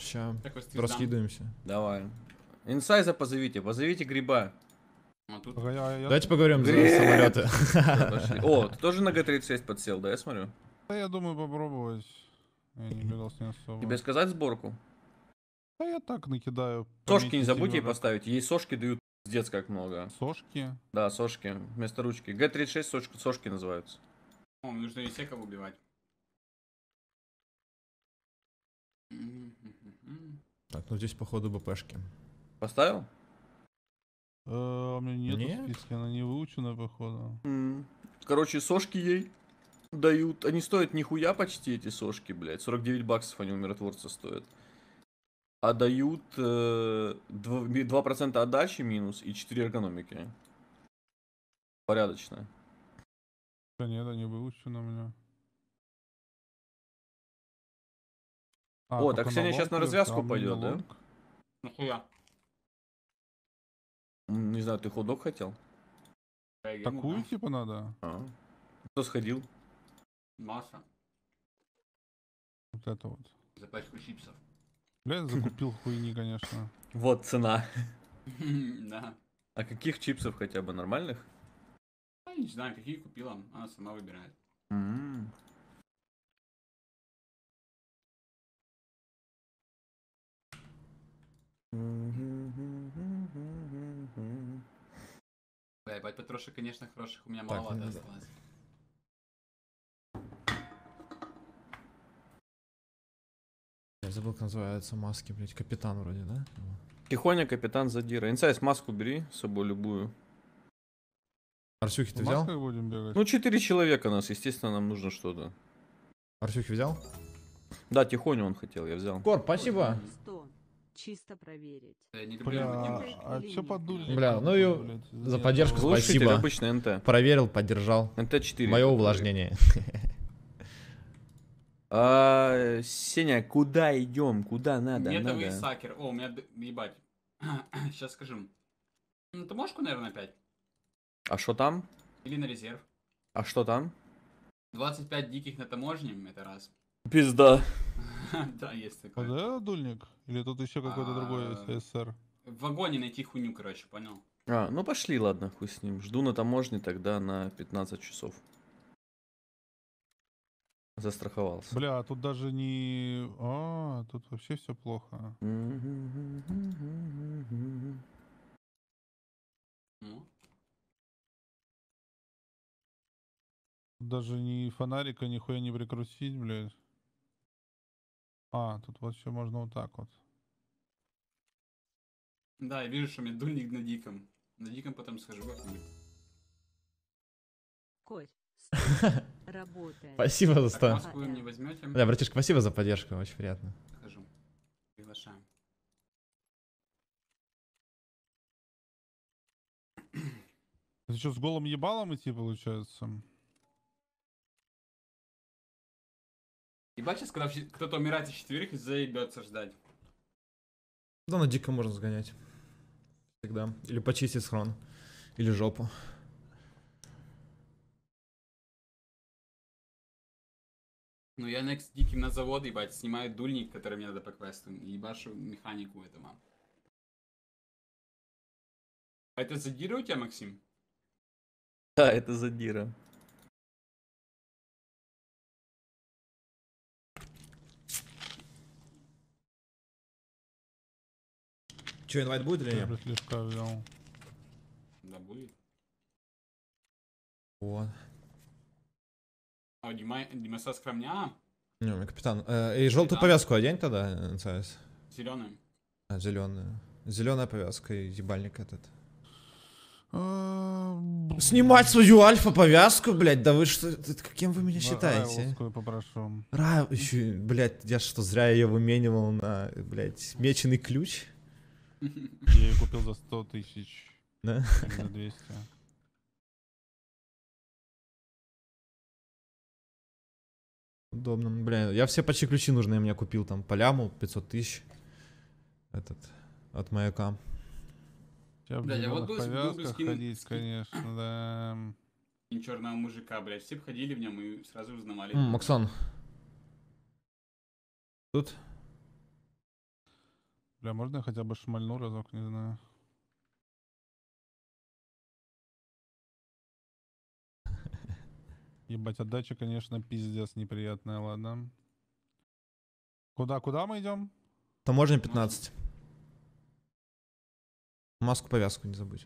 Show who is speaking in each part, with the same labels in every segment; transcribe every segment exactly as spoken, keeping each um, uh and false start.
Speaker 1: Ща
Speaker 2: Так вот, звездам.
Speaker 1: раскидываемся.
Speaker 3: Давай. Инсайза позовите, позовите гриба.
Speaker 2: А тут
Speaker 4: Ага, я- я-
Speaker 1: Давайте поговорим за
Speaker 3: Гриб!
Speaker 1: самолеты.
Speaker 3: Всё, пошли. О, ты тоже на Г тридцать шесть подсел, да, я смотрю?
Speaker 4: Да, я думаю попробовать. Я не бегал с ней особо.
Speaker 3: Тебе сказать сборку?
Speaker 4: Да я так накидаю.
Speaker 3: Сошки не
Speaker 4: пометить
Speaker 3: забудьте ей
Speaker 4: семерок.
Speaker 3: поставить. Ей сошки дают пиздец как много.
Speaker 4: Сошки.
Speaker 3: Да, сошки. Вместо ручки. Г тридцать шесть сошки, сошки называются.
Speaker 2: О, мне нужно Исеков убивать.
Speaker 1: Так, ну здесь походу БПшки.
Speaker 3: Поставил?
Speaker 4: Э, У меня нет
Speaker 1: Нет?
Speaker 4: в списке, она не выучена, походу.
Speaker 3: М. Короче, сошки ей дают. Они стоят нихуя почти, эти сошки, блядь. сорок девять баксов они у миротворца стоят. А дают э, два процента отдачи минус и четыре эргономики. Порядочно.
Speaker 4: Да нет, она не выучена у меня. А,
Speaker 3: О,
Speaker 4: только
Speaker 3: так Ксения сейчас на
Speaker 4: лонг
Speaker 3: развязку
Speaker 4: лежит, а мне
Speaker 3: пойдет, да?
Speaker 4: лонг.
Speaker 2: Нахуя?
Speaker 3: М, Не знаю, ты ходок хотел?
Speaker 2: Я ему
Speaker 4: Такую
Speaker 2: дам.
Speaker 4: типа надо?
Speaker 3: А. Кто сходил?
Speaker 2: Масса.
Speaker 4: Вот это вот.
Speaker 2: За пачку чипсов.
Speaker 4: Бля, закупил хуйни, конечно.
Speaker 3: Вот цена.
Speaker 2: Да.
Speaker 3: А каких чипсов хотя бы нормальных?
Speaker 2: Я не знаю, какие купила. Она сама выбирает.
Speaker 3: М.
Speaker 2: Да, ебать, патрошек, конечно, хороших у меня
Speaker 1: Так,
Speaker 2: маловато
Speaker 1: не надо.
Speaker 2: осталось.
Speaker 1: Я забыл, как называются маски, блять. Капитан вроде, да?
Speaker 3: Тихоня, капитан Задира. Инсайз, маску бери с собой любую.
Speaker 1: Арсюхи
Speaker 4: В
Speaker 1: ты взял?
Speaker 4: масках будем бегать?
Speaker 3: Ну, четыре человека нас, естественно, нам нужно что-то.
Speaker 1: Арсюхи взял?
Speaker 3: Да, Тихоню он хотел, я взял.
Speaker 1: Кор, спасибо.
Speaker 5: сто. Чисто проверить.
Speaker 2: Я не люблю
Speaker 4: Бля,
Speaker 2: его
Speaker 5: Или
Speaker 4: а
Speaker 5: нет?
Speaker 4: чё подули?
Speaker 1: Бля, ну и за поддержку
Speaker 3: Глушитель
Speaker 1: спасибо.
Speaker 3: обычный эн тэ.
Speaker 1: Проверил, поддержал.
Speaker 3: эн тэ четыре.
Speaker 1: Мое
Speaker 3: который.
Speaker 1: увлажнение.
Speaker 3: А, Сеня, куда идем? Куда надо?
Speaker 2: Метовый
Speaker 3: надо.
Speaker 2: сакер. О, у меня, д- ебать. Сейчас скажу. Ну, ты можешь, наверное, опять?
Speaker 3: А что там?
Speaker 2: Или на резерв.
Speaker 3: А что там?
Speaker 2: двадцать пять диких на таможне, это раз.
Speaker 3: Пизда.
Speaker 2: Да, есть
Speaker 4: Вот
Speaker 2: такое.
Speaker 4: это дульник? Или тут еще какой-то другой
Speaker 2: А.
Speaker 4: СССР?
Speaker 2: В вагоне найти хуйню, короче, понял?
Speaker 3: А, ну пошли, ладно, хуй с ним. Жду на таможне тогда на пятнадцать часов. Застраховался.
Speaker 4: Бля, а тут даже не... А, тут вообще все плохо.
Speaker 2: Ну.
Speaker 4: Тут даже ни фонарика нихуя не прикрутить, блядь. А, тут вот еще можно вот так вот.
Speaker 2: Да, я вижу, что у меня дульник на диком. На диком потом схожу как-нибудь.
Speaker 5: Кость. сто. Работает.
Speaker 1: Спасибо за
Speaker 2: Так,
Speaker 1: сто.
Speaker 2: маску вы мне возьмете?
Speaker 1: Да, братишка, спасибо за поддержку, очень приятно.
Speaker 2: Схожу. Приглашаем.
Speaker 4: Это что, с голым ебалом идти получается?
Speaker 2: Ебать, сейчас, когда все- кто-то умирает из четверых и заебется ждать.
Speaker 1: Да, на дико можно сгонять. Всегда. Или почистить схрон. Или жопу.
Speaker 2: Ну, я next диким на завод, ебать, снимаю дульник, который мне надо по квесту, и ебашу механику этого. А это задира у тебя, Максим?
Speaker 3: Да, это Задира.
Speaker 1: Че, инвайт будет или
Speaker 4: Я
Speaker 1: нет?
Speaker 4: слегка взял.
Speaker 2: Да будет.
Speaker 1: Вот.
Speaker 2: А, Дима, Димаса скромня,
Speaker 1: Не, у меня капитан. Э, и желтую
Speaker 2: Да.
Speaker 1: повязку одень тогда, эн цэ эс.
Speaker 2: зеленый.
Speaker 1: А, зеленую. Зеленая повязка и ебальник этот.
Speaker 4: А,
Speaker 1: Снимать свою альфа-повязку, блядь, да вы что, это каким вы меня
Speaker 4: Ра-
Speaker 1: считаете?
Speaker 4: райвелскую попрошу.
Speaker 1: Ра, еще, блядь, я что, зря ее выменивал на, блядь, меченый ключ?
Speaker 4: Я ее купил за сто тысяч.
Speaker 1: Да?
Speaker 4: Или за двести.
Speaker 1: Удобно, бля, я все почти ключи нужные мне купил, там, по ляму, пятьсот тысяч. Этот, от маяка.
Speaker 4: Сейчас в
Speaker 2: Бля, я вот
Speaker 4: зелёных
Speaker 2: был- был бы
Speaker 4: повязках
Speaker 2: скин-
Speaker 4: ходить,
Speaker 2: скин-
Speaker 4: конечно, да.
Speaker 2: И черного мужика, блядь, все бы ходили в нем и сразу узнавали.
Speaker 1: М, Максон. Тут?
Speaker 4: Бля, можно я хотя бы шмальну разок, не знаю. Ебать, отдача, конечно, пиздец неприятная, ладно. Куда, куда мы идем?
Speaker 1: Таможня пятнадцать. Маску-повязку не забудь.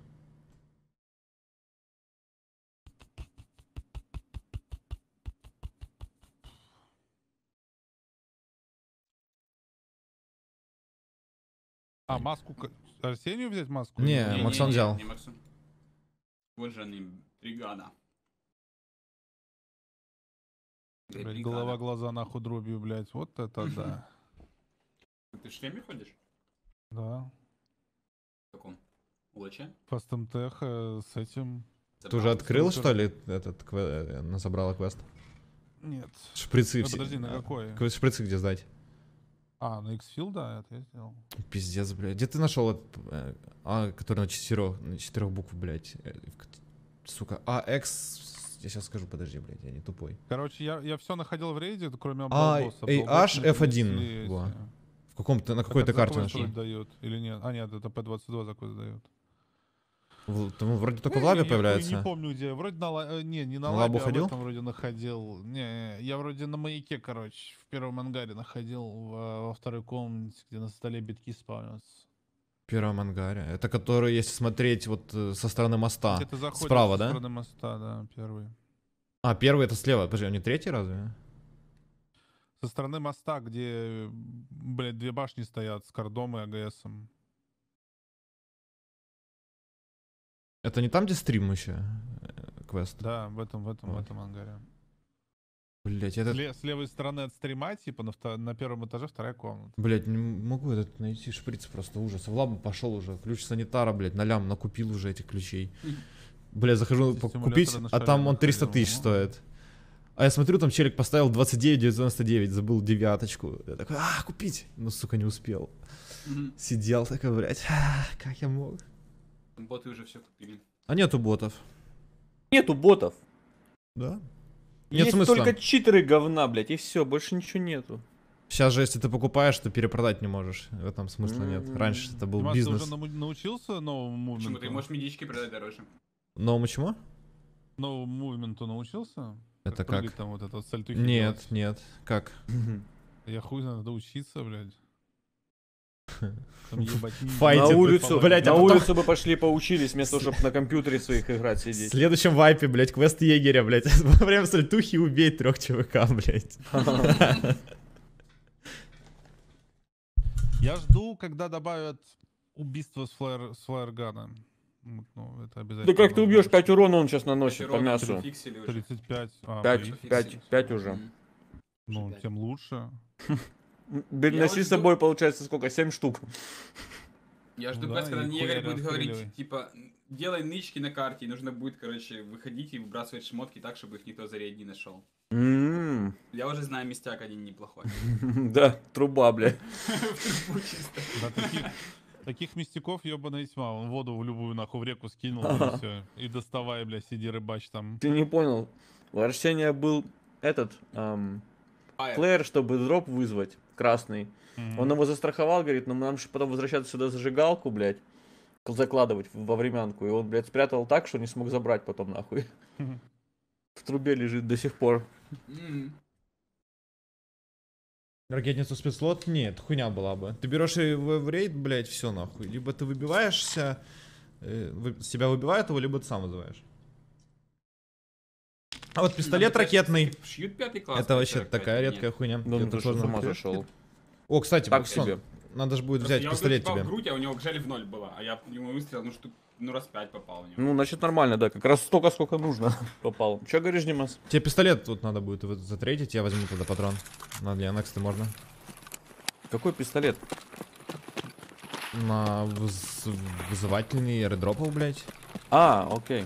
Speaker 4: А, маску... к- Арсению взять маску?
Speaker 1: Не,
Speaker 4: Или-
Speaker 1: Максон взял.
Speaker 2: Не Максон. Вот же они, бригада. Да,
Speaker 4: Блядь,
Speaker 2: бригада.
Speaker 4: голова, глаза нахуй дробью, блядь. Вот это да.
Speaker 2: Ты в шлеме ходишь?
Speaker 4: Да.
Speaker 2: В каком? Луче?
Speaker 4: Фастемтех э, с этим...
Speaker 1: Ты уже открыл,
Speaker 4: супер.
Speaker 1: что ли, этот кве... э, забрала квест?
Speaker 4: Нет.
Speaker 1: Шприцы
Speaker 4: Ну,
Speaker 1: все.
Speaker 4: подожди, на
Speaker 1: А,
Speaker 4: какой?
Speaker 1: квест- Шприцы где сдать?
Speaker 4: А, на Xfield, да, это я сделал.
Speaker 1: Пиздец, блядь. Где ты нашел этот, э, а, который на четырех, на четырех букв, блядь? э, в к- Сука. А, X. Я сейчас скажу, подожди, блядь, я не тупой.
Speaker 4: Короче, я, я все находил в рейде, кроме
Speaker 1: А,
Speaker 4: Облбосса.
Speaker 1: эй,
Speaker 4: Облбосс
Speaker 1: H,
Speaker 4: мне
Speaker 1: эф один,
Speaker 4: принесли эти.
Speaker 1: во. В каком-то, на
Speaker 4: Так
Speaker 1: какой-то
Speaker 4: это
Speaker 1: карте
Speaker 4: за
Speaker 1: нашел?
Speaker 4: квест дают или нет? А, нет, это пэ двадцать два за квест дают.
Speaker 1: В- Там вроде только в
Speaker 4: Не,
Speaker 1: лабе
Speaker 4: я хуй
Speaker 1: появляется.
Speaker 4: Не помню где. Вроде на ла- э, не, не на,
Speaker 1: На
Speaker 4: лабе,
Speaker 1: лабу
Speaker 4: а в
Speaker 1: ходил?
Speaker 4: этом вроде находил. Не, не, я вроде на маяке, короче, в первом ангаре находил во, во второй комнате, где на столе битки спавнятся.
Speaker 1: В первом ангаре. Это который, если смотреть вот э, со стороны моста.
Speaker 4: Где ты заходишь
Speaker 1: Справа,
Speaker 4: со
Speaker 1: да?
Speaker 4: стороны моста, да, первый.
Speaker 1: А, первый это слева. Подожди, он не третий разве?
Speaker 4: Со стороны моста, где, блядь, две башни стоят с кордом и АГСом.
Speaker 1: Это не там, где стрим еще? э, Квест.
Speaker 4: Да, в этом, в этом, в
Speaker 1: Вот.
Speaker 4: этом ангаре.
Speaker 1: Блять, это...
Speaker 4: Сле- с левой стороны от стрима, типа, на, вто- на первом этаже вторая комната.
Speaker 1: Блять, не могу этот найти шприц, просто ужас. В лабу пошел уже. Ключ санитара, блять, на лям накупил уже этих ключей. Блять, захожу
Speaker 4: Эти
Speaker 1: по-
Speaker 4: стимуляторы
Speaker 1: купить,
Speaker 4: на
Speaker 1: а
Speaker 4: шаре
Speaker 1: там он триста
Speaker 4: находил,
Speaker 1: тысяч
Speaker 4: ну.
Speaker 1: стоит. А я смотрю, там челик поставил двадцать девять девятьсот девяносто девять, забыл девяточку. Я такой, а, купить. Ну, сука, не успел.
Speaker 2: Мгм.
Speaker 1: Сидел такой, блять, как я мог.
Speaker 2: Боты уже все купили.
Speaker 1: А нету ботов.
Speaker 3: Нету ботов.
Speaker 1: Да? Нет
Speaker 3: Есть
Speaker 1: смысла.
Speaker 3: только читеры говна, блядь, и все, больше ничего нету.
Speaker 1: Сейчас же, если ты покупаешь, то перепродать не можешь. В этом смысла нет.
Speaker 3: М.
Speaker 1: Раньше это был
Speaker 4: Димас,
Speaker 1: бизнес.
Speaker 4: ты уже наму- научился новому
Speaker 2: Почему?
Speaker 4: мувменту?
Speaker 2: Ты можешь медички продать дороже.
Speaker 1: Новому чему?
Speaker 4: Новому мувменту научился?
Speaker 1: Это
Speaker 4: прыгать
Speaker 1: как?
Speaker 4: там вот это вот сальтухи
Speaker 1: Нет,
Speaker 4: делать?
Speaker 1: нет. Как?
Speaker 4: Я хуй знаю, надо учиться, блядь. Там ебать ниндзя.
Speaker 1: Файтинг.
Speaker 3: На
Speaker 1: Эти,
Speaker 3: улицу,
Speaker 1: блядь,
Speaker 3: на
Speaker 1: а потом-
Speaker 3: улицу бы пошли поучились, вместо того, чтобы на компьютере своих играть
Speaker 1: В
Speaker 3: сидеть.
Speaker 1: следующем вайпе, блядь, квест егеря, блядь. Во время сальтухи убей трех ЧВК, блядь.
Speaker 4: Я жду, когда добавят убийство с, флэр, с флэргана. Вот, ну, это обязательно.
Speaker 3: Да как ты
Speaker 4: надо.
Speaker 3: убьешь, пять урона он сейчас наносит по
Speaker 2: Пятеро
Speaker 3: мясу.
Speaker 2: зафиксили уже.
Speaker 4: тридцать пять. А,
Speaker 3: Пять.
Speaker 4: боюсь.
Speaker 2: Зафиксили.
Speaker 3: пять уже.
Speaker 2: Мгм.
Speaker 4: Ну,
Speaker 2: пять.
Speaker 4: тем лучше.
Speaker 3: Б-
Speaker 2: Я
Speaker 3: Носи
Speaker 2: вот
Speaker 3: с собой, получается, сколько? семь штук.
Speaker 2: Я жду
Speaker 4: Ну
Speaker 2: квест,
Speaker 4: да,
Speaker 2: когда
Speaker 4: и
Speaker 2: мне Игорь
Speaker 4: хуяря
Speaker 2: будет говорить,
Speaker 4: отстреливай.
Speaker 2: типа, делай нычки на карте, и нужно будет, короче, выходить и выбрасывать шмотки так, чтобы их никто за рейд не нашел.
Speaker 3: М,
Speaker 2: Я уже знаю, местяк один неплохой.
Speaker 3: Да, труба, бля.
Speaker 4: Да, таких, таких мистиков ебаная тьма. Он воду в любую нахуй в реку скинул, и все. И доставай, бля, сиди рыбач там.
Speaker 3: Ты не понял. У Арсения был этот ам, флэр, чтобы дроп вызвать, красный.
Speaker 4: Мгм.
Speaker 3: Он его застраховал, говорит, но нам же потом возвращаться сюда зажигалку, блядь, к- закладывать в- во времянку. И он, блядь, спрятал так, что не смог забрать потом, нахуй.
Speaker 4: Мгм.
Speaker 3: В трубе лежит до сих пор.
Speaker 2: М.
Speaker 1: Ракетницу спецслот? Нет, хуйня была бы. Ты берешь и в, в рейд, блядь, все нахуй. Либо ты выбиваешься, э, вы- себя выбивают его, либо ты сам вызываешь. А вот пистолет
Speaker 2: Там,
Speaker 1: ракетный.
Speaker 2: Шьют пятый класс.
Speaker 1: Это вообще
Speaker 2: сорок пять
Speaker 1: такая
Speaker 2: или
Speaker 1: редкая
Speaker 2: нет?
Speaker 1: хуйня.
Speaker 3: Ну,
Speaker 1: Это
Speaker 3: ты что, с
Speaker 1: сложно.
Speaker 3: ума зашел?
Speaker 1: О, кстати,
Speaker 3: Так
Speaker 1: Максон,
Speaker 3: себе.
Speaker 1: надо же будет
Speaker 2: Просто
Speaker 1: взять
Speaker 2: я
Speaker 1: пистолет
Speaker 2: попал
Speaker 1: тебе.
Speaker 2: в грудь, а у него гжель в ноль было, а я ему выстрелил, ну штук, ну раз пять попал в него.
Speaker 3: Ну, значит, нормально, да. Как раз столько, сколько нужно попал. Че говоришь, Димас?
Speaker 1: Тебе пистолет тут надо будет вот затрейдить, я возьму туда патрон. На для Next можно.
Speaker 3: Какой пистолет?
Speaker 1: На выз- вызывательный аэродропов, блядь.
Speaker 3: А, окей.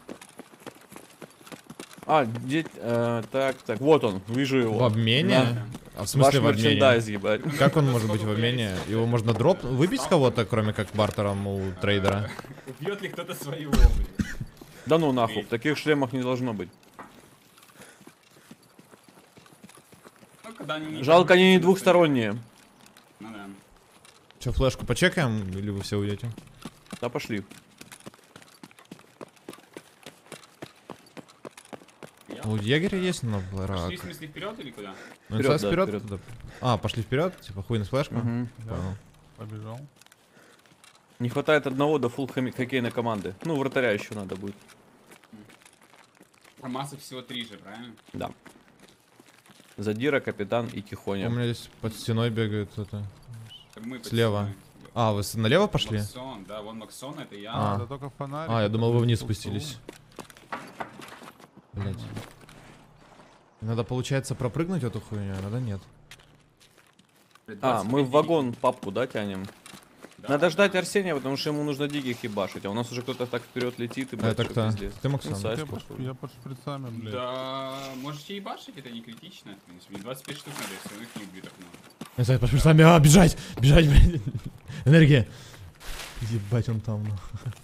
Speaker 3: А, где... э, так, так, вот он, вижу его.
Speaker 1: В обмене?
Speaker 3: Да.
Speaker 1: А в смысле
Speaker 3: Ваш
Speaker 1: в обмене?
Speaker 3: мерчендайз, ебать.
Speaker 1: Как он может быть в обмене? Его можно дроп выбить с кого-то, кроме как бартером у трейдера?
Speaker 2: Убьет ли кто-то своего, блин?
Speaker 3: Да ну нахуй, в таких шлемах не должно быть.
Speaker 2: Ну, когда они не
Speaker 3: Жалко, они не
Speaker 2: там,
Speaker 3: двухсторонние.
Speaker 2: Ну да.
Speaker 1: Че, флешку почекаем или вы все уйдете?
Speaker 3: Да, пошли.
Speaker 2: Я?
Speaker 1: У егеря есть на
Speaker 2: Пошли,
Speaker 1: флэрак.
Speaker 2: в смысле, вперед или куда?
Speaker 1: Ну,
Speaker 3: Вперёд,
Speaker 1: инсайд
Speaker 3: да,
Speaker 1: вперед.
Speaker 3: вперёд.
Speaker 1: туда. А, пошли вперед, типа хуй на флешку.
Speaker 3: Мгм.
Speaker 1: Понял.
Speaker 4: Побежал.
Speaker 3: Не хватает одного до фулл хами- хоккейной команды. Ну, вратаря еще надо будет.
Speaker 2: А массы всего три же, правильно?
Speaker 3: Да. Задира, капитан и
Speaker 1: У
Speaker 3: Тихоня.
Speaker 1: меня здесь под стеной бегают это.
Speaker 2: Так мы
Speaker 1: Слева.
Speaker 2: подснимаем.
Speaker 1: А, вы с- налево пошли?
Speaker 2: Максон, да, вон Максон, это я.
Speaker 1: А.
Speaker 4: Надо только фонарик.
Speaker 1: А, я думал, вы вниз
Speaker 4: который
Speaker 1: спустились. Блять. Надо, получается, пропрыгнуть эту хуйню, а надо нет.
Speaker 3: А, мы в вагон папку, да, тянем?
Speaker 2: Да,
Speaker 3: Надо ждать
Speaker 2: да.
Speaker 3: Арсения, потому что ему нужно диких ебашить. А у нас уже кто-то так вперед летит и, блядь,
Speaker 1: Это
Speaker 3: что
Speaker 1: кто?
Speaker 3: пиздец.
Speaker 1: Ты, Максон?
Speaker 3: Инсайд.
Speaker 4: Я под, я под шприцами, блядь.
Speaker 2: Да, можете ебашить, это не критично, в принципе. Мне двадцать пять штук надо, если у них не убьют окно.
Speaker 1: Инсайд, пошли сами. А, бежать! Бежать, блядь! Энергия! Ебать, он там, ну.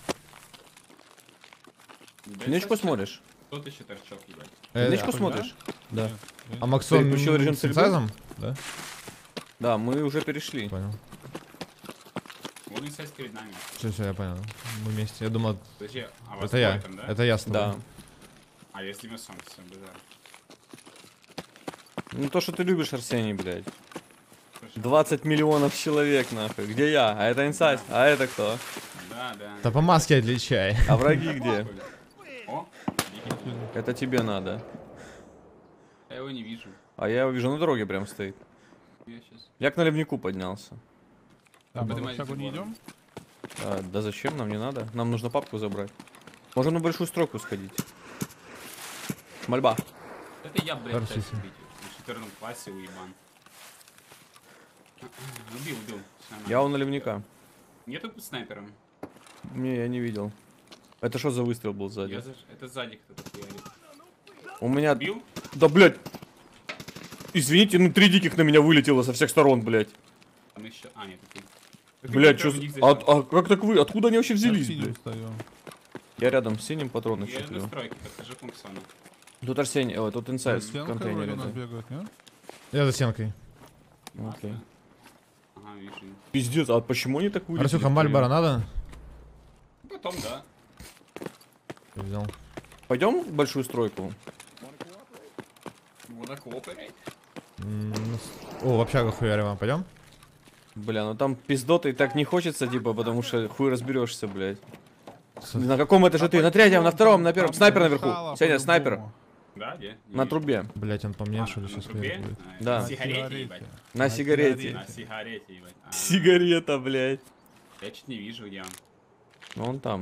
Speaker 3: Нечку смотришь?
Speaker 2: Кто-то еще торчок, ебать.
Speaker 1: Э,
Speaker 3: Нечку
Speaker 4: да.
Speaker 3: смотришь? Да.
Speaker 4: Нет, я
Speaker 1: А Максон
Speaker 3: Переключил режим
Speaker 1: с
Speaker 3: стрельбы?
Speaker 1: инсайдом? Да?
Speaker 3: Да, мы уже перешли.
Speaker 1: Понял.
Speaker 2: Вон инсайд перед нами.
Speaker 1: Все, все, я понял. Мы вместе. Я думал,
Speaker 2: Подожди, а вас
Speaker 1: это я.
Speaker 2: двое там, да?
Speaker 1: Это я с тобой.
Speaker 3: Да.
Speaker 2: А я с Димасом, все, базар.
Speaker 3: Ну то, что ты любишь, Арсений, блядь.
Speaker 2: Хорошо.
Speaker 3: двадцать миллионов человек, нахуй. Где я? А это инсайд. А это кто?
Speaker 2: Да, да.
Speaker 1: Да по маске отличай.
Speaker 3: А враги где?
Speaker 2: О, дикий.
Speaker 3: Это тебе надо.
Speaker 2: Я его не вижу.
Speaker 3: А я его вижу на дороге прям стоит.
Speaker 2: Я сейчас.
Speaker 3: Я к наливнику поднялся.
Speaker 4: А, мы в
Speaker 2: Поднимайтесь
Speaker 4: общагу не
Speaker 2: забором.
Speaker 4: идем?
Speaker 3: А, да зачем? Нам не надо. Нам нужно папку забрать. Можно на большую стройку сходить. Мольба.
Speaker 2: Это я, блядь,
Speaker 1: Хорошо,
Speaker 2: пытаюсь
Speaker 1: всё.
Speaker 2: убить. В четвертом классе уебан. Убил, убил. Всё нормально.
Speaker 3: Я у наливника.
Speaker 2: Нету снайпера?
Speaker 3: Не, я не видел. Это что за выстрел был сзади?
Speaker 2: Я за... Это сзади кто-то хуярит.
Speaker 3: У меня...
Speaker 2: Убил?
Speaker 3: Да, блядь. Извините, ну три диких на меня вылетело со всех сторон, блядь.
Speaker 2: Там еще... А, нет, окей. Так
Speaker 3: Блядь,
Speaker 2: кто
Speaker 3: что...
Speaker 2: первый дик
Speaker 3: А,
Speaker 2: зашел?
Speaker 3: а как так вы? Откуда они вообще
Speaker 4: Я
Speaker 3: взялись,
Speaker 4: синим
Speaker 3: блядь?
Speaker 4: стою.
Speaker 3: Я рядом с синим патроны
Speaker 2: Я
Speaker 3: щиплю.
Speaker 2: на стройке, подхожу к Максону.
Speaker 3: Тут Арсений, о, тут инсайд в
Speaker 4: Стенка вроде
Speaker 3: контейнере.
Speaker 4: у нас
Speaker 3: да.
Speaker 4: бегает, нет?
Speaker 1: Я за стенкой.
Speaker 3: Окей.
Speaker 2: Ага, вижу.
Speaker 3: Пиздец, а почему они так вылетели?
Speaker 1: Арсюха, Мальборо надо?
Speaker 2: Потом, да.
Speaker 1: Я взял.
Speaker 3: Пойдем в большую стройку?
Speaker 2: Wanna cooperate?
Speaker 1: М, ну, с- О, в общагу хуярим, пойдем?
Speaker 3: Бля, ну там пиздоты так не хочется, типа, потому что хуй разберешься, блядь.
Speaker 1: С-
Speaker 3: На каком этаже ты? На третьем, на втором, на первом.
Speaker 4: Там
Speaker 3: Снайпер наверху.
Speaker 4: решала
Speaker 3: Сеня,
Speaker 4: по-любому.
Speaker 3: снайпер.
Speaker 2: Да, где? Не
Speaker 3: На
Speaker 2: вижу.
Speaker 3: трубе.
Speaker 1: Блять, он по мне,
Speaker 2: А,
Speaker 1: что ли,
Speaker 2: на
Speaker 1: сейчас
Speaker 2: трубе?
Speaker 1: будет?
Speaker 2: А,
Speaker 3: Да.
Speaker 2: На сигарете, ебать.
Speaker 3: На сигарете.
Speaker 2: На сигарете, ебать. А,
Speaker 3: Сигарета, блядь.
Speaker 2: Я чуть не вижу, где он.
Speaker 3: Ну он там.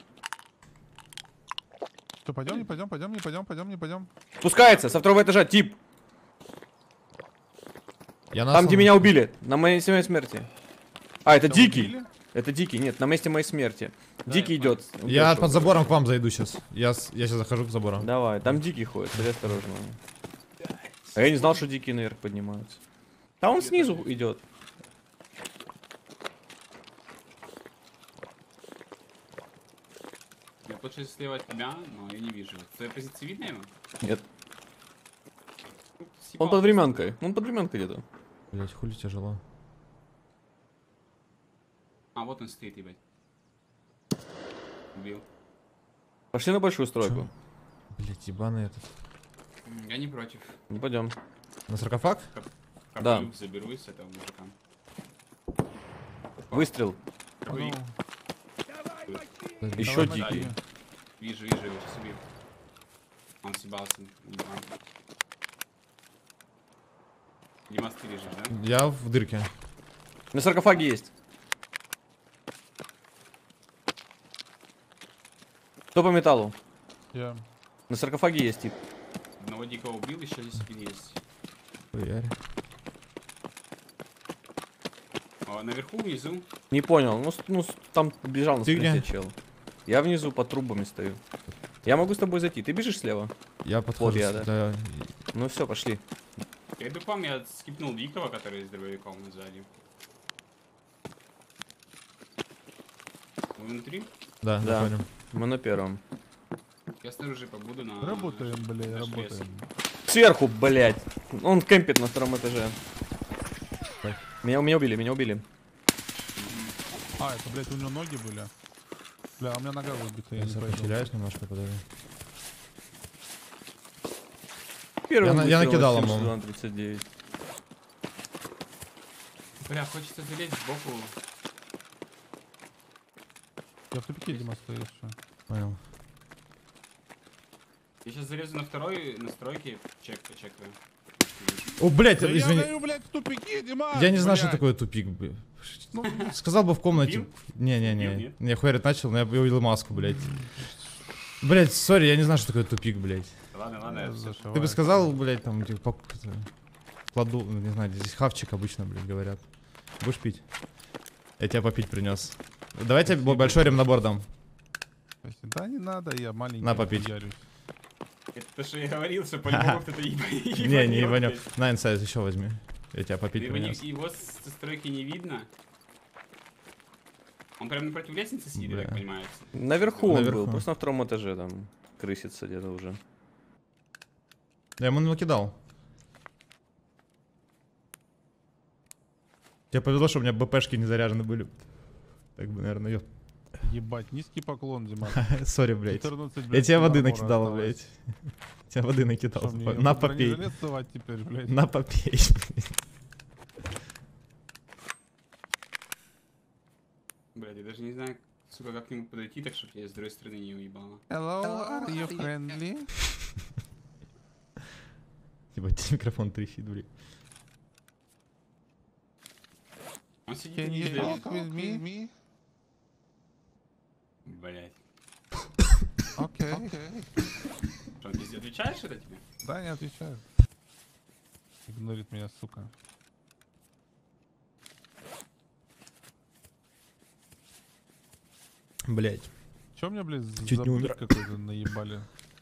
Speaker 4: Что, пойдем, не пойдем, пойдем, не пойдем, пойдем, не пойдем.
Speaker 3: Спускается со второго этажа, тип.
Speaker 1: Я на
Speaker 3: Там, где
Speaker 1: самом-
Speaker 3: меня убили. На моей моей смерти. А, это
Speaker 4: Тебя
Speaker 3: дикий.
Speaker 4: убили?
Speaker 3: Это дикий, нет, на месте моей смерти.
Speaker 2: Да,
Speaker 3: Дикий
Speaker 2: я
Speaker 3: идет.
Speaker 1: Я
Speaker 3: Ушел.
Speaker 1: под забором к вам зайду сейчас. Я, с- я сейчас захожу к забору.
Speaker 3: Давай, там дикий ходит, смотри осторожно. А я не знал, что дикие наверх поднимаются. Да он снизу идет.
Speaker 2: Я получается слева от тебя, но я не вижу. Твоя позиция видна его?
Speaker 3: Нет.
Speaker 2: Ну,
Speaker 3: Он
Speaker 2: съебал.
Speaker 3: под временкой. Он под временкой где-то.
Speaker 1: Блять, хули тяжело.
Speaker 2: А, вот он стоит, ебать. Убил.
Speaker 3: Пошли на большую стройку.
Speaker 1: Блять, ебаный этот.
Speaker 2: М, Я не против.
Speaker 3: Ну пойдем.
Speaker 1: На саркофаг?
Speaker 3: Да.
Speaker 2: Копию заберу с этого мужика.
Speaker 3: Выстрел.
Speaker 4: А
Speaker 2: Копию.
Speaker 4: ну,
Speaker 3: Еще
Speaker 4: давай
Speaker 3: дикий.
Speaker 4: найди.
Speaker 2: Вижу, вижу, его сейчас убил. Он съебался. Дима. Димас, ты вижу, да?
Speaker 1: Я в дырке.
Speaker 3: На саркофаге есть. Кто по металлу?
Speaker 4: Я.
Speaker 3: На саркофаге есть тип.
Speaker 2: Одного дикого убил, еще здесь один есть.
Speaker 1: Хуярь.
Speaker 2: А, наверху, внизу.
Speaker 3: Не понял. Ну, с- ну с- там бежал на
Speaker 1: Ты
Speaker 3: спринте
Speaker 1: где?
Speaker 3: чел. Я внизу под трубами стою. Я могу с тобой зайти. Ты бежишь слева?
Speaker 1: Я подхожу.
Speaker 3: я,
Speaker 1: с-
Speaker 3: да.
Speaker 1: да.
Speaker 3: Ну все, пошли.
Speaker 2: Я иду к вам, я скипнул дикого, который с дробовиком сзади. Вы внутри?
Speaker 1: Да,
Speaker 3: Да.
Speaker 1: заходим.
Speaker 3: Мы на первом.
Speaker 2: Я снаружи побуду на...
Speaker 4: Работаем, блядь,
Speaker 2: наш лес.
Speaker 4: работаем.
Speaker 3: Сверху, блядь. Он кемпит на втором этаже.
Speaker 1: Так.
Speaker 3: Меня, меня убили, меня убили.
Speaker 4: А, это, блядь, у него ноги были? Бля, у меня нога выбита, я
Speaker 1: Я
Speaker 4: не пойду.
Speaker 1: потеряюсь немножко, подожди.
Speaker 3: Первый
Speaker 1: Я на- я
Speaker 3: выстрел
Speaker 1: накидал
Speaker 3: семь
Speaker 1: ему.
Speaker 3: шестьдесят два тридцать девять.
Speaker 2: Бля, хочется залезть сбоку.
Speaker 4: Я в тупике, Дима, стоишь. Что?
Speaker 1: Понял.
Speaker 2: Я сейчас залезу на второй настройки, чек почекаю.
Speaker 1: О, блядь,
Speaker 4: Да я
Speaker 1: извини.
Speaker 4: даю, блядь, в тупике, Дима!
Speaker 1: Я не знаю, что
Speaker 4: блядь.
Speaker 1: такое тупик, блядь.
Speaker 4: Ну,
Speaker 1: Сказал бы в комнате.
Speaker 2: Убил? Убил,
Speaker 1: Не-не-не.
Speaker 2: нет?
Speaker 1: Не, хуярить начал, но я увидел маску, блядь. Блядь, сори, я не знаю, что такое тупик, блядь.
Speaker 2: Ладно, ладно, я всё.
Speaker 4: зашиваю.
Speaker 1: Ты бы сказал, блядь, там, типа, по- это, кладу, ну, не знаю, здесь хавчик обычно, блядь, говорят. Будешь пить? Я тебя попить принес. Давайте
Speaker 4: Спасибо.
Speaker 1: большой ремнабор дам.
Speaker 4: Да не надо, я маленький.
Speaker 1: На, попить.
Speaker 4: хуярюсь.
Speaker 2: Это то, что я говорил, что по-любому кто-то ебанет.
Speaker 1: Не, не ебанёк. На, инсайд еще возьми. Я тебя попить
Speaker 2: Его, не-
Speaker 1: принес.
Speaker 2: его с стройки не видно. Он прям напротив лестницы сидит, я так
Speaker 1: Бля.
Speaker 2: понимаю.
Speaker 3: Наверху он
Speaker 1: Наверху.
Speaker 3: был, просто на втором этаже там крысится где-то уже.
Speaker 1: Я ему накидал. Тебе повезло, что у меня БПшки не заряжены были. Так бы, наверное, ёп.
Speaker 4: Ебать, низкий поклон, Дима.
Speaker 1: Сори, блядь.
Speaker 4: четырнадцать,
Speaker 1: Я
Speaker 4: блядь,
Speaker 1: тебе воды
Speaker 4: килограмм
Speaker 1: накидал,
Speaker 4: осталось.
Speaker 1: блядь. Тебе воды накидал.
Speaker 4: Что, мне
Speaker 1: На
Speaker 4: в
Speaker 1: попей.
Speaker 4: бронежилет ссывать теперь, блядь?
Speaker 1: На попей.
Speaker 2: Блядь, я даже не знаю, сука, как к нему подойти, так чтобы я с другой стороны не уебало.
Speaker 4: Hello, are you friendly?
Speaker 1: Типа микрофон трещит, блядь.
Speaker 2: Он сидит
Speaker 4: Can
Speaker 2: и не
Speaker 4: you
Speaker 2: ждет.
Speaker 4: talk with me?
Speaker 2: Блядь.
Speaker 4: Окей.
Speaker 2: Что, он пиздец отвечаешь это тебе?
Speaker 4: Да, не отвечаю. Игнорит меня, сука.
Speaker 1: Блядь.
Speaker 4: Чё мне, блядь, за
Speaker 1: Чуть не
Speaker 4: бит
Speaker 1: умер.
Speaker 4: какой-то наебали?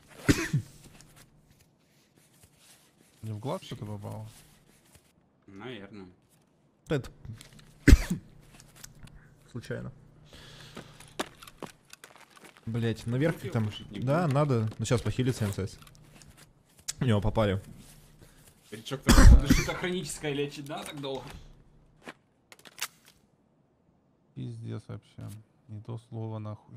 Speaker 4: Мне в глаз что-то попало?
Speaker 2: Наверное.
Speaker 1: Это... Случайно. Блять, наверх
Speaker 2: Ну,
Speaker 1: там...
Speaker 2: пушить не
Speaker 1: Да,
Speaker 2: будешь?
Speaker 1: надо. Ну сейчас похилится МСС. В него попали.
Speaker 2: Речок-то что-то хроническое лечит, да, так долго?
Speaker 4: Пиздец вообще. Не то слово нахуй.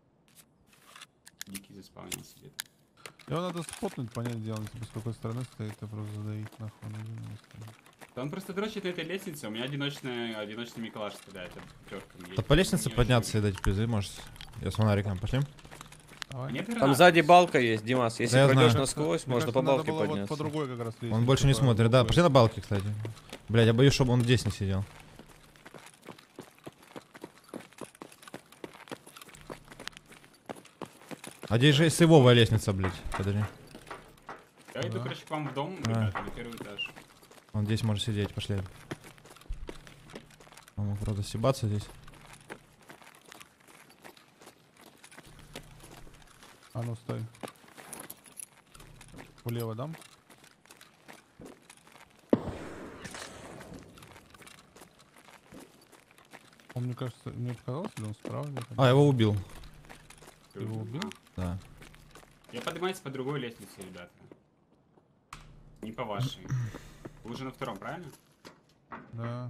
Speaker 2: Дикий заспавнил себе.
Speaker 4: Его надо спотнуть, понять, где он, типа, с какой стороны стоит, и просто задавить нахуй на место.
Speaker 2: Да он просто дрочит на этой лестнице, у меня одиночная, одиночный Миколаш стреляет от пятерками.
Speaker 1: Да по лестнице подняться и дать пизды, может. Я с фонариком пошли.
Speaker 4: Давай.
Speaker 2: Нет
Speaker 3: Там
Speaker 2: гранат.
Speaker 3: сзади балка есть, Димас. Если
Speaker 1: Да я
Speaker 3: пройдешь
Speaker 1: знаю.
Speaker 3: насквозь,
Speaker 4: Мне
Speaker 3: можно
Speaker 4: кажется,
Speaker 3: по
Speaker 4: надо
Speaker 3: балке
Speaker 4: было вот
Speaker 3: подняться.
Speaker 4: по другой как раз лестнице,
Speaker 1: Он больше не
Speaker 4: по
Speaker 1: смотрит. Да,
Speaker 4: другой.
Speaker 1: пошли на балке, кстати. Блять, я боюсь, чтобы он здесь не сидел. А здесь же сейвовая лестница, блять. Подожди.
Speaker 2: Я иду,
Speaker 4: Да.
Speaker 2: короче, к вам в дом,
Speaker 1: А.
Speaker 2: ребята, на первый этаж.
Speaker 1: Он здесь может сидеть, пошли. Он мог, правда, стебаться здесь.
Speaker 4: А ну стой. Влево дам. Он, мне кажется, мне показалось, или он справа где-то?
Speaker 1: А, его убил.
Speaker 2: Ты
Speaker 4: Его
Speaker 2: уже-
Speaker 4: убил?
Speaker 2: А.
Speaker 1: Да.
Speaker 2: Я поднимаюсь по другой лестнице, ребята. Не по вашей. Вы уже на втором, правильно?
Speaker 4: Да.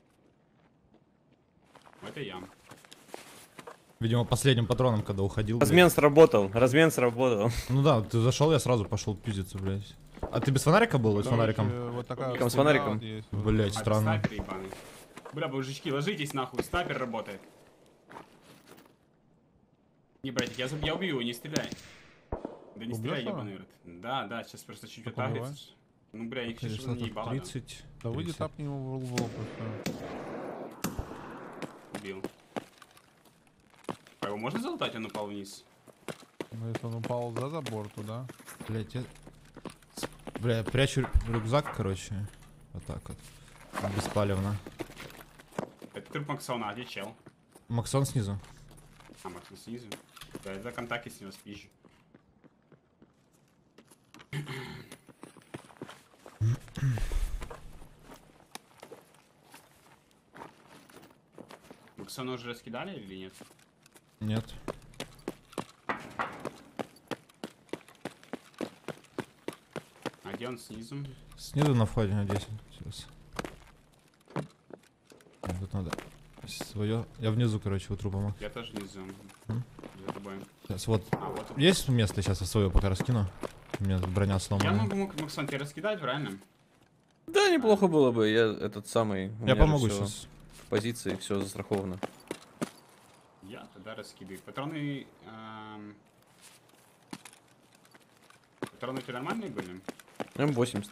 Speaker 2: Это я.
Speaker 1: Видимо, последним патроном, когда уходил. блядь.
Speaker 3: Размен сработал, размен сработал.
Speaker 1: Ну да, ты зашел, я сразу пошел пиздиться, блядь. А ты без фонарика был? Или с
Speaker 4: Короче,
Speaker 1: фонариком?
Speaker 4: Вот такая
Speaker 3: Там с
Speaker 4: хуйня
Speaker 3: фонариком.
Speaker 4: вот есть вот.
Speaker 1: Блять,
Speaker 2: А,
Speaker 1: странно.
Speaker 2: снайпер ебаный. Бля, мужички, ложитесь нахуй, снайпер работает. Не, братик, я, заб- я убью его, не стреляй. Да не
Speaker 4: Убьёшь
Speaker 2: стреляй,
Speaker 4: его?
Speaker 2: ебаный рот. Да, да, сейчас просто чуть
Speaker 4: Так убивай.
Speaker 2: отагрится. Ну, бля, я не хочу, чтобы он не ебало. да.
Speaker 1: тридцать.
Speaker 4: Да выйди,
Speaker 1: тридцать.
Speaker 4: тапни его в лоб. и всё.
Speaker 2: Убил. А его можно залутать? Он упал вниз.
Speaker 4: Ну если он упал за забор туда.
Speaker 1: Блять, я... с- Бля, я прячу рю- рюкзак, короче. Вот так вот. Беспалевно.
Speaker 2: Это труп Максона, а где чел?
Speaker 1: Максон снизу.
Speaker 2: А, Максон снизу. Да, это контакты с него спизжу. Максона уже раскидали или нет?
Speaker 1: Нет.
Speaker 2: А где он снизу?
Speaker 1: Снизу на входе на десять. Сейчас. Тут надо свое. Я внизу, короче, у трупа.
Speaker 2: Я тоже внизу.
Speaker 1: М?
Speaker 2: За тобой.
Speaker 1: Сейчас, вот.
Speaker 2: А, вот.
Speaker 1: Есть место, сейчас я свое пока раскину. У меня тут броня
Speaker 2: Я
Speaker 1: сломана.
Speaker 2: могу, Мак- Максон, тебе раскидать, правильно?
Speaker 3: Да, неплохо было бы. Я этот самый. у меня
Speaker 1: Я
Speaker 3: же
Speaker 1: помогу
Speaker 3: всё
Speaker 1: сейчас.
Speaker 3: В позиции все застраховано.
Speaker 2: Я тогда раскидываю. Патроны... эм, Патроны у тебя нормальные были?
Speaker 3: М восемьдесят.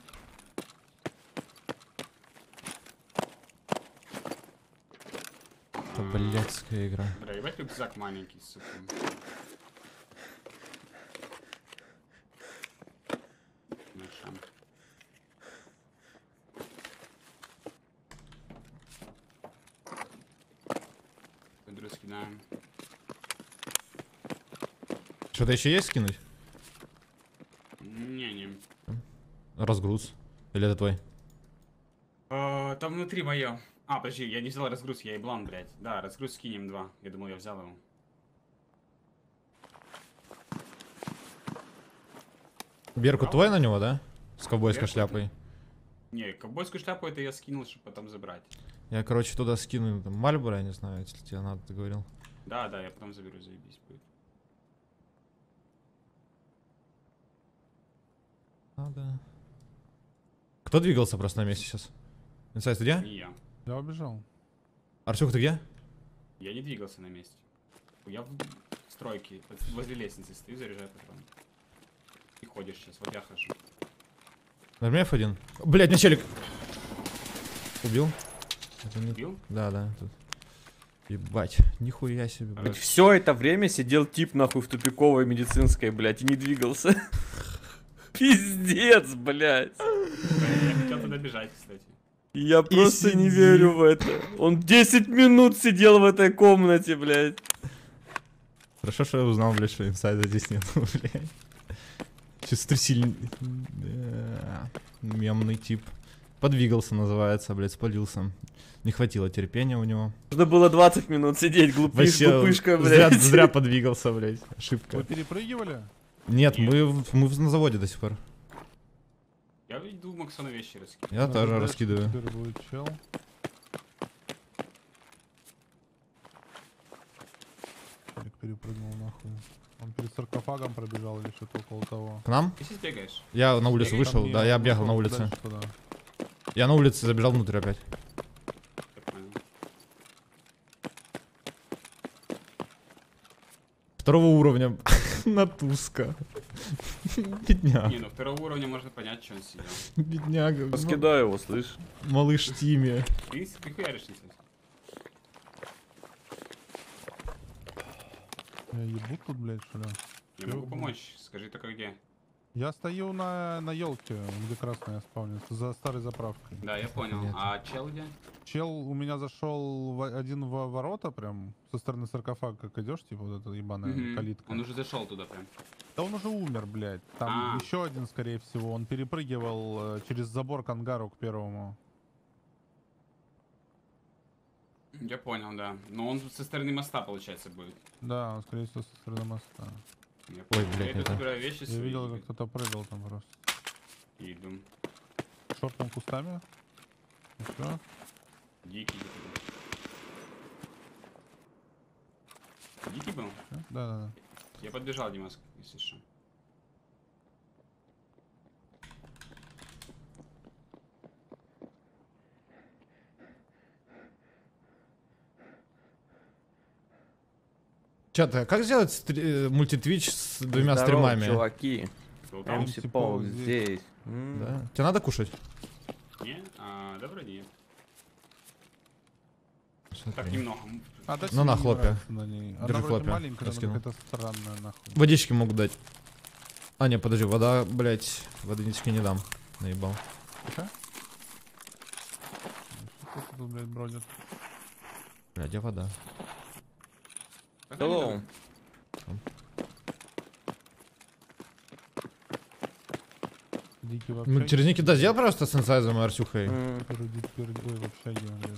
Speaker 1: Это блядская игра.
Speaker 2: Бля, ебать рюкзак маленький, сука. Наша. Пойду раскидаем.
Speaker 1: Что-то еще есть скинуть?
Speaker 2: Не-не.
Speaker 1: Разгруз. Или это твой?
Speaker 2: Э, Там внутри мое. А, подожди, я не взял разгруз, я еблан, блядь. Да, разгруз скинем два. Я думал, я взял его.
Speaker 1: Берку
Speaker 2: Право?
Speaker 1: твой на него, да? С ковбойской
Speaker 2: Берку?
Speaker 1: шляпой.
Speaker 2: Не, ковбойскую шляпу это я скинул, чтобы потом забрать.
Speaker 1: Я, короче, туда скину там Мальборо, я не знаю, если тебе надо, ты говорил.
Speaker 2: Да, да, я потом заберу, заебись будет.
Speaker 1: Надо. Кто двигался просто на месте сейчас? Инсайд, ты где?
Speaker 2: Не я.
Speaker 4: Я убежал.
Speaker 1: Артюх, ты где?
Speaker 2: Я не двигался на месте. Я в стройке, под- возле лестницы стою, заряжаю патрон. И ходишь сейчас, вот я хожу.
Speaker 1: Нажми эф один. Блять, мне челик. Убил? Это не-
Speaker 2: Убил?
Speaker 1: Да, да. Тут. Ебать, нихуя себе, блядь.
Speaker 3: Все это время сидел тип нахуй в тупиковой медицинской, блядь, и не двигался. Пиздец, блядь.
Speaker 2: Я хотел туда бежать, кстати.
Speaker 3: Я просто не
Speaker 1: сиди.
Speaker 3: верю в это. Он десять минут сидел в этой комнате, блядь.
Speaker 1: Хорошо, что я узнал, блядь, что инсайда здесь нет, блядь. Чисто сильный. Да. Мемный тип. Подвигался, называется, блядь, спалился. Не хватило терпения у него.
Speaker 3: Нужно было двадцать минут сидеть, глупыш,
Speaker 1: Вообще,
Speaker 3: глупышка,
Speaker 1: зря,
Speaker 3: блядь.
Speaker 1: зря подвигался, блядь. Ошибка.
Speaker 4: Вы перепрыгивали?
Speaker 1: Нет, мы, в- мы в- на заводе до сих пор.
Speaker 2: Я иду Максону вещи раскидывать.
Speaker 1: Я
Speaker 4: Ну,
Speaker 1: тоже
Speaker 4: знаешь,
Speaker 1: раскидываю.
Speaker 4: Теперь будет чел. Челик перепрыгнул нахуй. Он перед саркофагом пробежал или что-то около того.
Speaker 1: К нам?
Speaker 2: Ты сейчас бегаешь?
Speaker 1: Я на улицу
Speaker 2: Бегай.
Speaker 1: вышел,
Speaker 4: Там
Speaker 1: да,
Speaker 4: не-
Speaker 1: я
Speaker 4: он
Speaker 1: бегал на
Speaker 4: ушел
Speaker 1: улице.
Speaker 4: дальше туда.
Speaker 1: Я на улице забежал внутрь опять.
Speaker 2: Я понял.
Speaker 1: Второго уровня. Натуска. Бедняга.
Speaker 2: Не, ну второго уровня можно понять, что он сидел.
Speaker 1: Бедняга. ну,
Speaker 3: Раскидаю его, слышь.
Speaker 1: Малыш Тиме.
Speaker 2: Ты, ты хуяришь, не совсем.
Speaker 4: Я ебут тут, блядь, что ли?
Speaker 2: Я
Speaker 4: Чё,
Speaker 2: могу
Speaker 4: блин?
Speaker 2: помочь, скажи только где.
Speaker 4: Я стою на, на елке, где красная спавнится, за старой заправкой.
Speaker 2: Да, я понял.
Speaker 1: Понятно.
Speaker 2: А чел где?
Speaker 4: Чел у меня зашел в один в ворота, прям со стороны саркофага, как идешь, типа вот эта ебаная
Speaker 2: Мгм.
Speaker 4: калитка.
Speaker 2: Он уже зашел туда прям.
Speaker 4: Да он уже умер, блядь. Там
Speaker 2: А.
Speaker 4: еще один, скорее всего. Он перепрыгивал э, через забор к ангару к первому.
Speaker 2: Я понял, да. Но он со стороны моста, получается, будет.
Speaker 4: Да, он, скорее всего, со стороны моста.
Speaker 2: Я
Speaker 1: Ой,
Speaker 2: понял.
Speaker 1: блядь,
Speaker 2: Я иду
Speaker 1: это-
Speaker 2: забираю вещи
Speaker 4: Я
Speaker 2: свои
Speaker 4: видел,
Speaker 2: и-
Speaker 4: как кто-то прыгал там просто.
Speaker 2: и иду.
Speaker 4: Шортом кустами. Еще.
Speaker 2: Дикий. Дикий был?
Speaker 4: Да, да, да.
Speaker 2: Я подбежал, Димас, если что.
Speaker 1: Чат, а как сделать стри- э, мультитвич с двумя
Speaker 3: Здорово,
Speaker 1: стримами?
Speaker 3: чуваки.
Speaker 2: Был там?
Speaker 3: эм си
Speaker 4: Пол
Speaker 3: Пол
Speaker 4: здесь.
Speaker 3: здесь. М.
Speaker 1: Да. Тебе надо кушать?
Speaker 2: Не? А, да вроде нет.
Speaker 1: Смотри.
Speaker 2: Так, немного.
Speaker 4: А, да,
Speaker 1: Ну, на,
Speaker 4: синий
Speaker 1: хлопья.
Speaker 4: нравится на ней. Она
Speaker 1: Держи
Speaker 4: вроде
Speaker 1: хлопья.
Speaker 4: маленькая, но
Speaker 1: Раскинул.
Speaker 4: какая-то странная, нахуй.
Speaker 1: Водички могу дать. А, не, подожди, вода, блять, водички не дам. Наебал.
Speaker 4: Что тут, блядь, бродит?
Speaker 1: Блядь, где вода?
Speaker 3: Hello.
Speaker 4: Дикий вообще.
Speaker 1: Ну, через Ники, да, сделай просто с инсайзом и Артюхой.
Speaker 3: М.
Speaker 4: Перди, перди, ой, вообще не, блядь.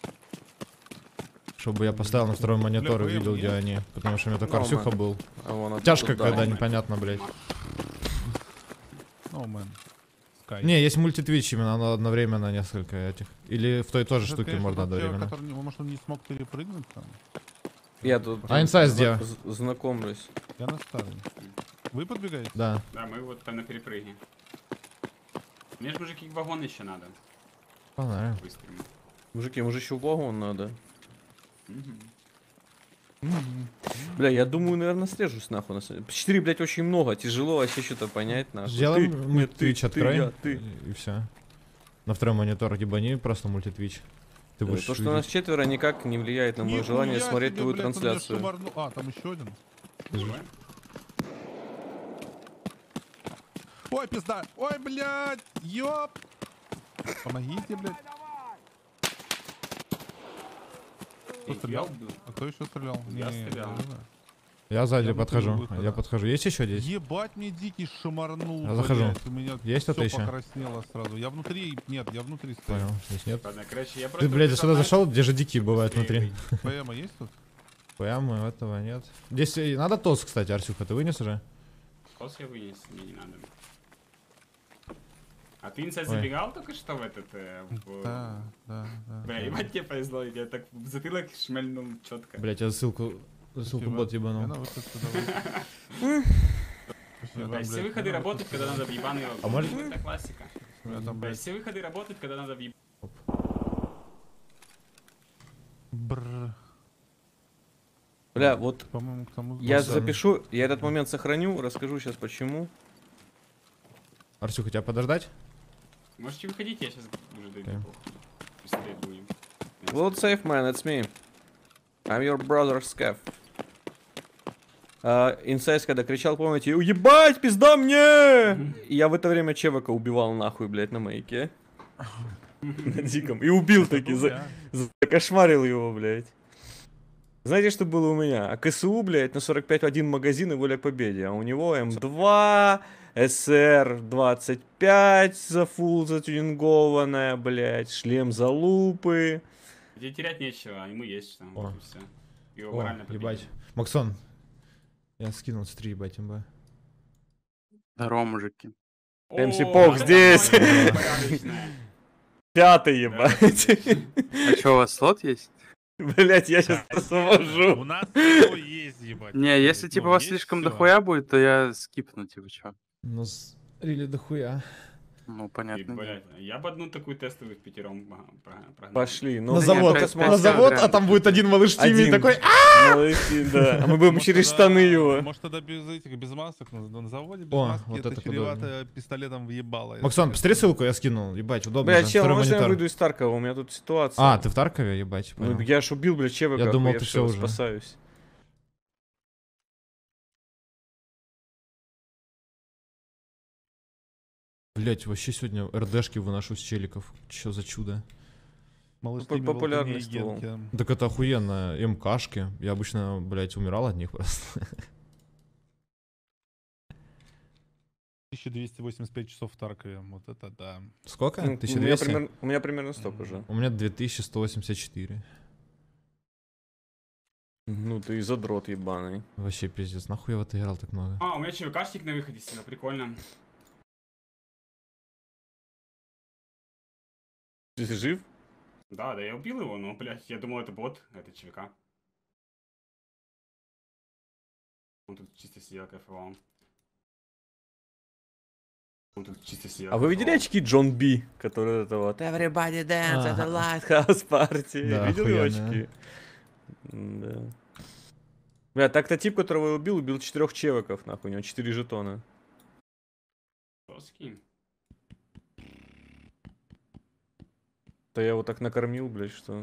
Speaker 1: Чтобы я поставил на второй монитор и
Speaker 4: Бля,
Speaker 1: видел,
Speaker 4: понял,
Speaker 1: где
Speaker 4: нет?
Speaker 1: они. Потому что у меня только
Speaker 3: Ну,
Speaker 1: Арсюха
Speaker 3: man.
Speaker 1: был.
Speaker 3: А вон оттуда,
Speaker 1: Тяжко,
Speaker 3: да.
Speaker 1: когда
Speaker 2: man.
Speaker 1: непонятно, блядь.
Speaker 4: No, man. пускай.
Speaker 1: Не, есть мультитвич именно, оно одновременно несколько этих. Или в той тоже
Speaker 4: Это,
Speaker 1: штуке
Speaker 4: конечно,
Speaker 1: можно
Speaker 4: тот человек,
Speaker 1: одновременно.
Speaker 4: который, не- может, он не смог перепрыгнуть там.
Speaker 3: Я тут
Speaker 1: А инсайд где?
Speaker 3: з- знакомлюсь.
Speaker 4: Я на старый. Вы подбегаете?
Speaker 1: Да.
Speaker 2: Да, мы вот там на перепрыге. Мне же, мужики, вагон еще надо.
Speaker 1: Знаю.
Speaker 2: Быстрыми.
Speaker 3: Мужики, может еще в вагон надо?
Speaker 2: Мгм.
Speaker 3: Бля, я думаю, наверное, слежусь нахуй. На самом деле. четыре, блядь, очень много. Тяжело вообще что-то понять нахуй.
Speaker 1: Сделаем
Speaker 3: Ты, нет,
Speaker 1: мультитвич,
Speaker 3: ты, ты,
Speaker 1: открой.
Speaker 3: я, ты.
Speaker 1: И все. На второй монитор ебани просто мультитвич. Ты
Speaker 3: Э,
Speaker 1: будешь
Speaker 3: То, что нас
Speaker 1: видеть.
Speaker 3: четверо, никак не влияет на мое желание
Speaker 4: Нихуя
Speaker 3: смотреть
Speaker 4: себе,
Speaker 3: твою
Speaker 4: блядь, он меня
Speaker 3: трансляцию.
Speaker 4: шмарнул. А, там еще один.
Speaker 2: Давай.
Speaker 4: Ой, пизда! Ой, блядь! Ёп! Помогите, блядь. Кто
Speaker 2: Эй, я
Speaker 4: стрелял?
Speaker 2: убил.
Speaker 4: А кто еще стрелял?
Speaker 2: Я
Speaker 4: Не,
Speaker 2: стрелял.
Speaker 4: не знаю.
Speaker 1: Я сзади
Speaker 4: Я внутри
Speaker 1: подхожу.
Speaker 4: выхода.
Speaker 1: Я подхожу. Есть еще здесь?
Speaker 4: Ебать, мне дикий шамарнул.
Speaker 1: Я захожу.
Speaker 4: блядь, У меня
Speaker 1: Есть кто-то
Speaker 4: всё
Speaker 1: еще?
Speaker 4: покраснело сразу. Я внутри, нет, я внутри стою.
Speaker 1: Понял, здесь нет.
Speaker 2: Ладно, короче, я
Speaker 1: Ты,
Speaker 2: просто...
Speaker 1: блядь,
Speaker 2: убежал
Speaker 1: сюда
Speaker 2: на
Speaker 1: зашел, где же дикие бывают
Speaker 2: быстрее
Speaker 1: внутри?
Speaker 2: выйти.
Speaker 4: ПМа есть тут?
Speaker 1: Прямо этого нет. Здесь и надо тос, кстати, Арсюха, ты вынес уже?
Speaker 2: Кос я вынес, мне не надо. А ты инсайд
Speaker 1: Ой.
Speaker 2: забегал только что в этот... э, в-
Speaker 4: Да, да, да.
Speaker 2: Бля, ебать тебе повезло, я так в затылок шмельнул четко.
Speaker 1: Блять, я ссылку, ссылку бот
Speaker 4: Я
Speaker 1: ебанул.
Speaker 4: на выход сюда
Speaker 2: Ну,
Speaker 4: Спасибо,
Speaker 2: то есть все
Speaker 4: блядь,
Speaker 2: выходы
Speaker 4: я на
Speaker 2: работают,
Speaker 4: выход
Speaker 2: когда
Speaker 4: сюда.
Speaker 2: надо в ебаный...
Speaker 1: А может-
Speaker 2: Это классика.
Speaker 4: У меня там,
Speaker 2: То
Speaker 4: блядь,
Speaker 2: есть все выходы работают, когда надо в еб...
Speaker 4: бррр.
Speaker 3: Бля, вот
Speaker 4: По-моему, к тому...
Speaker 3: я
Speaker 1: Ладно.
Speaker 3: запишу, я этот момент сохраню, расскажу сейчас почему.
Speaker 1: Арсюха, тебя подождать?
Speaker 2: Можете выходить, я сейчас уже дойду.
Speaker 1: Окей.
Speaker 2: похуй. Быстрее будем.
Speaker 3: World safe man, it's me. I'm your brother Scav. А, Инсайс, когда кричал, помните, уебать, пизда мне! И я в это время Чевака убивал нахуй, блядь, на маяке. На диком. И убил таки,
Speaker 4: Ну,
Speaker 3: за-
Speaker 4: я.
Speaker 3: закошмарил его, блядь. Знаете, что было у меня? А КСУ, блядь, на сорок пять один магазин и воля к победе. А у него эм два, эс эр двадцать пять за фул затюнингованная, блядь, шлем за лупы.
Speaker 2: Тебе терять нечего, а ему есть там.
Speaker 1: О.
Speaker 2: Вот и все. Его
Speaker 1: О,
Speaker 2: морально победили.
Speaker 1: ебать. Максон, я скинул три, ебать, имба.
Speaker 6: Здорово, мужики.
Speaker 2: О,
Speaker 3: эм си Пок
Speaker 2: это
Speaker 3: здесь.
Speaker 2: нормально, порядочная.
Speaker 3: Пятый, ебать.
Speaker 6: А что, у вас слот есть?
Speaker 3: Блядь, я сейчас
Speaker 4: У
Speaker 3: освобожу.
Speaker 4: нас всё есть, ебать.
Speaker 6: Не, если
Speaker 4: Ну,
Speaker 6: типа вас
Speaker 4: есть
Speaker 6: слишком
Speaker 4: всё.
Speaker 6: дохуя будет, то я скипну, типа, чё.
Speaker 1: Ну, с... рили дохуя.
Speaker 6: Ну,
Speaker 2: И,
Speaker 6: понятно.
Speaker 2: блядь, я бы одну такую тестовую в пятером ага, про- прогнал.
Speaker 3: Пошли. Ну,
Speaker 1: На
Speaker 6: да
Speaker 1: завод,
Speaker 6: нет,
Speaker 3: только
Speaker 6: пять-
Speaker 1: на
Speaker 6: пять
Speaker 1: завод,
Speaker 6: вариантов.
Speaker 1: а там будет один малыш Тимми
Speaker 3: Один.
Speaker 1: такой, а
Speaker 3: Молодцы, да. А мы будем
Speaker 4: Может,
Speaker 3: через
Speaker 4: тогда-
Speaker 3: штаны его.
Speaker 4: Может тогда без этих, без масок на, на заводе, без
Speaker 1: О,
Speaker 4: маски,
Speaker 1: вот
Speaker 4: это,
Speaker 1: это
Speaker 4: чревато пистолетом въебало. если
Speaker 1: Максон,
Speaker 4: честно.
Speaker 1: посмотри ссылку, я скинул, ебать, удобно
Speaker 3: Бля,
Speaker 1: же,
Speaker 3: чел,
Speaker 1: второй
Speaker 3: можно я
Speaker 1: монитор.
Speaker 3: выйду из Таркова? У меня тут ситуация.
Speaker 1: А, ты в Таркове, ебать,
Speaker 3: Ну,
Speaker 1: понял.
Speaker 3: я ж убил, блядь, Чевака.
Speaker 1: Я думал,
Speaker 3: я
Speaker 1: ты
Speaker 3: всё,
Speaker 1: всё уже.
Speaker 3: спасаюсь.
Speaker 1: Блять, вообще сегодня РДшки выношу с челиков. Чё за чудо?
Speaker 4: Малыш
Speaker 3: Попу-
Speaker 4: Тимми,
Speaker 3: популярный
Speaker 4: Волкани и
Speaker 3: ствол.
Speaker 4: Генки.
Speaker 1: Так это охуенно, МКшки. Я обычно, блять, умирал от них просто.
Speaker 4: тысяча двести восемьдесят пять часов в Таркове, вот это да.
Speaker 1: Сколько?
Speaker 3: Ну, у, меня
Speaker 1: тысяча двести?
Speaker 3: примерно, у меня примерно столько же.
Speaker 1: У меня две тысячи сто восемьдесят четыре.
Speaker 3: Ну ты задрот ебаный.
Speaker 1: Вообще пиздец, нахуй я в это играл так много?
Speaker 2: А, у меня ЧВКшник на выходе сильно, прикольно.
Speaker 3: Ты жив?
Speaker 2: Да, да, я убил его, но, блядь, я думал, это бот, это ЧВК. Он тут чисто сидел, кайфовал. Он тут чисто сидел.
Speaker 3: А вы видели
Speaker 2: кайфовал.
Speaker 3: очки Джон Би, которые это вот Everybody dance at the Lighthouse Party?
Speaker 1: Да,
Speaker 3: Видел его
Speaker 1: охуенно.
Speaker 3: очки? Да. Бля, так-то тип, которого я убил, убил четырех чеваков, нахуй, у него четыре жетона.
Speaker 2: Жёсткий.
Speaker 3: Да я его так накормил, блядь, что...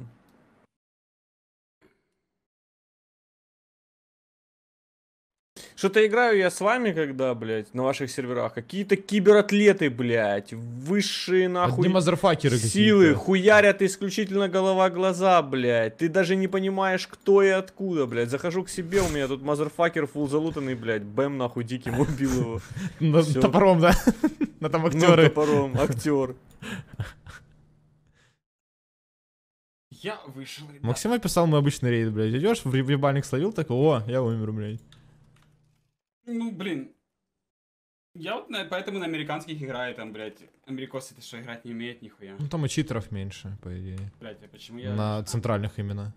Speaker 3: Что-то играю я с вами, когда, блядь, на ваших серверах. Какие-то кибератлеты, блядь. Высшие,
Speaker 1: Одни
Speaker 3: нахуй,
Speaker 1: мазерфакеры
Speaker 3: силы.
Speaker 1: какие-то.
Speaker 3: Хуярят исключительно голова-глаза, блядь. Ты даже не понимаешь, кто и откуда, блядь. Захожу к себе, у меня тут мазерфакер фул залутанный, блядь. Бэм, нахуй, диким убил его.
Speaker 1: На-
Speaker 3: Всё.
Speaker 1: Топором, да? На там
Speaker 3: Ну,
Speaker 1: актеры.
Speaker 3: топором, актер.
Speaker 2: Я вышел, ребят.
Speaker 1: Максим описал мой обычный рейд, блядь. Идешь, в ебальник словил, такой, о, я умер, блядь.
Speaker 2: Ну, блин. Я вот на- поэтому на американских играю, там, блядь, америкосы-то что, играть не умеют нихуя.
Speaker 1: Ну там и читеров меньше, по идее.
Speaker 2: Блядь, а почему я...
Speaker 1: На
Speaker 2: А,
Speaker 1: центральных именно.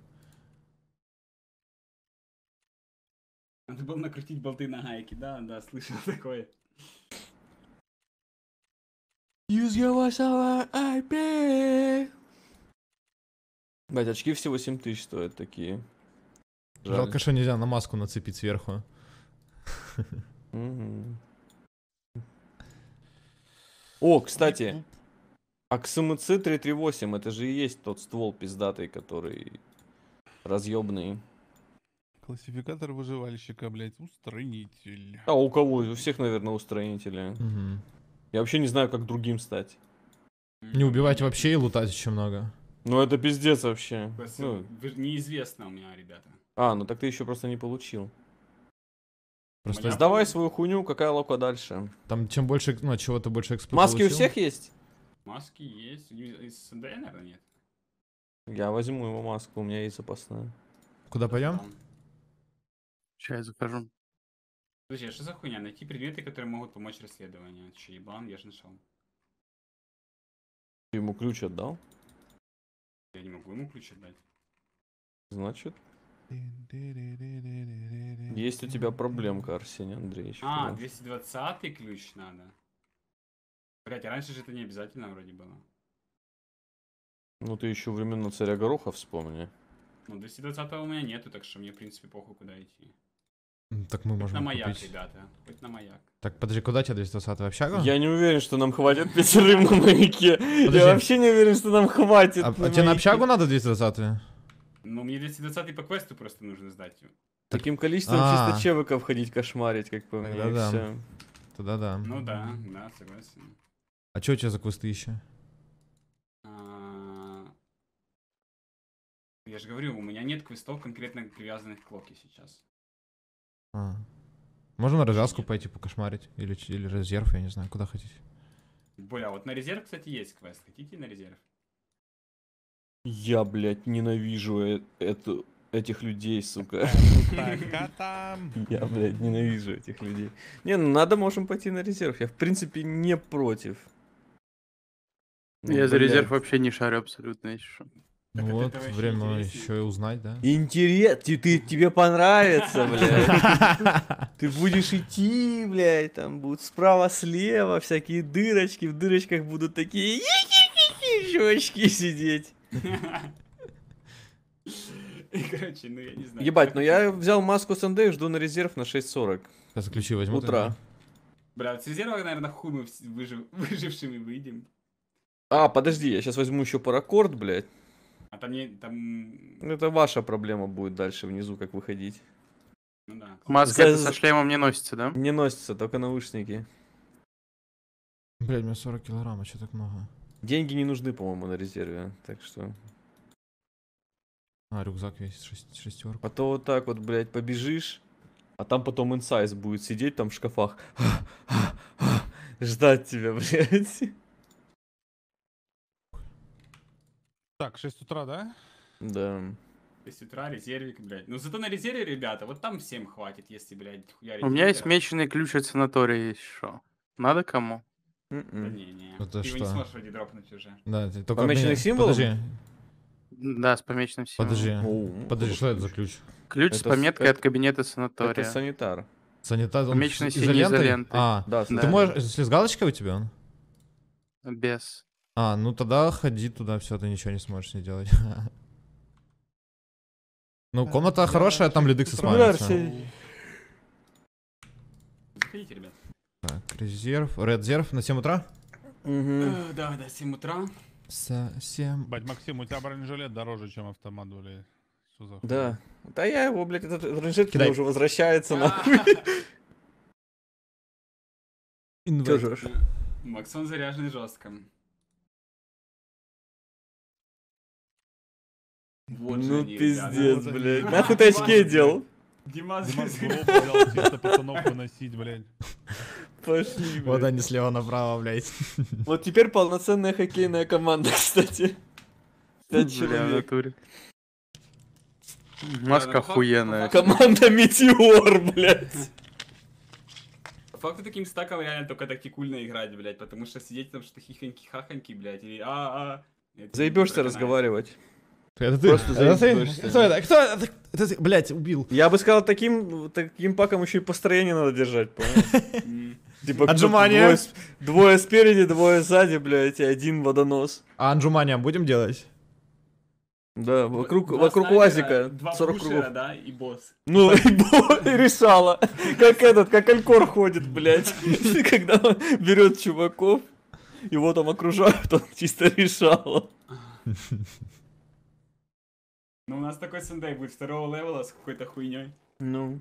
Speaker 2: Надо было накрутить болты на гайки, да, да, слышал такое.
Speaker 3: Use your ай пи. Блять, очки всего семь тысяч стоят такие. Жаль.
Speaker 1: Жалко, что нельзя на маску нацепить сверху.
Speaker 3: Мгм. О, кстати, а к СМЦ триста тридцать восемь это же и есть тот ствол пиздатый, который разъебный.
Speaker 4: Классификатор выживальщика, блядь, устранитель.
Speaker 3: А у кого? У всех, наверное, устранители.
Speaker 1: Мгм.
Speaker 3: Я вообще не знаю, как другим стать.
Speaker 1: Не убивать вообще и лутать еще много.
Speaker 3: Ну это пиздец вообще.
Speaker 2: Просто
Speaker 3: Ну,
Speaker 2: вы- неизвестно у меня, ребята.
Speaker 3: а, ну так ты еще просто не получил.
Speaker 1: Просто
Speaker 2: Моя-
Speaker 3: Сдавай свою хуйню, какая лока дальше.
Speaker 1: там чем больше, ну, чего-то больше экспы
Speaker 3: Маски у
Speaker 1: получил.
Speaker 3: всех есть?
Speaker 2: Маски есть. Из из СНД, наверное, нет.
Speaker 3: Я возьму его маску, у меня есть запасная.
Speaker 1: Куда пойдем?
Speaker 2: Там.
Speaker 6: Сейчас я закажу.
Speaker 2: Подожди, а что за хуйня? Найти предметы, которые могут помочь расследованию. Че, ебан, я же нашел.
Speaker 3: Ты ему ключ отдал?
Speaker 2: Я не могу ему ключ отдать.
Speaker 3: Значит, есть у тебя проблемка, Арсений Андреевич.
Speaker 2: А,
Speaker 3: Хорош.
Speaker 2: двести двадцатый ключ надо. Блять, а раньше же это не обязательно вроде было.
Speaker 3: Ну ты еще времена царя Гороха вспомни.
Speaker 2: Ну, двести двадцатого у меня нету, так что мне, в принципе, похуй, куда идти.
Speaker 1: М, Так мы
Speaker 2: Хоть на
Speaker 1: можем
Speaker 2: маяк,
Speaker 1: купить.
Speaker 2: ребята. Хоть на маяк.
Speaker 1: Так, подожди, куда тебе двести двадцатый в общагу?
Speaker 3: Я не уверен, что нам хватит пятерым на маяке.
Speaker 1: Подожди.
Speaker 3: Я вообще не уверен, что нам хватит.
Speaker 1: А,
Speaker 3: на
Speaker 1: а тебе на
Speaker 3: маяке.
Speaker 1: общагу надо двести двадцатый?
Speaker 2: Ну, мне двести двадцатый по квесту просто нужно сдать.
Speaker 3: Таким количеством
Speaker 1: А.
Speaker 3: чисто чевыков ходить кошмарить, как по мне.
Speaker 1: Тогда
Speaker 3: и
Speaker 1: да.
Speaker 3: всё.
Speaker 1: Тогда да.
Speaker 2: Ну да, да, согласен.
Speaker 1: А что у тебя за квесты еще?
Speaker 2: А, Я же говорю, у меня нет квестов конкретно привязанных к Локи сейчас.
Speaker 1: А. Можно на развязку
Speaker 2: Нет.
Speaker 1: пойти покошмарить? Или, ч- или резерв, я не знаю, куда хотите.
Speaker 2: Бля, вот на резерв, кстати, есть квест. Хотите на резерв?
Speaker 3: Я, блядь, ненавижу э- эту, этих людей, сука.
Speaker 4: Так, а там...
Speaker 3: Я, блядь, ненавижу этих людей. Не, ну надо, можем пойти на резерв. Я, в принципе, не против. Ну,
Speaker 6: Я за
Speaker 3: блядь.
Speaker 6: резерв вообще не шарю абсолютно еще.
Speaker 2: Так
Speaker 1: Ну
Speaker 2: от
Speaker 1: вот,
Speaker 2: этого ещё
Speaker 1: время
Speaker 2: интереснее.
Speaker 1: еще и узнать, да?
Speaker 3: Интерес, ты, ты- тебе понравится, блядь. Ты будешь идти, блядь, там будут справа-слева всякие дырочки, в дырочках будут такие щечки сидеть.
Speaker 2: Короче, ну я не знаю.
Speaker 3: Ебать, ну я взял маску СНД и жду на резерв на шесть сорок
Speaker 1: Сейчас ключи возьму.
Speaker 3: утра.
Speaker 2: Бля, с резерва, наверное, хуй мы вс- выжив- выжившими выйдем.
Speaker 3: А, подожди, я сейчас возьму еще паракорд, блядь.
Speaker 2: А там не... Там...
Speaker 3: Это ваша проблема будет дальше внизу, как выходить.
Speaker 2: Ну да.
Speaker 6: Маска
Speaker 3: За-
Speaker 6: это со шлемом не носится, да?
Speaker 3: Не носятся, только наушники.
Speaker 1: Блять, у меня сорок килограмм, а что так много?
Speaker 3: Деньги не нужны, по-моему, на резерве, так что...
Speaker 1: А, рюкзак весит шесть, шестерку.
Speaker 3: А то вот так вот, блядь, побежишь, а там потом инсайз будет сидеть там в шкафах. Ждать тебя, блядь.
Speaker 4: Так, шесть утра, да?
Speaker 3: Да.
Speaker 2: В десять утра резервик, блядь. Ну зато на резерве, ребята, вот там всем хватит, если, блядь, хуярить.
Speaker 6: У меня есть
Speaker 2: резерв.
Speaker 6: меченый ключ от санатория есть что. Надо кому?
Speaker 2: Да
Speaker 3: М-м.
Speaker 2: не-не.
Speaker 1: Это
Speaker 2: Ты его не
Speaker 1: что?
Speaker 2: сможешь вроде дропнуть уже.
Speaker 1: Да, ты только...
Speaker 3: Помеченных
Speaker 1: меня-
Speaker 3: символов?
Speaker 1: Подожди,
Speaker 6: Да, с помеченным символом.
Speaker 1: подожди.
Speaker 3: Оу,
Speaker 1: Подожди, что это за
Speaker 3: ключ?
Speaker 1: ключ?
Speaker 6: Ключ с
Speaker 3: Это с-
Speaker 6: пометкой
Speaker 3: это-
Speaker 6: от кабинета
Speaker 3: Это
Speaker 6: санатория.
Speaker 3: санитар.
Speaker 1: Санитар, он
Speaker 6: Помеченный
Speaker 1: с
Speaker 6: синей
Speaker 1: изолентой?
Speaker 6: изолентой.
Speaker 1: А,
Speaker 3: Да,
Speaker 1: ты
Speaker 6: Да.
Speaker 1: можешь, если с галочкой у тебя он?
Speaker 6: Без.
Speaker 1: А, ну тогда ходи туда, все, ты ничего не сможешь не делать. Ну, комната
Speaker 4: Я
Speaker 1: хорошая, там
Speaker 4: шесть
Speaker 1: лидексы
Speaker 4: утра
Speaker 1: смарятся.
Speaker 3: Арсений.
Speaker 2: Заходите, ребят.
Speaker 1: Так, резерв, резерв на семь утра?
Speaker 3: Мгм.
Speaker 2: Э, Да, да, семь утра.
Speaker 1: семь.
Speaker 4: Бать, Максим, у тебя бронежилет дороже, чем автомат, блядь. Что за хуйня?
Speaker 3: Да. Да я его, блядь, этот ранжет
Speaker 1: Кидай.
Speaker 3: уже возвращается нахуй. Чё жрёшь?
Speaker 2: Максон заряженный жестко. Вот же
Speaker 3: Ну
Speaker 2: они, ребята.
Speaker 3: пиздец,
Speaker 4: Вот они.
Speaker 3: блядь. Нахуй ты очки одел?
Speaker 2: Димас,
Speaker 4: Димас в группу взял чисто пацанов выносить, блядь.
Speaker 3: Пошли,
Speaker 1: Вот
Speaker 3: блядь.
Speaker 1: они слева направо, блядь.
Speaker 3: Вот теперь полноценная хоккейная команда, кстати. Пять
Speaker 6: Бля, в
Speaker 3: человек.
Speaker 6: натуре. Маска
Speaker 2: ну, по факту-
Speaker 6: охуенная.
Speaker 2: по факту-
Speaker 3: Команда Метеор, блядь.
Speaker 2: По факту таким стаком реально только тактикульно играть, блядь, потому что сидеть там что-то хихоньки-хахоньки, блядь, или а-а. это
Speaker 3: Заебешься
Speaker 2: проканает.
Speaker 3: разговаривать.
Speaker 1: Это ты?
Speaker 3: Просто
Speaker 1: Это ты?
Speaker 3: заебешься.
Speaker 1: Кто это? Кто это? Это ты, блядь, убил.
Speaker 3: Я бы сказал, таким, таким паком еще и построение надо держать, понял?
Speaker 2: М.
Speaker 3: Типа кто-то
Speaker 1: Отжимания.
Speaker 3: Двое, с- двое спереди, двое сзади, блядь, и один водонос.
Speaker 1: А анжумания будем делать?
Speaker 3: Да, вокруг,
Speaker 2: Два
Speaker 3: вокруг
Speaker 2: снайпера,
Speaker 3: УАЗика
Speaker 2: Два
Speaker 3: сорок
Speaker 2: пушера,
Speaker 3: кругов.
Speaker 2: да, и босс.
Speaker 3: Ну, и бо- и решала. Как этот, как Алькор ходит, блядь. Когда он берет чуваков, его там окружают, он чисто решала.
Speaker 2: Ну, у нас такой сендей будет второго левела с какой-то хуйней.
Speaker 3: Ну,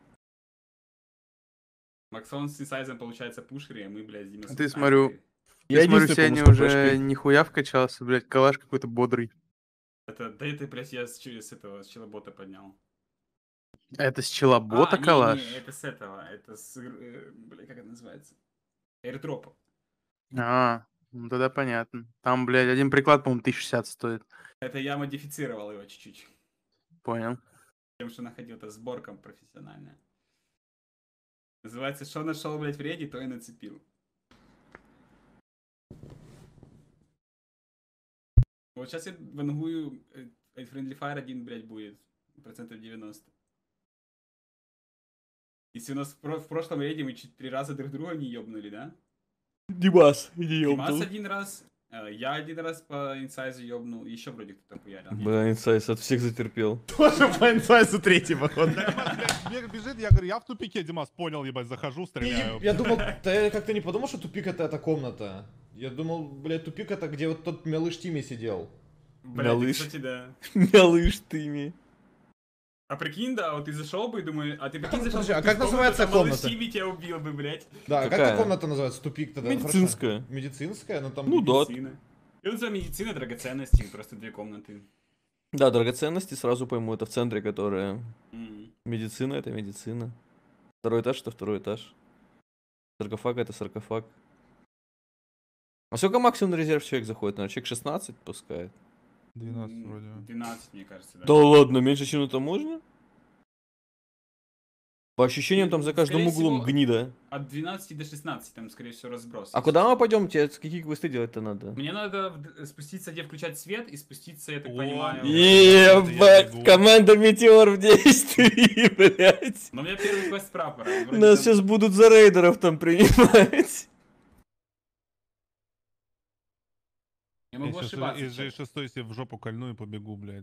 Speaker 2: Максон с инсайзом получается пушере, а мы, блядь, с Димой с
Speaker 6: Ты,
Speaker 2: снайперкой.
Speaker 6: смотрю,
Speaker 3: я
Speaker 6: Я смотрю,
Speaker 3: единственный
Speaker 6: Сеня
Speaker 3: помню, что
Speaker 6: уже
Speaker 3: пачкой.
Speaker 6: нихуя вкачался, блядь, калаш какой-то бодрый.
Speaker 2: Это, да это, блядь, я с, чё- с этого, с челобота поднял.
Speaker 6: Это с челобота
Speaker 2: А, не,
Speaker 6: калаш?
Speaker 2: не, это с этого, это с, э, блядь, как это называется? Airdrop.
Speaker 6: А, ну тогда понятно. Там, блядь, один приклад, по-моему, тысяча шестьдесят стоит.
Speaker 2: Это я модифицировал его чуть-чуть.
Speaker 6: Понял.
Speaker 2: Тем, что находил это сборком профессиональная. Называется, что нашел, блядь, в рейде, то и нацепил. Вот сейчас я вангую, э, Friendly Fire один, блядь, будет. Процентов девяносто. Если у нас в, про- в прошлом рейде мы чуть три раза друг друга не ёбнули, да?
Speaker 3: Димас, иди
Speaker 2: Димас
Speaker 3: ёбнул.
Speaker 2: один раз, э, я один раз по инсайзу ёбнул, еще вроде кто-то хуярил.
Speaker 3: Бля, инсайс от всех затерпел.
Speaker 1: Тоже по инсайсу третий, походу.
Speaker 4: Блядь, бежит, я говорю, я в тупике, Димас, понял, ебать, захожу, стреляю.
Speaker 1: Я думал, ты как-то не подумал, что тупик это эта комната? Я думал, блядь, тупик это где вот тот малыш Тимми сидел.
Speaker 2: Блядь,
Speaker 3: Малыш.
Speaker 2: кстати, да.
Speaker 3: Мялыш ты ми.
Speaker 2: А прикинь, да, вот ты зашел бы и думаю, а ты прикинь, зашел
Speaker 1: Подожди,
Speaker 2: бы
Speaker 1: а
Speaker 2: в ту
Speaker 1: как
Speaker 2: комнату,
Speaker 1: называется
Speaker 2: там малыш
Speaker 1: комната?
Speaker 2: Тимми тебя убил бы, блядь.
Speaker 1: Да, а как
Speaker 3: Какая?
Speaker 1: эта комната называется? Тупик тогда? Хорошо.
Speaker 3: Медицинская.
Speaker 1: Медицинская? Ну там...
Speaker 3: Ну да.
Speaker 2: Медицина. И вот за медицина, драгоценности, просто две комнаты.
Speaker 3: Да, драгоценности, сразу пойму, это в центре, которая...
Speaker 2: М.
Speaker 3: Медицина — это медицина. Второй этаж — это второй этаж. Саркофаг — это саркофаг. А сколько максимум на резерв человек заходит? Наверное, человек шестнадцать пускает.
Speaker 4: двенадцать
Speaker 2: М,
Speaker 4: вроде.
Speaker 2: двенадцать, мне кажется, да.
Speaker 3: Да ладно, меньше, чем это можно? По ощущениям, там за каждым
Speaker 2: Скорее
Speaker 3: углом
Speaker 2: всего,
Speaker 3: гнида.
Speaker 2: От двенадцати до шестнадцати там, скорее всего, разброс.
Speaker 3: А куда мы пойдем? Тебе какие квесты делать-то надо?
Speaker 2: Мне надо в- спуститься, где включать свет, и спуститься, я так
Speaker 4: О,
Speaker 2: понимаю...
Speaker 4: е-
Speaker 3: Ебать,
Speaker 4: бегу.
Speaker 3: команда Метеор в действии, блядь.
Speaker 2: Но у меня первый квест с прапора. вроде
Speaker 3: Нас
Speaker 2: там-
Speaker 3: сейчас будут за рейдеров там принимать.
Speaker 2: Я
Speaker 4: Я
Speaker 2: могу
Speaker 4: сейчас
Speaker 2: ошибаться.
Speaker 4: из
Speaker 2: кстати.
Speaker 4: джей шесть себе в жопу кольну и побегу, блядь.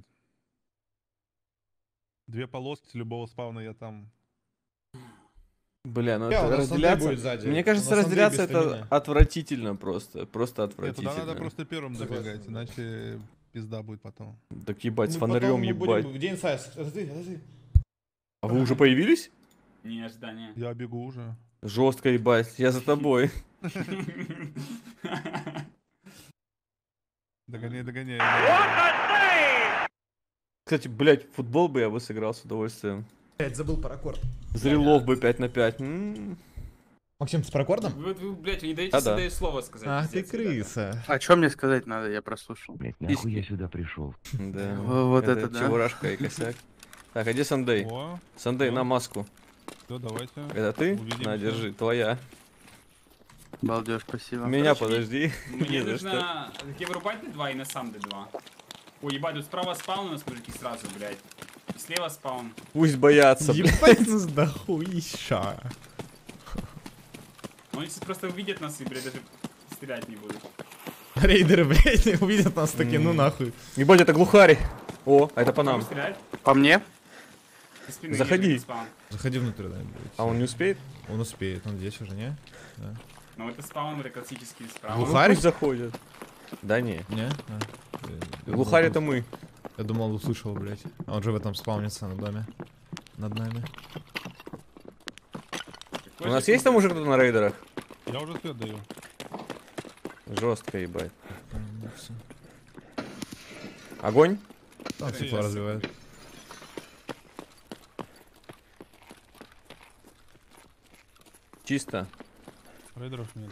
Speaker 4: Две полоски с любого спавна я там.
Speaker 3: Бля, ну
Speaker 1: Я,
Speaker 3: это
Speaker 1: у нас Андрей
Speaker 3: разделяться...
Speaker 1: будет сзади.
Speaker 3: Мне
Speaker 1: У
Speaker 3: кажется,
Speaker 1: нас Андрей
Speaker 3: разделяться
Speaker 1: без
Speaker 3: это
Speaker 1: стамины.
Speaker 3: отвратительно просто. Просто
Speaker 4: Нет, туда
Speaker 3: отвратительно.
Speaker 4: надо просто первым
Speaker 1: Согласен,
Speaker 4: добегать,
Speaker 1: да.
Speaker 4: иначе пизда будет потом.
Speaker 3: Так ебать, с
Speaker 1: Мы
Speaker 3: фонарем
Speaker 1: потом не будем-
Speaker 3: ебать.
Speaker 1: Где инсайс? Это ты, это ты.
Speaker 3: А вы уже появились?
Speaker 2: Не, ожидание.
Speaker 4: Я бегу уже.
Speaker 3: Жестко ебать, я за тобой.
Speaker 4: Догоняй, догоняй.
Speaker 3: Кстати, блять, в футбол бы я бы сыграл с удовольствием.
Speaker 1: Блять, забыл паракорд.
Speaker 3: Зрелов бы пять на пять. М.
Speaker 1: Максим, с паракордом?
Speaker 2: Вы, вы, блядь, вы не даете
Speaker 3: А, да.
Speaker 2: себе слово сказать.
Speaker 1: Ах ты
Speaker 2: пиздец, ребята.
Speaker 1: крыса.
Speaker 6: А что мне сказать надо? Я прослушал.
Speaker 7: Блять, нахуй я сюда пришел.
Speaker 3: Да.
Speaker 6: Во- вот это да.
Speaker 3: Чебурашка и косяк. Так, а где Сандей?
Speaker 4: О,
Speaker 3: Сандей,
Speaker 4: О.
Speaker 3: на маску.
Speaker 4: все, давайте.
Speaker 3: Это ты?
Speaker 4: Увидимся.
Speaker 3: На, держи, твоя.
Speaker 6: Балдеж, спасибо.
Speaker 3: Меня
Speaker 2: короче,
Speaker 3: подожди.
Speaker 2: Мне
Speaker 3: Не за что.
Speaker 2: нужно где вырубать д два и на сам д два. Ой, ебать, тут справа спаун у нас, мужики, сразу, блядь. И слева спаун.
Speaker 3: Пусть боятся. блядь.
Speaker 1: Ебать, ну дохуища.
Speaker 2: Ну, они сейчас просто увидят нас и, блядь, даже стрелять не будут.
Speaker 1: Рейдеры, блядь, увидят нас такие, ну нахуй.
Speaker 3: Ебать, это глухарь. О, а это по
Speaker 2: Кому
Speaker 3: нам.
Speaker 2: стрелять?
Speaker 6: По мне?
Speaker 2: Со спины
Speaker 3: Заходи.
Speaker 2: едет спаун.
Speaker 1: Заходи внутрь, да, блядь.
Speaker 3: А он не успеет?
Speaker 1: Он успеет, он здесь уже, не? Да.
Speaker 2: Ну, это спаун, это классический справа.
Speaker 3: Ну,
Speaker 1: Глухарь?
Speaker 3: пусть заходит. Да не.
Speaker 1: Не? А. Я
Speaker 3: Глухарь
Speaker 1: думал,
Speaker 3: это мы.
Speaker 1: Я думал, услышал, блядь. А он же в этом спаунится на доме. Над нами.
Speaker 3: У нас есть там уже кто-то на рейдерах?
Speaker 4: Я уже свет даю.
Speaker 3: Жестко, ебать.
Speaker 1: Ну, всё.
Speaker 3: Огонь?
Speaker 1: Там стекло разбивает.
Speaker 3: Чисто.
Speaker 4: Рейдеров нет.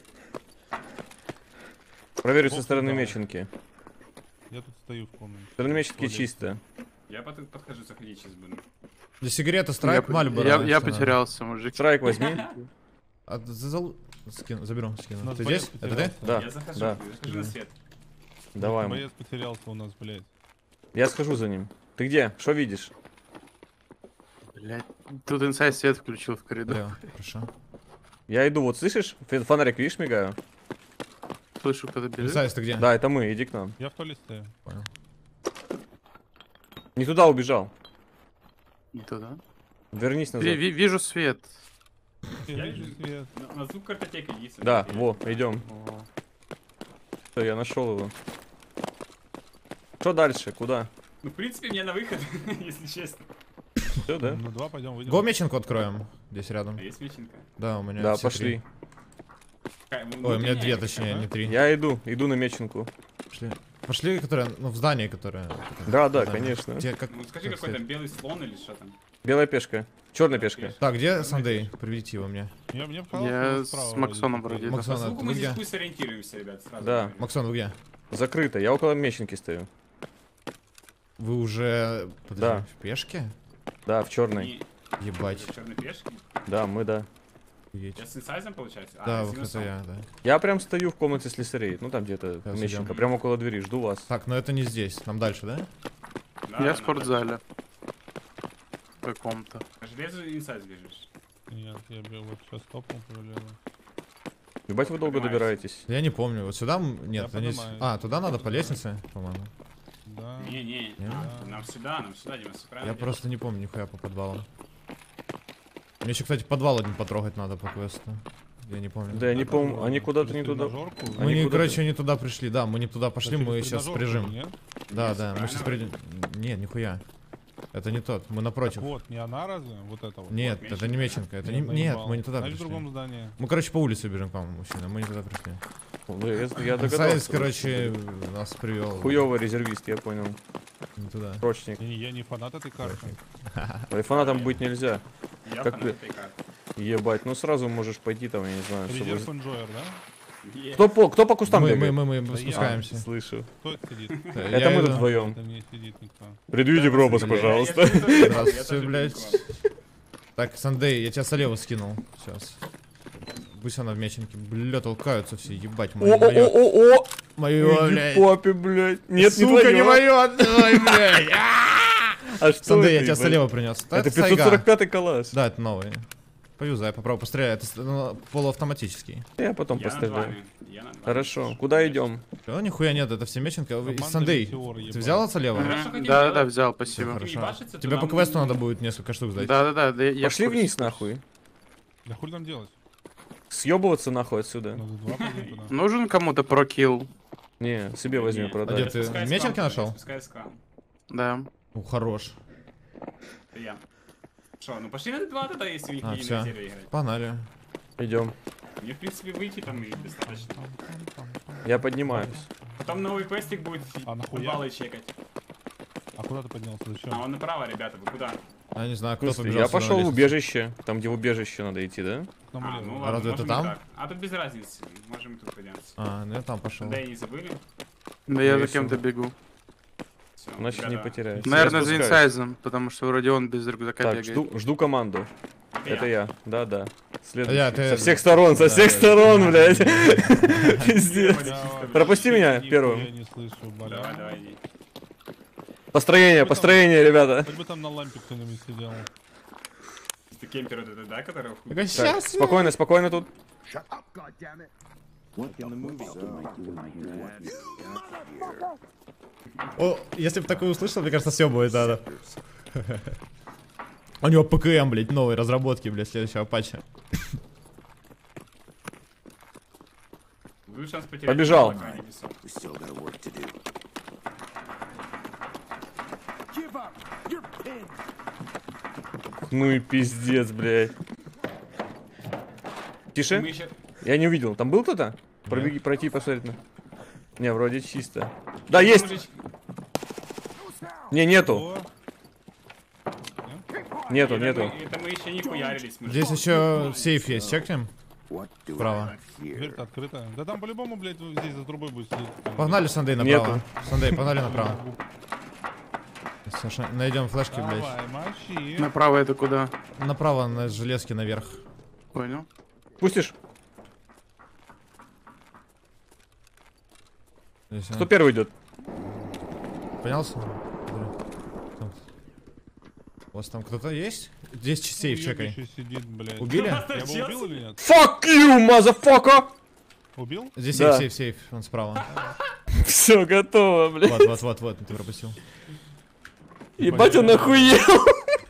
Speaker 3: Проверю со
Speaker 4: Бог
Speaker 3: стороны
Speaker 4: дал.
Speaker 3: меченки.
Speaker 4: Я тут стою в комнате.
Speaker 3: Со стороны меченки
Speaker 4: Туалет.
Speaker 3: чисто.
Speaker 2: Я под- подхожу, заходить сейчас буду.
Speaker 1: Для сигарета
Speaker 6: Я,
Speaker 1: страйк,
Speaker 6: п-
Speaker 1: Мальборо.
Speaker 6: я,
Speaker 1: значит,
Speaker 6: я
Speaker 1: надо.
Speaker 6: потерялся, мужик.
Speaker 3: Страйк возьми.
Speaker 1: А, зал... Скину, заберу, скину.
Speaker 4: Нас
Speaker 1: Ты
Speaker 4: боец
Speaker 1: здесь? Это ты?
Speaker 4: потерялся.
Speaker 7: Да,
Speaker 2: Я захожу,
Speaker 7: да.
Speaker 2: я захожу на свет.
Speaker 7: Давай. м.
Speaker 4: Боец потерялся у нас, блядь.
Speaker 7: Я схожу за ним. Ты где? Что видишь?
Speaker 6: Блядь. Тут инсайд свет включил в коридор.
Speaker 1: Лево, хорошо.
Speaker 7: Я иду, вот слышишь? Фе- Фонарик, видишь, мигаю?
Speaker 6: Слышу, кто-то бежит.
Speaker 1: Заяц, ты где?
Speaker 7: Да, это мы, иди к нам.
Speaker 4: Я в туалете стою.
Speaker 1: Понял.
Speaker 7: Не туда убежал.
Speaker 6: Не туда.
Speaker 7: Вернись
Speaker 6: Ви-
Speaker 7: назад.
Speaker 6: ви- Вижу свет.
Speaker 4: Я
Speaker 2: Я
Speaker 4: вижу
Speaker 2: вижу.
Speaker 4: свет.
Speaker 2: На, на звук картотека есть.
Speaker 7: Да,
Speaker 2: смотри.
Speaker 7: во, идем.
Speaker 6: О.
Speaker 7: Всё, я нашел его. Что дальше? Куда?
Speaker 2: Ну, в принципе, мне на выход, если честно.
Speaker 7: Все, да?
Speaker 4: Ну два, пойдем, выйдем.
Speaker 1: Го меченку откроем. Здесь рядом.
Speaker 2: А есть меченка?
Speaker 1: Да, у меня
Speaker 7: Да,
Speaker 1: все
Speaker 7: пошли.
Speaker 1: три.
Speaker 2: Какая,
Speaker 1: Ой, у меня
Speaker 2: внутренняя
Speaker 1: две,
Speaker 2: или
Speaker 1: точнее,
Speaker 2: какая?
Speaker 1: не три.
Speaker 7: Я иду, иду на меченку.
Speaker 1: Пошли. Пошли, которые, ну, в здание, которое...
Speaker 7: Да, да,
Speaker 1: здание.
Speaker 7: конечно.
Speaker 1: Где, как,
Speaker 2: Ну, скажи,
Speaker 1: как
Speaker 2: какой там
Speaker 1: стоит?
Speaker 2: белый слон или что там?
Speaker 7: Белая пешка. Черная пешка.
Speaker 1: Так, где Сандей? Приведите его мне.
Speaker 4: Я, мне показалось,
Speaker 6: Я
Speaker 4: у нас
Speaker 6: с
Speaker 4: справа
Speaker 6: Максоном
Speaker 4: вроде
Speaker 6: вроде.
Speaker 1: Макс-
Speaker 2: По
Speaker 1: Максон,
Speaker 2: звуку
Speaker 1: ты
Speaker 2: мы
Speaker 1: где?
Speaker 2: здесь пусть сориентируемся, ребят, сразу.
Speaker 7: Да.
Speaker 2: говорю.
Speaker 1: Максон, вы где?
Speaker 7: Закрыто. Я около меченки стою.
Speaker 1: Вы уже... Подожди,
Speaker 7: Да.
Speaker 1: в пешке?
Speaker 7: Да, в черной.
Speaker 2: Не,
Speaker 1: Ебать.
Speaker 2: в черной пешке?
Speaker 7: Да, мы да.
Speaker 1: Охуеть.
Speaker 2: Я с инсайзом, получается?
Speaker 1: Да,
Speaker 2: с
Speaker 1: вот это
Speaker 2: минусом.
Speaker 1: я, да.
Speaker 7: Я прям стою в комнате слесарей. Ну там где-то
Speaker 1: Сейчас
Speaker 7: меченка.
Speaker 1: идем.
Speaker 7: Прям около двери. Жду вас.
Speaker 1: Так, но это не здесь. Нам дальше, да?
Speaker 2: Да,
Speaker 6: Я
Speaker 2: да,
Speaker 6: в спортзале. В каком-то.
Speaker 2: на железо инсайз бежишь.
Speaker 4: Нет, я бил вот сейчас топнул по железу.
Speaker 7: Ебать, вы долго
Speaker 2: Поднимаюсь.
Speaker 7: добираетесь.
Speaker 1: Я не помню. Вот сюда... м- Нет,
Speaker 4: Я
Speaker 1: они... с-
Speaker 4: поднимаюсь.
Speaker 1: А, туда надо по лестнице, по-моему.
Speaker 4: Да.
Speaker 2: Не-не,
Speaker 1: Не?
Speaker 2: а, нам сюда, нам сюда, Дима, все правильно
Speaker 1: Я
Speaker 2: делаешь.
Speaker 1: просто не помню нихуя по подвалам. Мне еще, кстати, подвал один потрогать надо по квесту. Я не помню.
Speaker 7: Да, я не
Speaker 4: Это
Speaker 7: помню.
Speaker 4: вроде
Speaker 7: Они куда-то не
Speaker 4: через
Speaker 7: туда.
Speaker 4: тренажерку.
Speaker 1: Мы,
Speaker 7: они
Speaker 1: не,
Speaker 7: куда-то-
Speaker 1: короче, не туда пришли. Да, мы не туда пошли,
Speaker 4: Да,
Speaker 1: мы
Speaker 4: через
Speaker 1: сейчас
Speaker 4: тренажерку,
Speaker 1: прижим.
Speaker 4: нет?
Speaker 1: Да,
Speaker 2: Есть,
Speaker 1: да, мы сейчас
Speaker 2: правильно
Speaker 1: придем. Нет, нихуя. Это не тот, мы напротив.
Speaker 4: Вот, не она разве? Вот это вот.
Speaker 1: Нет,
Speaker 2: вот
Speaker 1: это не
Speaker 2: Меченко.
Speaker 1: Меченко. Это
Speaker 4: Я
Speaker 1: не... Нет,
Speaker 4: наебал.
Speaker 1: мы не туда
Speaker 4: Значит, в
Speaker 1: пришли.
Speaker 4: другом здании.
Speaker 1: Мы, короче, по улице бежим, по-моему, мужчина. Мы не туда пришли.
Speaker 7: Ну, Я, я
Speaker 1: Сайз,
Speaker 7: догадался.
Speaker 1: короче, нас привел.
Speaker 7: Хуёвый резервист, я понял.
Speaker 1: Не туда.
Speaker 7: Прочник.
Speaker 4: Я не, я не фанат этой карты.
Speaker 7: Ой, фанатом быть нельзя.
Speaker 2: Я
Speaker 7: Как
Speaker 2: фанат
Speaker 7: ты?
Speaker 2: этой карты.
Speaker 7: Ебать, ну сразу можешь пойти там, я не знаю. чтобы-
Speaker 4: Резерв энджойер, да?
Speaker 2: Е.
Speaker 7: Кто по, кто по кустам
Speaker 1: Мы, мы,
Speaker 7: бегает?
Speaker 1: мы, мы
Speaker 4: Да я.
Speaker 1: спускаемся.
Speaker 7: Слышу.
Speaker 4: Кто это сидит?
Speaker 1: Я
Speaker 7: Это мы
Speaker 1: иду.
Speaker 7: тут вдвоем.
Speaker 4: Это не сидит никто.
Speaker 7: Предъявите пропуск,
Speaker 1: блядь.
Speaker 7: пожалуйста.
Speaker 2: Я- я тоже бегу, я
Speaker 1: Здравствуйте,
Speaker 2: тоже
Speaker 1: блядь.
Speaker 2: бегу к вам.
Speaker 1: Так, Сандей, я тебя слева скинул. Сейчас. Пусть она в меченке. Бля, толкаются все, ебать, мое, мое.
Speaker 7: О-о-о-о-о!
Speaker 1: Мое,
Speaker 7: Иди
Speaker 1: блядь.
Speaker 7: папе, блядь. Нет, не
Speaker 1: Сука,
Speaker 7: твоё.
Speaker 1: не мое, отдай, блядь.
Speaker 7: А что
Speaker 1: Сандей, я
Speaker 7: это,
Speaker 1: тебя
Speaker 7: ебать?
Speaker 1: слева принес. Да,
Speaker 7: Это
Speaker 1: сайга.
Speaker 7: пятьсот сорок пятый калаш.
Speaker 1: Да, это новый. Поюзай, попробуй постреляй. Это с- ну, полуавтоматический.
Speaker 7: Я потом
Speaker 2: Я над
Speaker 7: постреляю.
Speaker 2: вами, я над вами.
Speaker 7: Хорошо, куда идем?
Speaker 1: О, нихуя нет, это все меченка. Вы-
Speaker 4: Команда
Speaker 1: Сандей,
Speaker 4: Метеор,
Speaker 1: ты
Speaker 4: ебать.
Speaker 1: взял это слева?
Speaker 2: Ага.
Speaker 6: Мгм.
Speaker 2: что хотим
Speaker 6: Да-да-да,
Speaker 2: делать?
Speaker 6: взял,
Speaker 1: Всё,
Speaker 6: спасибо.
Speaker 1: хорошо.
Speaker 2: ебашиться,
Speaker 1: Тебе
Speaker 2: туда
Speaker 1: по
Speaker 2: мы-
Speaker 1: квесту надо будет несколько штук сдать.
Speaker 6: Да-да-да, да, я
Speaker 7: Пошли
Speaker 6: в курсе.
Speaker 7: вниз, нахуй.
Speaker 4: Да хуй нам делать?
Speaker 7: Съебываться нахуй отсюда.
Speaker 4: Надо два пойдем туда.
Speaker 6: Нужен кому-то прокилл?
Speaker 7: Не, себе возьми,
Speaker 2: Не,
Speaker 1: А где
Speaker 7: продай.
Speaker 1: ты?
Speaker 2: спускай
Speaker 1: Меченки
Speaker 2: скам,
Speaker 1: нашел?
Speaker 2: спускай скам.
Speaker 6: Да.
Speaker 1: Ну, хорош.
Speaker 2: Это я. Что, ну пошли на два тогда, если у них
Speaker 1: А,
Speaker 2: не
Speaker 1: всё.
Speaker 2: на зелье играть.
Speaker 1: Погнали.
Speaker 7: Идем.
Speaker 2: Мне, в принципе, выйти там и достаточно.
Speaker 7: Я поднимаюсь.
Speaker 2: Потом новый квестик будет
Speaker 4: А нахуя?
Speaker 2: баллы чекать.
Speaker 4: А куда ты поднялся? Зачем?
Speaker 2: А он направо, ребята, вы куда?
Speaker 1: Я не знаю,
Speaker 7: В
Speaker 1: кто
Speaker 7: смысле,
Speaker 1: побежал
Speaker 7: я
Speaker 1: сюда на
Speaker 7: пошел в
Speaker 1: лестницу.
Speaker 7: убежище. Там, где в убежище надо идти, да?
Speaker 4: Нам
Speaker 2: А,
Speaker 4: влево.
Speaker 2: ну
Speaker 1: А
Speaker 2: ладно,
Speaker 1: разве это
Speaker 2: можем и
Speaker 1: там?
Speaker 2: так. А тут без разницы, можем и тут подняться.
Speaker 1: А, ну я там пошел.
Speaker 2: Да и не забыли.
Speaker 6: Да я за
Speaker 7: Весело.
Speaker 6: кем-то бегу.
Speaker 2: Всё,
Speaker 7: Значит, не
Speaker 2: ребята,
Speaker 7: потеряюсь.
Speaker 6: Наверное,
Speaker 7: Я
Speaker 6: за
Speaker 7: спускаюсь.
Speaker 6: инсайзом, потому что вроде он без рюкзака
Speaker 7: Так,
Speaker 6: бегает.
Speaker 7: жду, жду команду. Это я. Да, да. Следующий.
Speaker 1: Я, ты-
Speaker 7: Со всех сторон, со
Speaker 1: Да,
Speaker 7: всех
Speaker 1: да.
Speaker 7: сторон, блядь.
Speaker 2: Я
Speaker 7: Пиздец.
Speaker 2: понял, чисто,
Speaker 7: Пропусти меня
Speaker 4: Нихуя
Speaker 7: первым.
Speaker 4: Я не слышу, бля.
Speaker 2: Давай, давай, иди.
Speaker 7: Построение, построение, ребята.
Speaker 4: Хоть бы там на лампе кто-нибудь сидел.
Speaker 2: Ты кемпер вот этот, да, который в хуй?
Speaker 1: Так,
Speaker 7: Так,
Speaker 1: сейчас.
Speaker 7: спокойно, спокойно тут.
Speaker 1: О, если бы такое услышал, мне кажется, съебывает надо. У него ПКМ, блядь, новые разработки, блядь, следующего патча.
Speaker 2: Вы шанс потерять.
Speaker 7: Побежал.
Speaker 2: пока не весом.
Speaker 7: Ну и пиздец, блядь.
Speaker 2: Мы
Speaker 7: Тише.
Speaker 2: еще...
Speaker 7: Я не увидел. Там был кто-то? Пробеги, пройти и посмотреть на. Не, вроде чисто. Да, есть! Не, нету.
Speaker 4: О,
Speaker 7: Нету,
Speaker 2: Это
Speaker 7: нету.
Speaker 2: мы- Это мы еще не хуярились. мы
Speaker 1: Здесь
Speaker 2: же-
Speaker 1: еще сейф есть, чекнем. Справа.
Speaker 4: дверь-то открыта. Да там по-любому, блядь, вот здесь за трубой будет сидеть.
Speaker 1: Погнали, Сандей, направо.
Speaker 7: Нету.
Speaker 1: Сандей, погнали направо. Саша, найдем флешки, блядь.
Speaker 4: Давай, мочи.
Speaker 6: Направо это куда?
Speaker 1: Направо на железке наверх.
Speaker 6: Понял.
Speaker 7: Пустишь?
Speaker 1: Здесь, а.
Speaker 7: Кто первый идет?
Speaker 1: Понялся? Там. У вас там кто-то есть? Здесь сейф, чекай.
Speaker 4: Еще сидит, блядь.
Speaker 1: Убили?
Speaker 4: Я бы убил или нет?
Speaker 7: Fuck you, motherfucker!
Speaker 4: Убил?
Speaker 1: Здесь
Speaker 7: Да.
Speaker 1: сейф, сейф, сейф, он справа.
Speaker 7: Все, готово, блядь.
Speaker 1: Вот, вот, вот, вот, ты пропустил.
Speaker 7: Ебать, он охуел.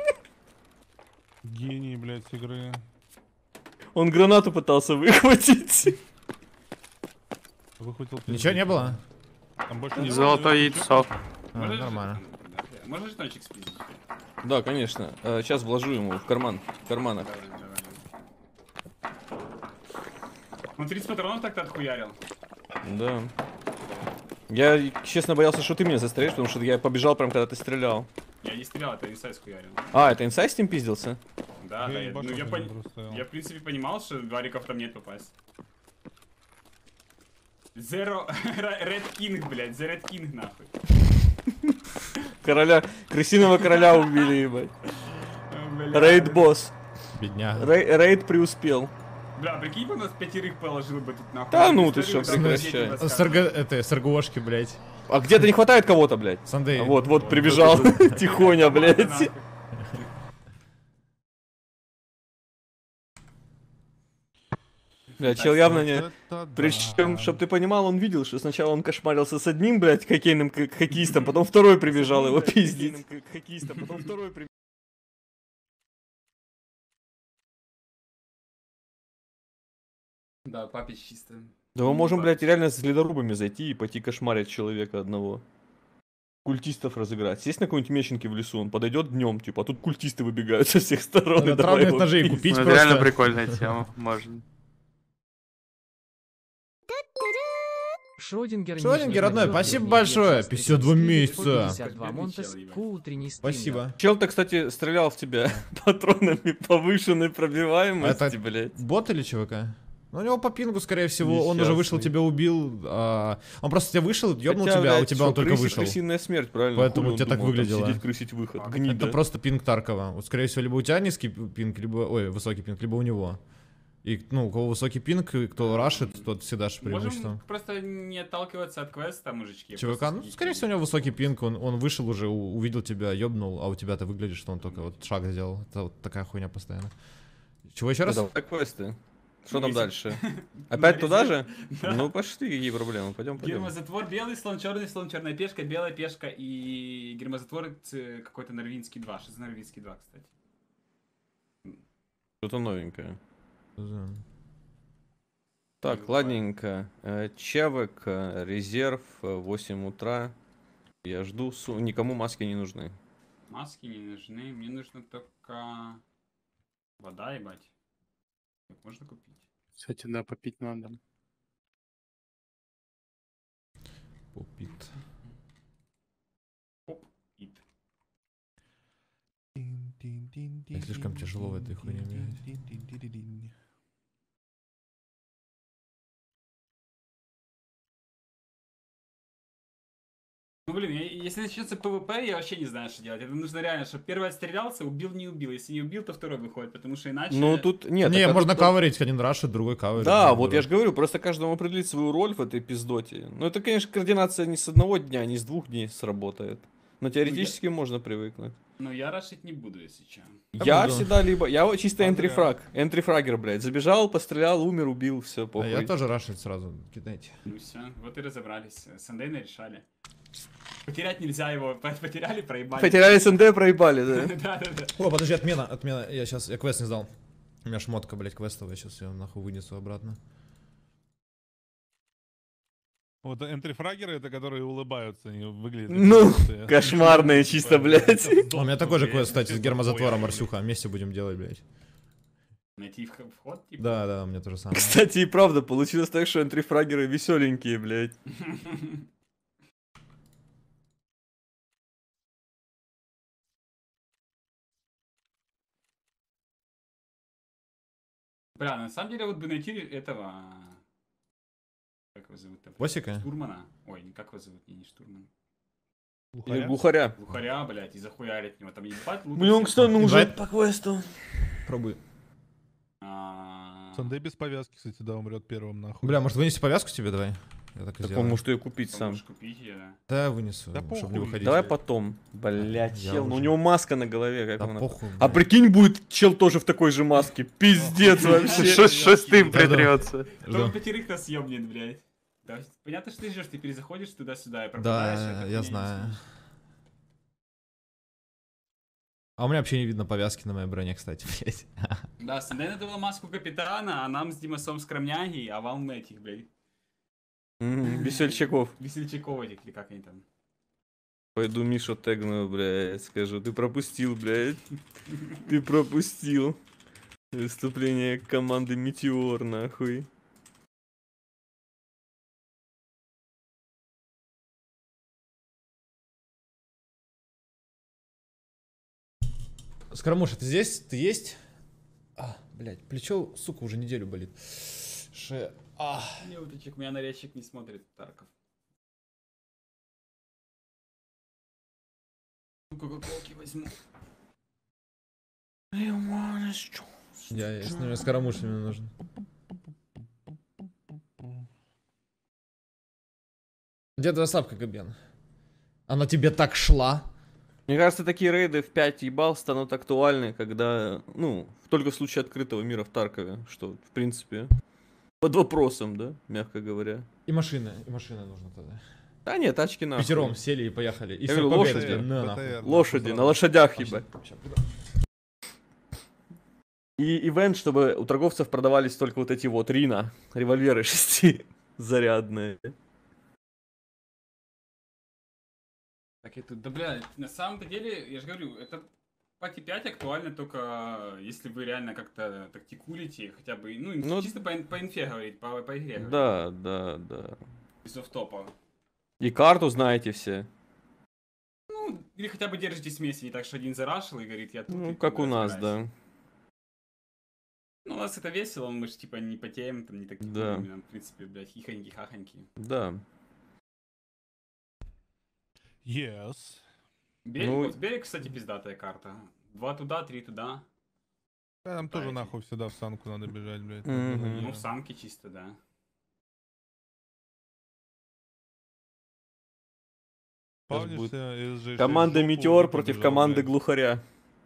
Speaker 4: Гений, блядь, с игры.
Speaker 7: Он гранату пытался выхватить.
Speaker 4: Выхватил
Speaker 1: Ничего не было?
Speaker 4: Там больше не
Speaker 6: Золотое яйцо.
Speaker 1: А,
Speaker 2: Можно же-
Speaker 1: нормально.
Speaker 2: да, да. Можно жетончик спиздить?
Speaker 3: Да, конечно. Сейчас вложу ему в карман. В карманах.
Speaker 2: Давай, давай. Он тридцать патронов так-то отхуярил.
Speaker 3: Да. Я, честно, боялся, что ты меня застрелишь, потому что я побежал прям, когда ты стрелял.
Speaker 2: Я не стрелял, это инсайд схуярил.
Speaker 3: А, это инсайд с ним пиздился?
Speaker 2: Да, да, я, ну, я,
Speaker 4: ебашу,
Speaker 2: пон-
Speaker 4: просто.
Speaker 2: я в принципе понимал, что вариков там нет попасть. Zero Red King, блядь, The Red King нахуй.
Speaker 3: Короля, крысиного короля убили, ебать.
Speaker 2: Бля,
Speaker 3: Рейд босс.
Speaker 1: Бедняга.
Speaker 3: Рей- Рейд преуспел.
Speaker 2: Бля, прикинь, бы у нас пятерых положил бы тут нахуй.
Speaker 3: Да ну ты
Speaker 2: Историю
Speaker 3: шо,
Speaker 2: там
Speaker 3: прекращай.
Speaker 2: детям рассказывать.
Speaker 1: СРГ, это, СРГошки, блядь.
Speaker 3: А где-то не хватает кого-то, блядь.
Speaker 1: Сандей.
Speaker 3: Вот, вот, прибежал. Тихоня, блядь.
Speaker 2: Нахуй.
Speaker 3: Бля, чел явно не...
Speaker 4: Это да.
Speaker 3: Причем, чтоб ты понимал, он видел, что сначала он кошмарился с одним, блядь, хоккейным к- хоккеистом, потом второй прибежал его пиздить. Хоккеистом, потом второй прибежал.
Speaker 2: Да, папич чисто.
Speaker 3: Да мы можем, блядь, реально с ледорубами зайти и пойти кошмарить человека одного. Культистов разыграть. Сесть на какой-нибудь меченке в лесу, он подойдет днем, типа, а тут культисты выбегают со всех сторон. и
Speaker 1: Надо
Speaker 3: давай
Speaker 1: травных
Speaker 3: его
Speaker 1: ножей
Speaker 3: пиздить.
Speaker 1: купить
Speaker 6: Ну, это реально
Speaker 1: просто.
Speaker 6: прикольная тема. Можно.
Speaker 8: Шрёдингер,
Speaker 1: Шрёдингер, родной,
Speaker 8: нижний
Speaker 1: спасибо
Speaker 8: подъём,
Speaker 1: большое.
Speaker 8: Нижний
Speaker 1: пятьдесят два
Speaker 8: подъём,
Speaker 1: месяца.
Speaker 8: пятьдесят два Монтес, ку утренний стример.
Speaker 1: Спасибо.
Speaker 3: Чел-то, кстати, стрелял в тебя патронами повышенной пробиваемости,
Speaker 1: Это-
Speaker 3: блядь.
Speaker 1: Бот или ЧВК? Ну, у него по пингу, скорее всего, он уже
Speaker 3: Несчастный.
Speaker 1: вышел, тебя убил. а, Он просто тебя вышел, ёбнул
Speaker 3: Хотя,
Speaker 1: тебя, а у
Speaker 3: блядь,
Speaker 1: тебя
Speaker 3: что,
Speaker 1: он только
Speaker 3: крыси-
Speaker 1: вышел.
Speaker 3: крысиная смерть, правильно?
Speaker 1: Поэтому
Speaker 3: Хули
Speaker 1: у тебя
Speaker 3: он
Speaker 1: так
Speaker 3: думал, там
Speaker 1: выглядело.
Speaker 3: Сидеть, крысить выход.
Speaker 2: А,
Speaker 3: Гнида.
Speaker 1: Это просто пинг Таркова. Вот, скорее всего, либо у тебя низкий пинг, либо, ой, высокий пинг, либо у него. И, ну, у кого высокий пинг, и кто рашит, тот всегда же преимущество.
Speaker 2: Можем просто не отталкиваться от квеста, мужички.
Speaker 1: ЧВК,
Speaker 2: просто
Speaker 1: ну,
Speaker 2: сидите.
Speaker 1: скорее всего, у него высокий пинг, он, он вышел уже, у- увидел тебя, ёбнул, а у тебя-то выглядит, что он только вот шаг сделал. Это вот такая хуйня постоянно. Чего еще раз?
Speaker 3: Да, давай квесты. Что там
Speaker 2: Если-
Speaker 3: дальше? Опять туда же?
Speaker 2: Да.
Speaker 3: Ну пошли, какие проблемы, пойдем, пойдем.
Speaker 2: Гермозатвор белый, слон черный, слон черная пешка, белая пешка и гермозатвор ц- какой-то норвинский два. Что за норвинский два, кстати?
Speaker 3: Что-то новенькое.
Speaker 1: Да.
Speaker 3: Так, ладненько. Э, Чевек, э, резерв, э, восемь утра. Я жду, су- никому маски не нужны.
Speaker 2: Маски не нужны, мне нужно только вода, ебать. Как можно купить?
Speaker 6: Кстати, да, попить надо.
Speaker 1: Попит.
Speaker 2: Оп, ит.
Speaker 1: Я слишком тяжело в этой хуйне, блядь.
Speaker 2: Ну блин, я- если начнется ПВП, я вообще не знаю, что делать. Это нужно реально, чтобы первый отстрелялся, убил, не убил. Если не убил, то второй выходит, потому что иначе...
Speaker 3: Ну тут нет.
Speaker 1: Не,
Speaker 3: так, а
Speaker 1: можно
Speaker 3: тут-
Speaker 1: каверить, один рашит, другой каверит.
Speaker 3: Да,
Speaker 1: другой
Speaker 3: вот я
Speaker 1: рашит.
Speaker 3: же говорю, просто каждому определить свою роль в этой пиздоте. Ну это, конечно, координация не с одного дня, не с двух дней сработает. Но теоретически можно привыкнуть.
Speaker 2: Ну я рашить не буду, если че.
Speaker 1: Я
Speaker 3: Я
Speaker 1: буду.
Speaker 3: всегда либо... Я вот чисто
Speaker 4: Андреа.
Speaker 3: энтрифраг. Энтрифрагер, блядь. Забежал, пострелял, умер, убил, все,
Speaker 1: А
Speaker 3: похуй.
Speaker 1: я тоже рашить сразу, кидайте.
Speaker 2: Ну все, вот и разобрались. С Андейной решали. Потерять нельзя его, по- потеряли, проебали.
Speaker 3: Потеряли СНД, проебали, да.
Speaker 2: Да-да-да.
Speaker 1: О, подожди, отмена, отмена. Я сейчас, я квест не сдал. У меня шмотка, блядь, квестовая, сейчас я нахуй вынесу обратно.
Speaker 4: Вот энтрифрагеры, это которые улыбаются, они выглядят...
Speaker 3: Ну,
Speaker 4: как желтые.
Speaker 3: кошмарные чисто, блядь.
Speaker 1: У меня такой же квест, кстати, с гермозатвором, Арсюха. Вместе будем делать, блядь.
Speaker 2: Найти вх- вход, типа.
Speaker 1: Да, да, у меня то же самое.
Speaker 3: Кстати, и правда, получилось так, что энтрифрагеры веселенькие, блядь.
Speaker 2: Бля, на самом деле вот бы найти этого... Как его зовут-то?
Speaker 1: Босика?
Speaker 2: Штурмана. Ой, не как его зовут, не, не Штурман.
Speaker 3: Или
Speaker 4: Глухаря?
Speaker 3: глухаря.
Speaker 2: Глухаря, блядь, и захуярить него. Там ебать лут.
Speaker 3: Мне он, кстати, нужен
Speaker 1: Инвайт?
Speaker 3: по квесту.
Speaker 1: Пробуй.
Speaker 2: А,
Speaker 4: Сандей без повязки, кстати, да, умрет первым, нахуй.
Speaker 1: Бля, может вынести повязку тебе, давай? Я так и
Speaker 3: Так он
Speaker 1: сделаю.
Speaker 3: может ее купить сам.
Speaker 2: Можешь купить ее, да.
Speaker 1: Да, вынесу,
Speaker 4: Да
Speaker 1: чтобы не
Speaker 4: похуй.
Speaker 1: выходить.
Speaker 3: Давай потом. Блять,
Speaker 1: Я
Speaker 3: чел, ну у
Speaker 1: уже.
Speaker 3: него маска на голове, как
Speaker 1: Да
Speaker 3: он...
Speaker 1: похуй,
Speaker 3: А
Speaker 1: блядь.
Speaker 3: прикинь, будет чел тоже в такой же маске. Пиздец вообще.
Speaker 6: Ш- Шестым
Speaker 1: Да-да.
Speaker 6: притрется.
Speaker 2: Кто
Speaker 1: Жду.
Speaker 2: пятерых нас съемнет, блядь. Да, понятно, что ты ждешь, ты перезаходишь туда-сюда и пропадаешь.
Speaker 1: Да,
Speaker 2: это
Speaker 1: я
Speaker 2: хуйня
Speaker 1: знаю.
Speaker 2: несешь.
Speaker 1: А у меня вообще не видно повязки на моей броне, кстати, блядь.
Speaker 2: Да, Сандей надавала маску капитана, а нам с Димасом скромняги, а вам этих, блядь,
Speaker 3: М, Весельчаков.
Speaker 2: весельчаков этих, или как они там.
Speaker 3: Пойду Мишу тегну, блядь, скажу. Ты пропустил, блядь. Ты пропустил. Выступление команды Метеор, нахуй.
Speaker 1: Скоромуша, ты здесь? Ты есть? А, блядь, плечо, сука, уже неделю болит. Ше... А.
Speaker 2: Не, уточек, у меня нарядчик не смотрит, Тарков. Ну, кока-колки возьму.
Speaker 1: Я, я с ними скоромуша мне нужен. Где твоя сапка, Габен? Она тебе так шла?
Speaker 3: Мне кажется, такие рейды в пять ебал станут актуальны, когда, ну, только в случае открытого мира в Таркове, что, в принципе, под вопросом, да, мягко говоря.
Speaker 1: И машина, и машина нужна тогда.
Speaker 3: Да нет, тачки нахуй.
Speaker 1: Пятером сели и поехали. И
Speaker 3: Я
Speaker 1: всё,
Speaker 3: говорю,
Speaker 1: победа
Speaker 3: лошади.
Speaker 1: тебе, на, нахуй.
Speaker 4: БТР,
Speaker 3: Лошади,
Speaker 4: нахуй,
Speaker 3: на
Speaker 4: сразу.
Speaker 3: лошадях,
Speaker 1: Пошли.
Speaker 3: ебать.
Speaker 1: Ща,
Speaker 3: И ивент, чтобы у торговцев продавались только вот эти вот Рина, револьверы шестизарядные.
Speaker 2: Так это, да, бля, на самом-то деле, я же говорю, это пати пять актуально только если вы реально как-то тактикулите, хотя бы, ну,
Speaker 3: Ну,
Speaker 2: чисто по, ин- по инфе говорить, по, по игре говорить,
Speaker 3: Да, да, да.
Speaker 2: без оффтопа.
Speaker 3: И карту знаете все.
Speaker 2: Ну, или хотя бы держитесь вместе, не так, что один зарашил и говорит, я тут.
Speaker 3: Ну,
Speaker 2: и
Speaker 3: как
Speaker 2: тут
Speaker 3: у нас,
Speaker 2: разбираюсь.
Speaker 3: да.
Speaker 2: Ну, у нас это весело, мы же типа не потеем, там не такие,
Speaker 3: Да.
Speaker 2: именно, в принципе, блядь, хихоньки-хахоньки.
Speaker 3: Да.
Speaker 4: Yes.
Speaker 2: Берег,
Speaker 3: Ну,
Speaker 2: вот берег, кстати, пиздатая карта. Два туда, три туда.
Speaker 4: Да, Там тоже
Speaker 2: Знаете.
Speaker 4: нахуй всегда в санку надо бежать, блядь.
Speaker 3: Мгм.
Speaker 2: Ну, в санке чисто, да.
Speaker 3: будет
Speaker 4: Спавнишься, и сжечь
Speaker 3: Команда
Speaker 4: жопу,
Speaker 3: Метеор
Speaker 4: и
Speaker 3: против
Speaker 4: побежал,
Speaker 3: команды
Speaker 4: блядь.
Speaker 3: Глухаря.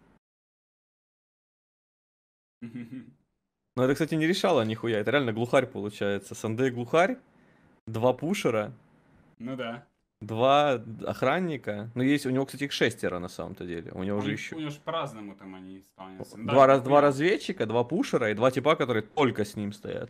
Speaker 3: Ну это, кстати, не решало нихуя. Это реально глухарь получается. Сандей глухарь, два пушера,
Speaker 2: Ну да.
Speaker 3: два охранника. Ну есть у него, кстати, их шестеро на самом-то деле. У него
Speaker 2: У
Speaker 3: уже
Speaker 2: них-
Speaker 3: еще
Speaker 2: У него же по-разному там они спавнятся. Ну да,
Speaker 3: два, раз, два
Speaker 2: нихуя.
Speaker 3: разведчика, два пушера и два типа, которые только с ним стоят.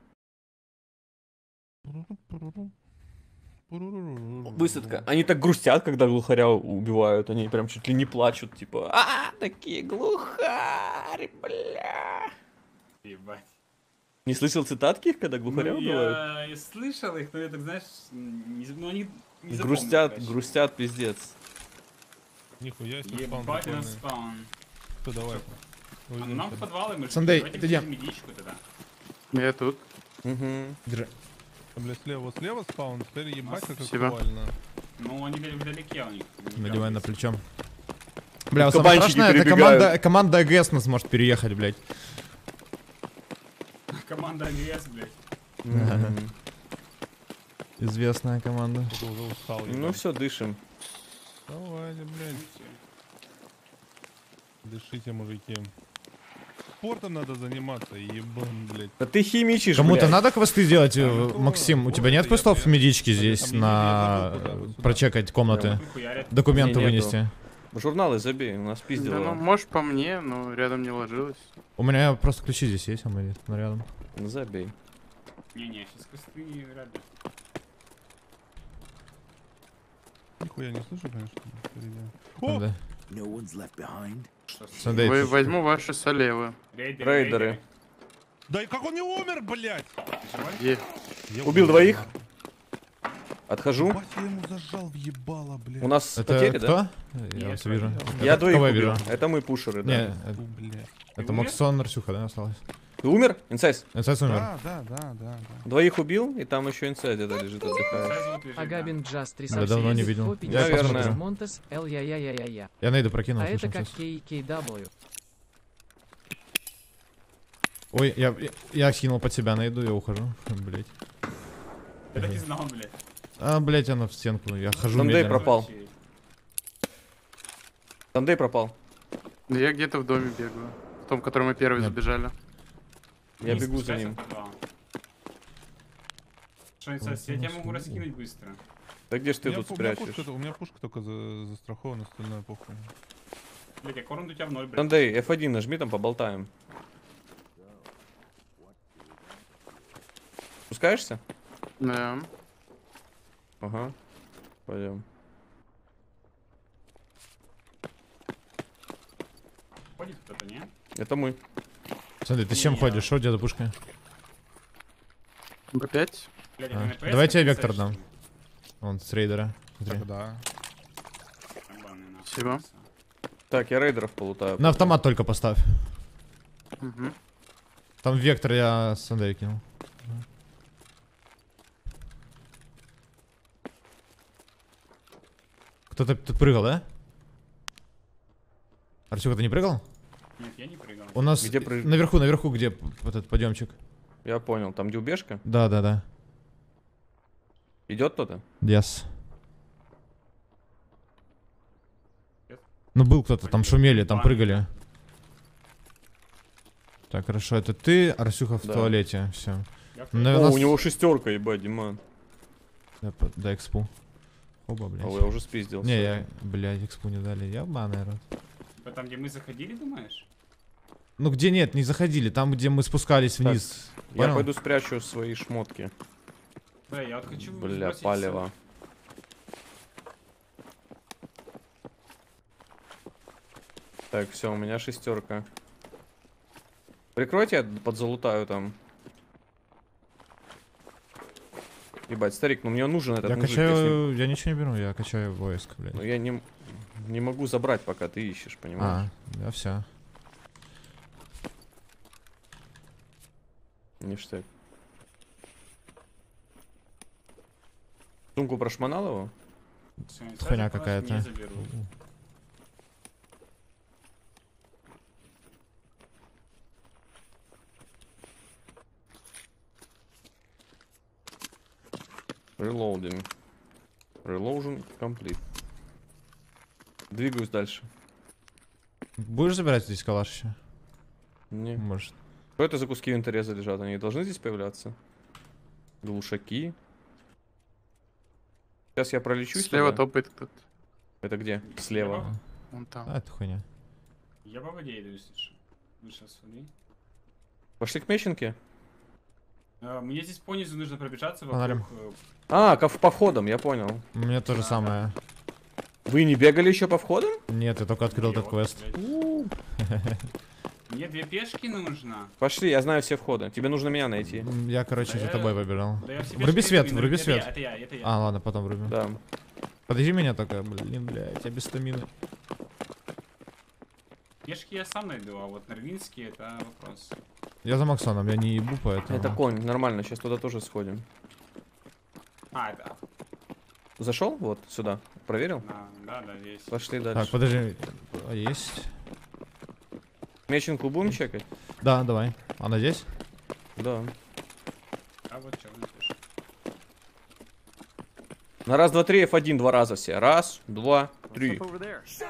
Speaker 3: Высадка. Они так грустят, когда глухаря убивают. Они прям чуть ли не плачут, типа, а, такие глухарь, бля.
Speaker 2: Ебать.
Speaker 3: Не слышал цитатки их, когда глухаря
Speaker 2: Ну,
Speaker 3: убивают?
Speaker 2: я, я слышал их, но я так, знаешь, не, з- ну они не запомнил,
Speaker 3: Грустят,
Speaker 2: короче.
Speaker 3: грустят, пиздец.
Speaker 4: Нихуя себе спаун
Speaker 2: Ебать у нас
Speaker 4: прикольный.
Speaker 2: спаун.
Speaker 4: Что, давай.
Speaker 2: А ну нам в подвалы, мы же
Speaker 1: Сандей,
Speaker 2: давайте
Speaker 1: ты где?
Speaker 2: включим медичку тогда.
Speaker 6: Я тут.
Speaker 3: Угу.
Speaker 1: Держи.
Speaker 4: Бля, слева, слева спаун, теперь ебать как
Speaker 6: Спасибо.
Speaker 4: актуально.
Speaker 2: Ну они были вдалеке у них. не
Speaker 1: Надевай
Speaker 2: прям
Speaker 1: на
Speaker 2: близко.
Speaker 1: плечо. Бля, вот самое
Speaker 3: Кабанчики
Speaker 1: страшное, это
Speaker 3: перебегают.
Speaker 1: команда, команда АГС нас может переехать, блядь.
Speaker 2: Команда АГС, блядь.
Speaker 1: Известная команда.
Speaker 4: Кто уже устал,
Speaker 3: Ну
Speaker 4: ебать.
Speaker 3: все, дышим.
Speaker 4: Давайте, блядь. Дышите, мужики. Спортом надо заниматься, ебан, блядь.
Speaker 3: Да ты химичишь,
Speaker 1: Кому-то
Speaker 3: блядь.
Speaker 1: надо квесты сделать, э,
Speaker 4: ну,
Speaker 1: Максим? У
Speaker 4: вот
Speaker 1: тебя нет
Speaker 4: я-
Speaker 1: квестов
Speaker 4: я-
Speaker 1: медички
Speaker 4: я-
Speaker 1: здесь
Speaker 4: там не
Speaker 1: на
Speaker 4: видно, куда, сюда.
Speaker 1: прочекать комнаты?
Speaker 2: Хуярят.
Speaker 1: Документы
Speaker 3: Не, нету.
Speaker 1: вынести?
Speaker 3: Журналы забей, у нас
Speaker 6: Да,
Speaker 3: пиздило.
Speaker 6: ну, может, по мне, но рядом не ложилось.
Speaker 1: У меня просто ключи здесь есть, а мы рядом.
Speaker 3: Забей.
Speaker 2: Не-не, сейчас косты вряд ли.
Speaker 4: Нихуя не слышу, конечно. впереди. О!
Speaker 1: Да.
Speaker 2: Что ж,
Speaker 1: Сандей,
Speaker 6: Вы,
Speaker 1: ты-
Speaker 6: возьму ваши солевы.
Speaker 2: Рейдеры,
Speaker 3: Рейдеры.
Speaker 4: Да и как он не умер, блядь?
Speaker 6: Е.
Speaker 4: Я
Speaker 3: Убил
Speaker 4: умер,
Speaker 3: двоих?
Speaker 4: нахуй.
Speaker 3: Отхожу.
Speaker 4: Ебать, я ему зажал в ебало, блядь.
Speaker 3: У нас
Speaker 1: Это
Speaker 3: потери,
Speaker 1: кто?
Speaker 3: да?
Speaker 1: Я
Speaker 2: Нет,
Speaker 1: вас вижу.
Speaker 3: Я
Speaker 1: Это
Speaker 3: двоих
Speaker 1: кого я
Speaker 3: убил.
Speaker 1: вижу?
Speaker 3: Это мы пушеры, да.
Speaker 1: Не,
Speaker 4: Фу,
Speaker 1: это-
Speaker 4: блядь.
Speaker 1: это
Speaker 2: умер?
Speaker 1: Максон, Нарсюха, да, осталось?
Speaker 3: Ты умер? Инсайз.
Speaker 1: Инсайс умер.
Speaker 4: Да, да, да, да, да.
Speaker 3: Двоих убил, и там еще инсайз где-то лежит, отдыхает.
Speaker 2: Сразу вот лежит, да.
Speaker 8: Агабин Джаз
Speaker 1: Я давно не видел. Я
Speaker 3: Наверное.
Speaker 1: посмотрю.
Speaker 8: Монтес, Л я я я я я.
Speaker 1: Я найду прокинул.
Speaker 8: А это
Speaker 1: слушай,
Speaker 8: как
Speaker 1: сейчас.
Speaker 8: кей кей дабл ю.
Speaker 1: Ой, я, я, я кинул под себя, найду, я ухожу. Блять.
Speaker 2: Я так и знал, блядь.
Speaker 1: А, блять, она в стенку. Я хожу
Speaker 7: Сандей
Speaker 1: медленно.
Speaker 7: пропал. Сандей пропал.
Speaker 6: Да я где-то в доме бегаю. В том, в который мы первые
Speaker 1: Нет.
Speaker 6: забежали.
Speaker 7: Я
Speaker 2: Не
Speaker 7: бегу за
Speaker 2: спускайся
Speaker 7: ним.
Speaker 2: туда. Что, я тебя могу раскинуть быстро.
Speaker 7: Да где ж ты
Speaker 4: У меня
Speaker 7: тут
Speaker 4: пу- у меня
Speaker 7: спрячешь?
Speaker 4: пушка- У меня пушка только за- застрахована, остальное похуй.
Speaker 2: Блядь, а корн у тебя в ноль, блядь.
Speaker 7: Сандей, эф один нажми, там поболтаем. Спускаешься?
Speaker 6: Да.
Speaker 7: Ага. Пойдем.
Speaker 2: Ходит кто-то, не?
Speaker 7: Это мы.
Speaker 1: Смотри, ты с чем
Speaker 2: Не,
Speaker 1: ходишь? Что у тебя за пушка?
Speaker 6: бэ пять.
Speaker 2: Блядь,
Speaker 1: А,
Speaker 2: это на пэ эс
Speaker 1: давайте я
Speaker 2: как
Speaker 1: вектор
Speaker 2: писаешь,
Speaker 1: дам. Вон, с рейдера. Смотри.
Speaker 4: Да.
Speaker 2: что ли? Ебаный нахуй.
Speaker 6: Спасибо.
Speaker 7: Так, я рейдеров полутаю.
Speaker 1: На автомат только поставь.
Speaker 6: Угу.
Speaker 1: Там вектор я с Андрея кинул. Кто-то тут прыгал, да? Арсюха, ты не прыгал?
Speaker 2: Нет, я не прыгал.
Speaker 1: У нас
Speaker 7: Где прыг-
Speaker 1: наверху, наверху, где п- вот этот подъемчик.
Speaker 7: Я понял, там где убежка?
Speaker 1: Да, да, да.
Speaker 7: Идет кто-то?
Speaker 1: Yes. Ну был кто-то, там шумели, там прыгали. Так, хорошо, это ты, Арсюха в
Speaker 7: Да.
Speaker 1: туалете, все.
Speaker 2: Я
Speaker 7: О, у него шестерка, ебать, Диман.
Speaker 1: Да, экспу. Оба, блядь.
Speaker 7: О, я уже спиздил.
Speaker 1: Не,
Speaker 7: всё.
Speaker 1: я, блядь, экспу не дали, я рот.
Speaker 2: Типа там, где мы заходили, думаешь?
Speaker 1: Ну где нет, не заходили, там где мы спускались
Speaker 7: Так,
Speaker 1: вниз.
Speaker 7: Я
Speaker 1: Понял?
Speaker 7: пойду спрячу свои шмотки.
Speaker 2: Бля, я вот хочу
Speaker 7: Бля,
Speaker 2: сбросить
Speaker 7: палево. Так, все, у меня шестерка. Прикройте, я подзалутаю там. Ебать, старик, ну мне нужен этот
Speaker 1: Я
Speaker 7: мужик,
Speaker 1: качаю, я ничего не беру, я качаю войск, блядь.
Speaker 7: если- Ну я не, не могу забрать, пока ты ищешь, понимаешь?
Speaker 1: А, я все.
Speaker 7: Ништяк. Сумку прошмонал его?
Speaker 2: Всё,
Speaker 1: Хуйня
Speaker 2: сразу подашь,
Speaker 1: какая-то.
Speaker 2: не заберу.
Speaker 7: Reloading. Reloading complete. Двигаюсь дальше.
Speaker 1: Будешь забирать здесь калаш еще?
Speaker 7: Не.
Speaker 1: Может.
Speaker 7: Что это за куски винтореза лежат? Они должны здесь появляться? Глушаки. Сейчас я пролечу
Speaker 6: Слева
Speaker 7: сюда.
Speaker 6: топает кто-то.
Speaker 7: Это где? Слева.
Speaker 6: Вон там.
Speaker 1: А, это хуйня.
Speaker 2: Я по воде иду, если что. Вышел с воды.
Speaker 7: Пошли к меченке?
Speaker 2: А, мне здесь понизу нужно пробежаться
Speaker 1: Фонарем.
Speaker 2: вокруг. э,
Speaker 7: А, ко- по входам, я понял.
Speaker 1: У меня то же самое.
Speaker 7: Вы не бегали еще по входам?
Speaker 1: Нет, я только открыл
Speaker 2: мне
Speaker 1: этот
Speaker 2: вот,
Speaker 1: квест.
Speaker 2: блядь. Мне две пешки нужно.
Speaker 7: Пошли, я знаю все входы. Тебе нужно меня найти.
Speaker 1: М, Я, короче,
Speaker 2: Да
Speaker 1: за
Speaker 2: я-
Speaker 1: тобой побежал.
Speaker 2: Да я все
Speaker 1: Вруби
Speaker 2: пешки
Speaker 1: свет,
Speaker 2: иду,
Speaker 1: вруби
Speaker 2: это
Speaker 1: свет.
Speaker 2: Я, это я, это я.
Speaker 1: А, ладно, потом врубим.
Speaker 7: Да.
Speaker 1: Подожди меня только, блин, блядь, я без стамины.
Speaker 2: Пешки я сам найду, а вот норвинские это вопрос.
Speaker 1: Я за Максоном, я не ебу, поэтому...
Speaker 7: Это конь, нормально, сейчас туда тоже сходим.
Speaker 2: А, это.
Speaker 7: Зашел? Вот, сюда. Проверил?
Speaker 2: Да, да, да, здесь.
Speaker 7: Пошли
Speaker 1: Так,
Speaker 7: дальше.
Speaker 1: подожди. А, есть?
Speaker 7: Меченку будем чекать?
Speaker 1: Да, давай. Она здесь?
Speaker 7: Да.
Speaker 2: А вот что, напишешь.
Speaker 7: На раз, два, три, эф один два раза все. Раз, два, три.
Speaker 2: Вот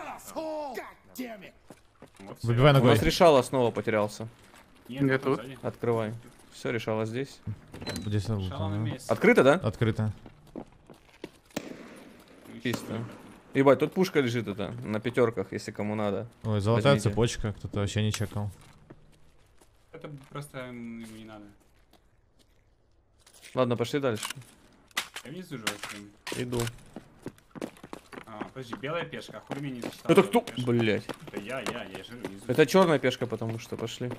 Speaker 1: Выбивай
Speaker 7: У
Speaker 1: ногой.
Speaker 7: нас решало снова потерялся.
Speaker 2: Нет,
Speaker 6: Я
Speaker 2: вот
Speaker 6: тут.
Speaker 2: сзади.
Speaker 7: Открывай. Все, решало здесь.
Speaker 1: Здесь на
Speaker 2: Шало на
Speaker 1: луту,
Speaker 2: месте.
Speaker 7: Открыто, да?
Speaker 1: да. Открыто.
Speaker 7: Чисто. Ебать, тут пушка лежит это, на пятерках, если кому надо.
Speaker 1: Ой, золотая
Speaker 7: Возьмите.
Speaker 1: цепочка, кто-то вообще не чекал.
Speaker 2: Это просто м, ему не надо.
Speaker 7: Ладно, пошли дальше.
Speaker 2: Я внизу же возьму.
Speaker 7: Иду.
Speaker 2: А, подожди, белая пешка, а хули меня не зачитал?
Speaker 7: Это кто?
Speaker 2: Пешка.
Speaker 7: Блять.
Speaker 2: Это я, я, я же внизу.
Speaker 7: Это черная пешка, потому что пошли.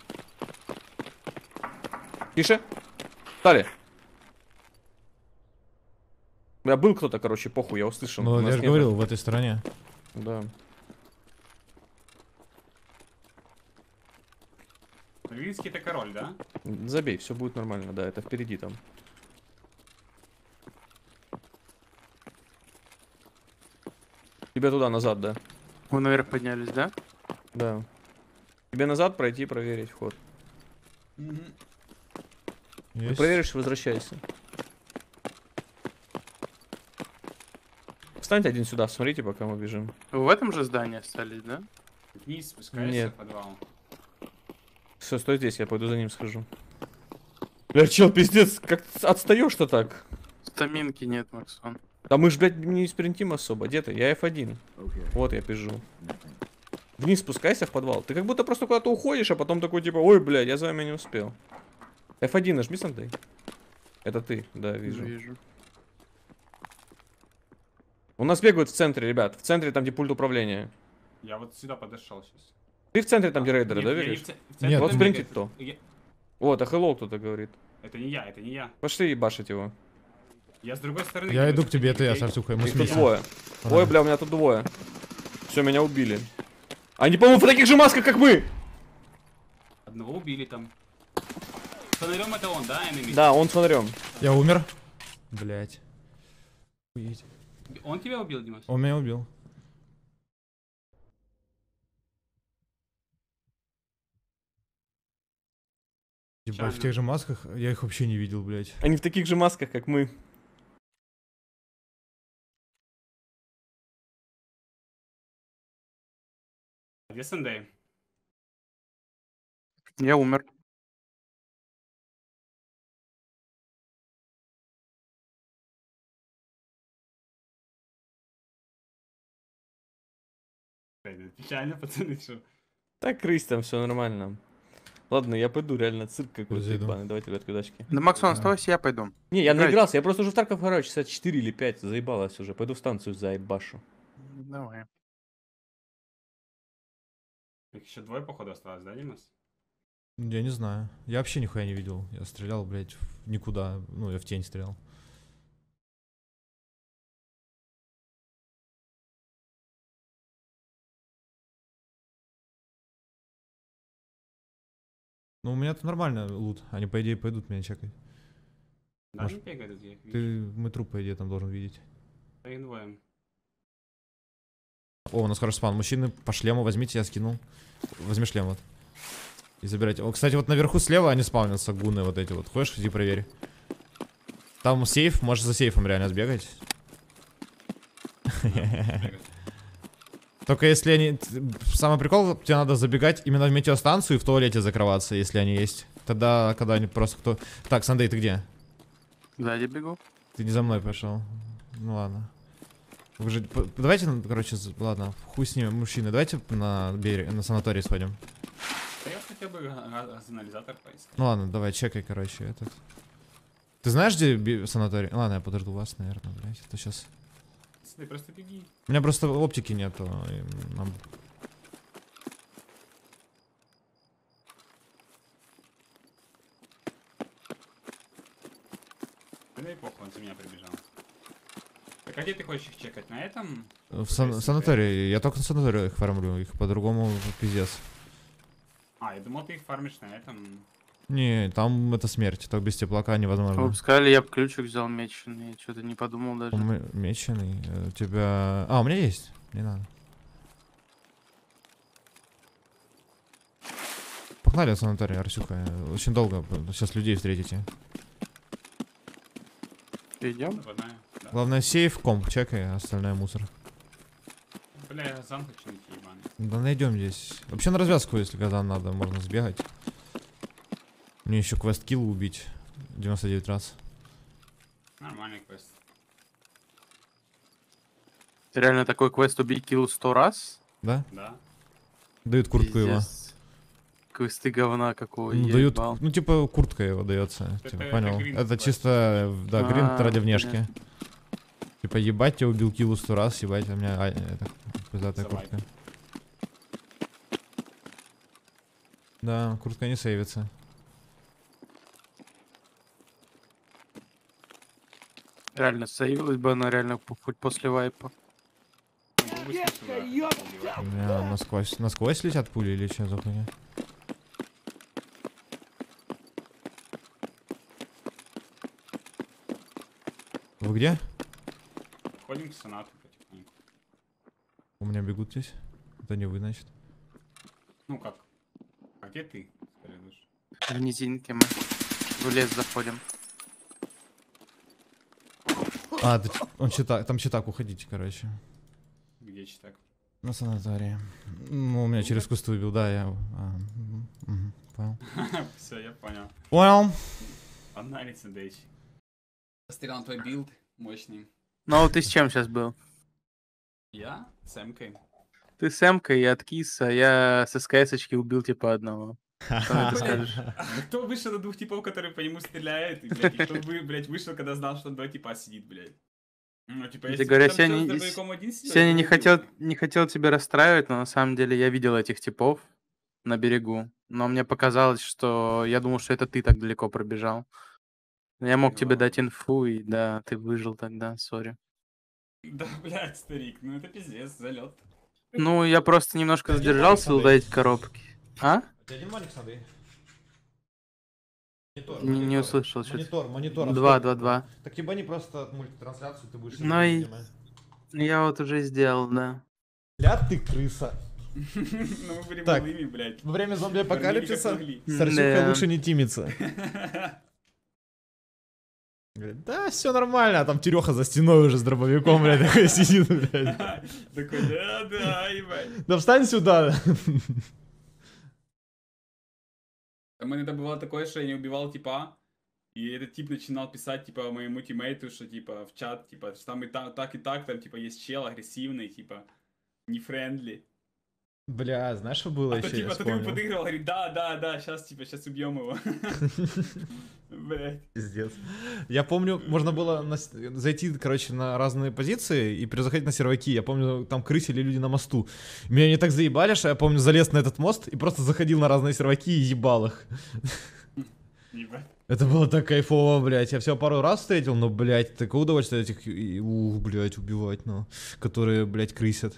Speaker 7: Тише. Стали. Я был кто-то, короче, похуй, я услышал.
Speaker 1: Ну,
Speaker 7: Нас
Speaker 1: я же
Speaker 7: нет.
Speaker 1: говорил, в этой стороне.
Speaker 7: Да.
Speaker 2: Норвинский это король, да?
Speaker 7: Забей, все будет нормально, да, это впереди там. Тебе туда, назад, да?
Speaker 6: Мы наверх поднялись, да?
Speaker 7: Да. Тебе назад пройти, проверить вход.
Speaker 2: Мгм.
Speaker 1: Есть.
Speaker 7: Проверишь, возвращайся. Встаньте один сюда, смотрите, пока мы бежим.
Speaker 6: Вы в этом же здании остались, да?
Speaker 2: Вниз спускаешься
Speaker 7: Нет.
Speaker 2: в подвал.
Speaker 7: Все, стой здесь, я пойду за ним схожу. Бля, чел, пиздец, как отстаешь-то так?
Speaker 6: Стаминки нет, Максон.
Speaker 7: Да мы ж, блядь, не спринтим особо. Где ты? Я эф один. Вот я бежу. Вниз спускайся в подвал. Ты как будто просто куда-то уходишь, а потом такой типа, ой, блядь, я за вами не успел. эф один нажми, Сандай. Это ты, да, вижу.
Speaker 6: Вижу.
Speaker 7: У нас бегают в центре, ребят. В центре, там, где пульт управления.
Speaker 2: Я вот сюда подошел сейчас.
Speaker 7: Ты в центре, там, где рейдеры,
Speaker 2: Нет,
Speaker 7: да,
Speaker 2: я не
Speaker 7: бегаешь?
Speaker 2: в ц- в
Speaker 1: Нет,
Speaker 2: центре
Speaker 7: вот
Speaker 2: там
Speaker 7: спринтит
Speaker 2: бегает-
Speaker 7: кто.
Speaker 2: Я-
Speaker 7: Вот, а hello кто-то говорит.
Speaker 2: Это не я, это не я.
Speaker 7: Пошли ебашить его.
Speaker 2: Я с другой стороны.
Speaker 1: Я
Speaker 2: короче,
Speaker 1: иду к тебе, это я с
Speaker 2: окей.
Speaker 1: Артюхой, мы
Speaker 7: Их тут
Speaker 1: смеемся.
Speaker 7: двое.
Speaker 1: Ладно.
Speaker 7: Ой, бля, у меня тут двое. Все, меня убили. Они, по-моему, в таких же масках, как мы.
Speaker 2: Одного убили там. С фонарем это он, да, enemy?
Speaker 7: Да, он с фонарем.
Speaker 1: Я умер. Блять. Охуеть.
Speaker 2: Он тебя убил, Димас?
Speaker 1: Он меня убил. Ебать, в
Speaker 2: Печально.
Speaker 1: тех же масках я их вообще не видел, блять.
Speaker 7: Они в таких же масках, как мы.
Speaker 2: Где Сандей?
Speaker 6: Я умер.
Speaker 2: Печально, пацаны, что?
Speaker 7: Так, крысь там, все нормально. Ладно, я пойду, реально, цирк какой-то
Speaker 1: Зайду.
Speaker 7: ебаный. Давайте, ребятки, удачки.
Speaker 6: Да, Максон, оставайся, я пойду.
Speaker 7: Не, я
Speaker 6: Играйте.
Speaker 7: наигрался, я просто уже в Тарков играю, часа четыре или пять, заебалась уже. Пойду в станцию заебашу.
Speaker 6: Давай.
Speaker 2: Их еще двое, походу, осталось, да, Димас?
Speaker 1: Я не знаю. Я вообще нихуя не видел. Я стрелял, блять, в никуда. Ну, я в тень стрелял. Ну, у меня тут нормально лут. Они, по идее, пойдут меня чекать.
Speaker 2: Да,
Speaker 1: Может,
Speaker 2: не бегают, я их вижу.
Speaker 1: Ты мой труп, по идее, там должен видеть.
Speaker 2: Да их двое.
Speaker 1: О, у нас хороший спан. Мужчины, по шлему возьмите, я скинул. Возьми шлем вот. И забирайте. О, кстати, вот наверху слева они спавнятся, гуны вот эти вот. Хочешь, иди проверь. Там сейф, можешь за сейфом реально сбегать. Только если они... Самый прикол, тебе надо забегать именно в метеостанцию и в туалете закрываться, если они есть. Тогда, когда они просто кто... Так, Сандей, ты где?
Speaker 6: Сзади бегу.
Speaker 1: Ты не за мной пошел. Ну ладно. Вы же... п- Давайте, ну, короче, з- ладно, хуй с ними, мужчины. Давайте на берег, на санаторий сходим.
Speaker 2: Да я хотя бы га- га- газоанализатор поискал.
Speaker 1: Ну ладно, давай, чекай, короче, этот. Ты знаешь, где би- санаторий? Ладно, я подожду вас, наверное, блядь. Это сейчас...
Speaker 2: Ты просто беги.
Speaker 1: У меня просто оптики нету. и нам-
Speaker 2: Да и похуй, он за меня прибежал. Так а где ты хочешь их чекать? На этом?
Speaker 1: В сан- санатории. Я только на санатории их фармлю. Их по-другому пиздец.
Speaker 2: А, я думал, ты их фармишь на этом.
Speaker 1: Не, там это смерть. Так без теплака невозможно.
Speaker 6: Вы бы сказали, я бы ключик взял меченый. Что-то не подумал даже.
Speaker 1: М- Меченый. э, У тебя... А, у меня есть. Не надо. Погнали в санаторий, Арсюха. Очень долго. Сейчас людей встретите.
Speaker 6: Идем?
Speaker 2: Нападаю. Да.
Speaker 1: Главное, сейф, комп, чекай, а остальное мусор.
Speaker 2: Бля, я газан хочу найти, ебаный.
Speaker 1: Да найдем здесь. Вообще на развязку, если когда надо, можно сбегать. Мне еще квест килл убить. девяносто девять раз.
Speaker 2: Нормальный квест.
Speaker 6: Реально такой квест убить килл сто раз?
Speaker 1: Да?
Speaker 2: Да.
Speaker 1: Дают куртку его.
Speaker 6: Пиздец. Квесты говна какого,
Speaker 1: Ну,
Speaker 6: я
Speaker 1: дают,
Speaker 6: ебал.
Speaker 1: ну типа куртка его дается.
Speaker 2: Это-
Speaker 1: Типа,
Speaker 2: это
Speaker 1: понял.
Speaker 2: гринт
Speaker 1: Это
Speaker 2: называется.
Speaker 1: чисто, да,
Speaker 6: А,
Speaker 1: гринт ради внешки.
Speaker 6: понятно.
Speaker 1: Типа ебать, я убил киллу сто раз, ебать, у меня а, это, пиздатая
Speaker 2: Давай.
Speaker 1: куртка. Да, куртка не сейвится.
Speaker 6: Реально, сейвилась бы она реально по- хоть после вайпа.
Speaker 2: Ну, быстро сюда убивать.
Speaker 1: У меня насквозь, насквозь летят пули или что за хуйня? Вы где?
Speaker 2: Ходим к сонату потихоньку.
Speaker 1: У меня бегут здесь. Это не вы, значит.
Speaker 2: Ну как? А где ты? Скорее лучше.
Speaker 6: В низинке мы в лес заходим.
Speaker 1: А, ты, он читак, там читак, уходите, короче.
Speaker 2: Где читак?
Speaker 1: На санатории. Ну, у меня через кусты убил, да, я... А, угу, угу, понял.
Speaker 2: Все, я понял.
Speaker 1: Понял.
Speaker 2: Анализ, дэйч. Посмотрел на твой билд мощный.
Speaker 6: Ну а вот ты с чем сейчас был?
Speaker 2: Я с эмкой.
Speaker 6: Ты с Эмкой, я от Киса, я с СКС-очки убил типа одного. Что на это скажешь?
Speaker 2: А кто вышел на двух типов, которые по нему стреляют? И, блядь, и кто вы, блядь, вышел, когда знал, что два типа сидит, блядь? Ну, типа,
Speaker 6: Я
Speaker 2: если
Speaker 6: говорю,
Speaker 2: бы там
Speaker 6: Сеня
Speaker 2: чел с
Speaker 6: не-
Speaker 2: дробовиком один сидел,
Speaker 6: Сеня
Speaker 2: я
Speaker 6: не
Speaker 2: бы
Speaker 6: хотел,
Speaker 2: убил.
Speaker 6: не хотел тебя расстраивать, но на самом деле я видел этих типов на берегу. Но мне показалось, что я думал, что это ты так далеко пробежал. Я мог тебе дать инфу, и да, ты выжил тогда, сори.
Speaker 2: Да, блядь, старик, ну это пиздец, залет.
Speaker 6: Ну, я просто немножко
Speaker 1: Один
Speaker 6: задержался
Speaker 1: Алекс
Speaker 6: удалить коробки. А?
Speaker 1: Один маленький надо. Монитор,
Speaker 6: Не, не услышал что-то.
Speaker 1: Монитор, монитор.
Speaker 6: Два, два, два.
Speaker 1: Так ебани просто от мультитрансляцию, ты будешь...
Speaker 6: Ну и- Я вот уже сделал, да.
Speaker 1: Бля, ты крыса.
Speaker 2: Ну мы были
Speaker 1: Так.
Speaker 2: малыми, блядь.
Speaker 1: Во время
Speaker 2: Кормили как
Speaker 1: зомби-апокалипсиса
Speaker 2: могли.
Speaker 1: с Арсюхой
Speaker 6: Да.
Speaker 1: лучше не тимиться. Говорит, да, все нормально, а там Тереха за стеной уже с дробовиком, блядь, такой сидит, блядь.
Speaker 2: Такой, да, да, ебать.
Speaker 1: Да встань сюда.
Speaker 2: У меня это бывало такое, что я не убивал типа, и этот тип начинал писать, типа, моему тиммейту, что, типа, в чат, типа, что там и так, так и так, там, типа, есть чел агрессивный, типа, не френдли.
Speaker 1: Бля, знаешь, что было
Speaker 2: А то,
Speaker 1: еще,
Speaker 2: типа,
Speaker 1: я
Speaker 2: то ты ему
Speaker 1: вспомнил.
Speaker 2: подыгрывал, говорит, да, да, да, сейчас, типа, сейчас убьем его. Блять.
Speaker 1: Пиздец. Я помню, можно было на с- зайти, короче, на разные позиции и перезаходить на серваки. Я помню, там крысили люди на мосту. Меня не так заебали, что я помню, залез на этот мост и просто заходил на разные серваки и ебал их.
Speaker 2: Ебать.
Speaker 1: Это было так кайфово, блядь. Я всего пару раз встретил, но, блядь, такое удовольствие этих, и- ух, блядь, убивать, ну, которые, блядь, крысят.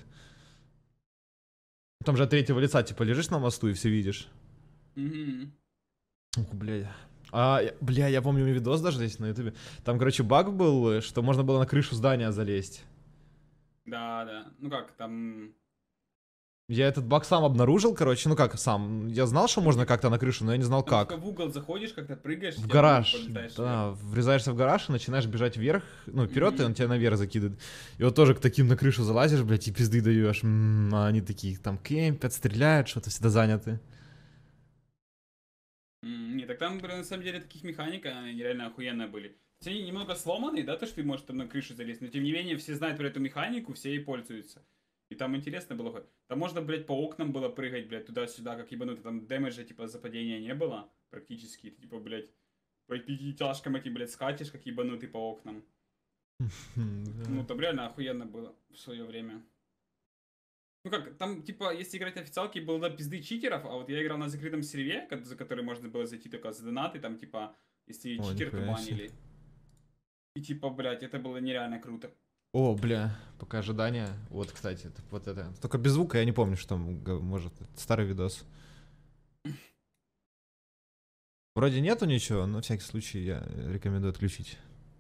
Speaker 1: Там же от третьего лица, типа, лежишь на мосту и все видишь.
Speaker 2: Мгм.
Speaker 1: Ух, блядь. А, я- бля, я помню видос даже здесь на ютубе. Там, короче, баг был, что можно было на крышу здания залезть.
Speaker 2: Да, да. Ну как, там...
Speaker 1: Я этот баг сам обнаружил, короче, ну как сам. Я знал, что можно как-то на крышу, но я не знал
Speaker 2: там,
Speaker 1: как.
Speaker 2: типа, в угол заходишь, как-то прыгаешь.
Speaker 1: В
Speaker 2: тебя
Speaker 1: гараж,
Speaker 2: подлетаешь
Speaker 1: да,
Speaker 2: вверх.
Speaker 1: врезаешься в гараж и начинаешь бежать вверх, ну, вперед, и
Speaker 2: Мгм.
Speaker 1: он тебя наверх закидывает. И вот тоже к таким на крышу залазишь, блядь, и пизды даешь. М, А они такие там кемпят, стреляют, что-то всегда заняты.
Speaker 2: М, Не, так там, блин, на самом деле, таких механик, они реально охуенные были. Все они немного сломанные, да, то, что ты можешь там на крышу залезть, но тем не менее все знают про эту механику, все ей пользуются. И там интересно было хоть. Там можно, блядь, по окнам было прыгать, блядь, туда-сюда, как ебануто. Там дэмэджа, типа, за падение не было практически. Ты, типа, блядь, по пятиэтажкам этим, блядь, скачешь, как ебанутый по окнам.
Speaker 1: Хм, да.
Speaker 2: Ну, там реально охуенно было в свое время. Ну как, там, типа, если играть официалки, было до пизды читеров, а вот я играл на закрытом сервере, ко- за который можно было зайти только за донаты, там, типа, если
Speaker 1: О,
Speaker 2: читер, то
Speaker 1: нихуя себе.
Speaker 2: банили. И, типа, блядь, это было нереально круто.
Speaker 1: О, бля, пока ожидания. Вот, кстати, это- вот это. Только без звука я не помню, что там, г- может, это старый видос. Вроде нету ничего, но на всякий случай я рекомендую отключить.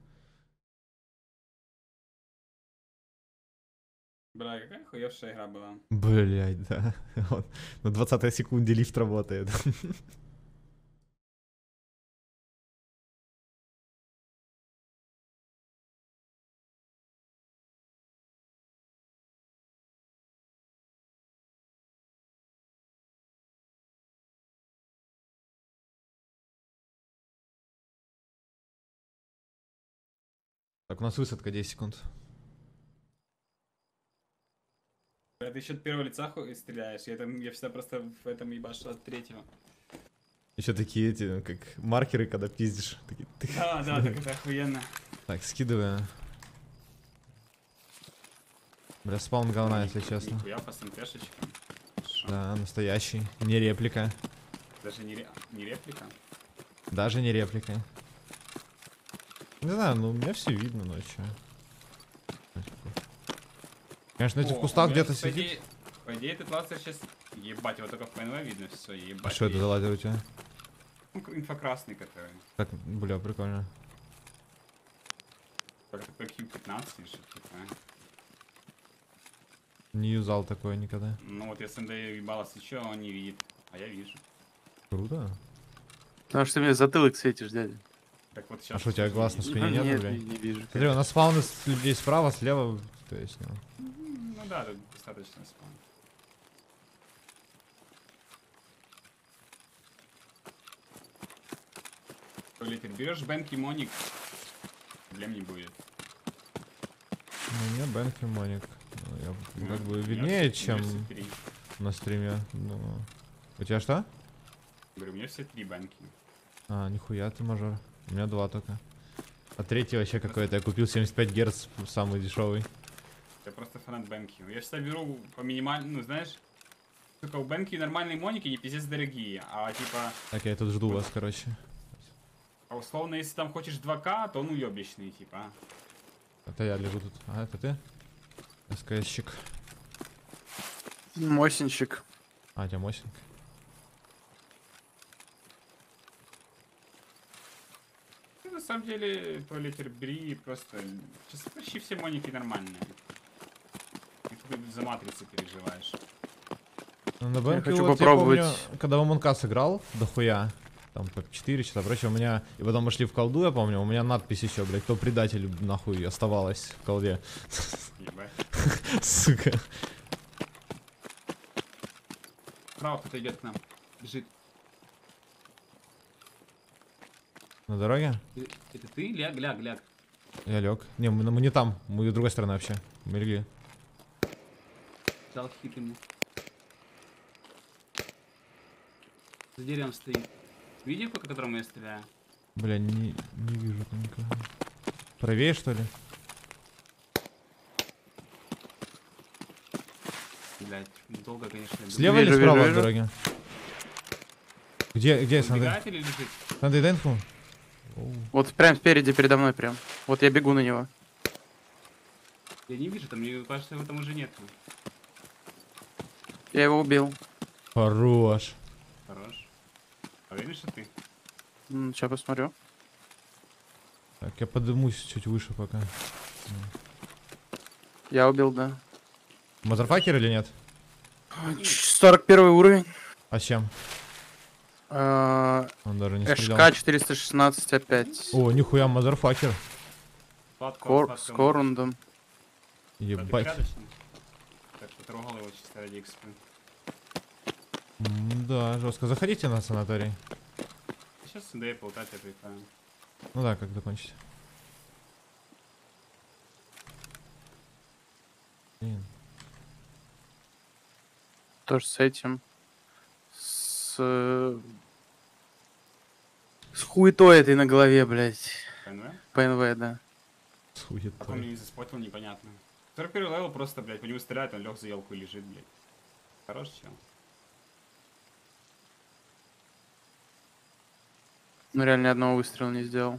Speaker 2: Бля, какая хуевшая игра была.
Speaker 1: Блять, да. Вот. На двадцатой секунде лифт работает. Так, у нас высадка десять секунд.
Speaker 2: Бля, ты еще от первого лица ху- стреляешь. Я, там, я всегда просто в этом ебашу от третьего.
Speaker 1: Еще такие эти, как маркеры, когда пиздишь. Такие, тых.
Speaker 2: Да, да, так это охуенно.
Speaker 1: Так, скидываю. Бля, спаун говна, если честно.
Speaker 2: Нихуя по СМТшечкам. Шо?
Speaker 1: Да, настоящий. Не реплика.
Speaker 2: Даже не, ре- не реплика.
Speaker 1: Даже не реплика. Не знаю, ну у меня все видно, но чё. Конечно, на этих
Speaker 2: О,
Speaker 1: кустах
Speaker 2: у меня,
Speaker 1: где-то
Speaker 2: по
Speaker 1: сидит.
Speaker 2: идее- По идее, этот лазер сейчас... Ебать, его только в ПНВ видно, все, ебать.
Speaker 1: А что это за лазер у тебя?
Speaker 2: Ну, инфокрасный, который.
Speaker 1: Так, бля, прикольно.
Speaker 2: Как-то по Q пятнадцать или что-то такое.
Speaker 1: Не юзал такое никогда.
Speaker 2: Ну вот я СНД ебало свечу, а он не видит. А я вижу.
Speaker 1: Круто.
Speaker 6: Потому что ты мне затылок светишь, дядя.
Speaker 2: Так вот
Speaker 1: А
Speaker 2: сейчас.
Speaker 1: что, у тебя глаз на спине нет,
Speaker 6: Нет,
Speaker 1: блядь?
Speaker 6: не, не вижу.
Speaker 1: Смотри, у нас спауны с людей справа, слева, то есть, ну.
Speaker 2: Ну да, тут достаточно спам. Литер, берешь Бенки Моник, проблем не будет.
Speaker 1: Ну, мне Бенки Моник. Ну, я
Speaker 2: Ну,
Speaker 1: как бы
Speaker 2: у меня
Speaker 1: виднее,
Speaker 2: все- у меня
Speaker 1: чем
Speaker 2: все три.
Speaker 1: на стриме. Ну. У тебя что?
Speaker 2: Говорю, у меня все три Бенки.
Speaker 1: А, нихуя ты мажор. У меня два только. А третий вообще какой-то. Я купил семьдесят пять герц, самый дешевый.
Speaker 2: Я просто фанат Бенки. Я всегда беру по минимальному, ну знаешь, только у Бенки нормальные моники не пиздец дорогие, а типа,
Speaker 1: Так, я тут жду вас, короче.
Speaker 2: а условно, если там хочешь два ка, то он уебищный, типа.
Speaker 1: Это я лежу тут. А, это ты? СКСщик.
Speaker 6: Мосинчик.
Speaker 1: А, у тебя мосинг.
Speaker 2: Ну, на самом деле, туалетер Бри просто... Сейчас почти все моники нормальные. И ты за матрицу переживаешь.
Speaker 1: Ну, на Бенке
Speaker 6: хочу
Speaker 1: вот
Speaker 6: попробовать.
Speaker 1: я помню, когда в Among Us играл, дохуя. Там по четыре часа, прочее, у меня... И потом мы шли в колду, я помню, у меня надпись еще, блядь, кто предатель, нахуй, оставалась в колде.
Speaker 2: Ебать.
Speaker 1: Сука.
Speaker 2: Справа кто-то идет к нам. Бежит.
Speaker 1: На дороге?
Speaker 2: Это ты? Ляг, ляг, ляг.
Speaker 1: Я лег. Не, мы, мы не там, мы с другой стороны вообще. Мы легли.
Speaker 2: Дал хит ему. За деревом стоит. Видишь, по которому я стреляю?
Speaker 1: Бля, не, не вижу там никого. Правее, что ли?
Speaker 2: Блять, долго, конечно. я
Speaker 1: Слева
Speaker 6: Вижу,
Speaker 1: или справа
Speaker 6: вижу,
Speaker 1: от
Speaker 6: вижу.
Speaker 1: дороги? Где, где
Speaker 2: думаю,
Speaker 1: Сандрей?
Speaker 2: убегает или лежит?
Speaker 1: Сандрей, дай инфу.
Speaker 6: Вот прям спереди, передо мной прям. Вот я бегу на него.
Speaker 2: Я не вижу, там, мне кажется, его там уже нет.
Speaker 6: Я его убил.
Speaker 1: Хорош.
Speaker 2: Хорош. А видишь, что ты?
Speaker 6: Сейчас посмотрю.
Speaker 1: Так, я подымусь чуть выше пока.
Speaker 6: Я убил, да.
Speaker 1: Мазерфакер или нет?
Speaker 6: сорок первый уровень.
Speaker 1: А с чем?
Speaker 6: Э,
Speaker 1: Он даже не стрелял.
Speaker 6: ШК четыреста шестнадцать опять.
Speaker 1: О, нихуя, мазерфакер.
Speaker 2: Сладко,
Speaker 6: Кор,
Speaker 2: сладко.
Speaker 6: с корундом.
Speaker 2: Да, ты
Speaker 1: Ебать.
Speaker 2: порядочный. Так что трогал его чисто ради экспы.
Speaker 1: М, Да, жестко. Заходите на санаторий.
Speaker 2: Сейчас СД полтать я прикаю.
Speaker 1: Ну да, как закончить. Блин.
Speaker 6: Тоже с этим. С... э, С хуетой этой на голове, блядь.
Speaker 2: ПНВ?
Speaker 6: ПНВ, да.
Speaker 1: Суета.
Speaker 2: Как он меня не заспотил, непонятно. сорок первый левел просто, блядь, по нему стреляет, он лег за елку и лежит, блядь. Хорош чел.
Speaker 6: Ну реально ни одного выстрела не сделал.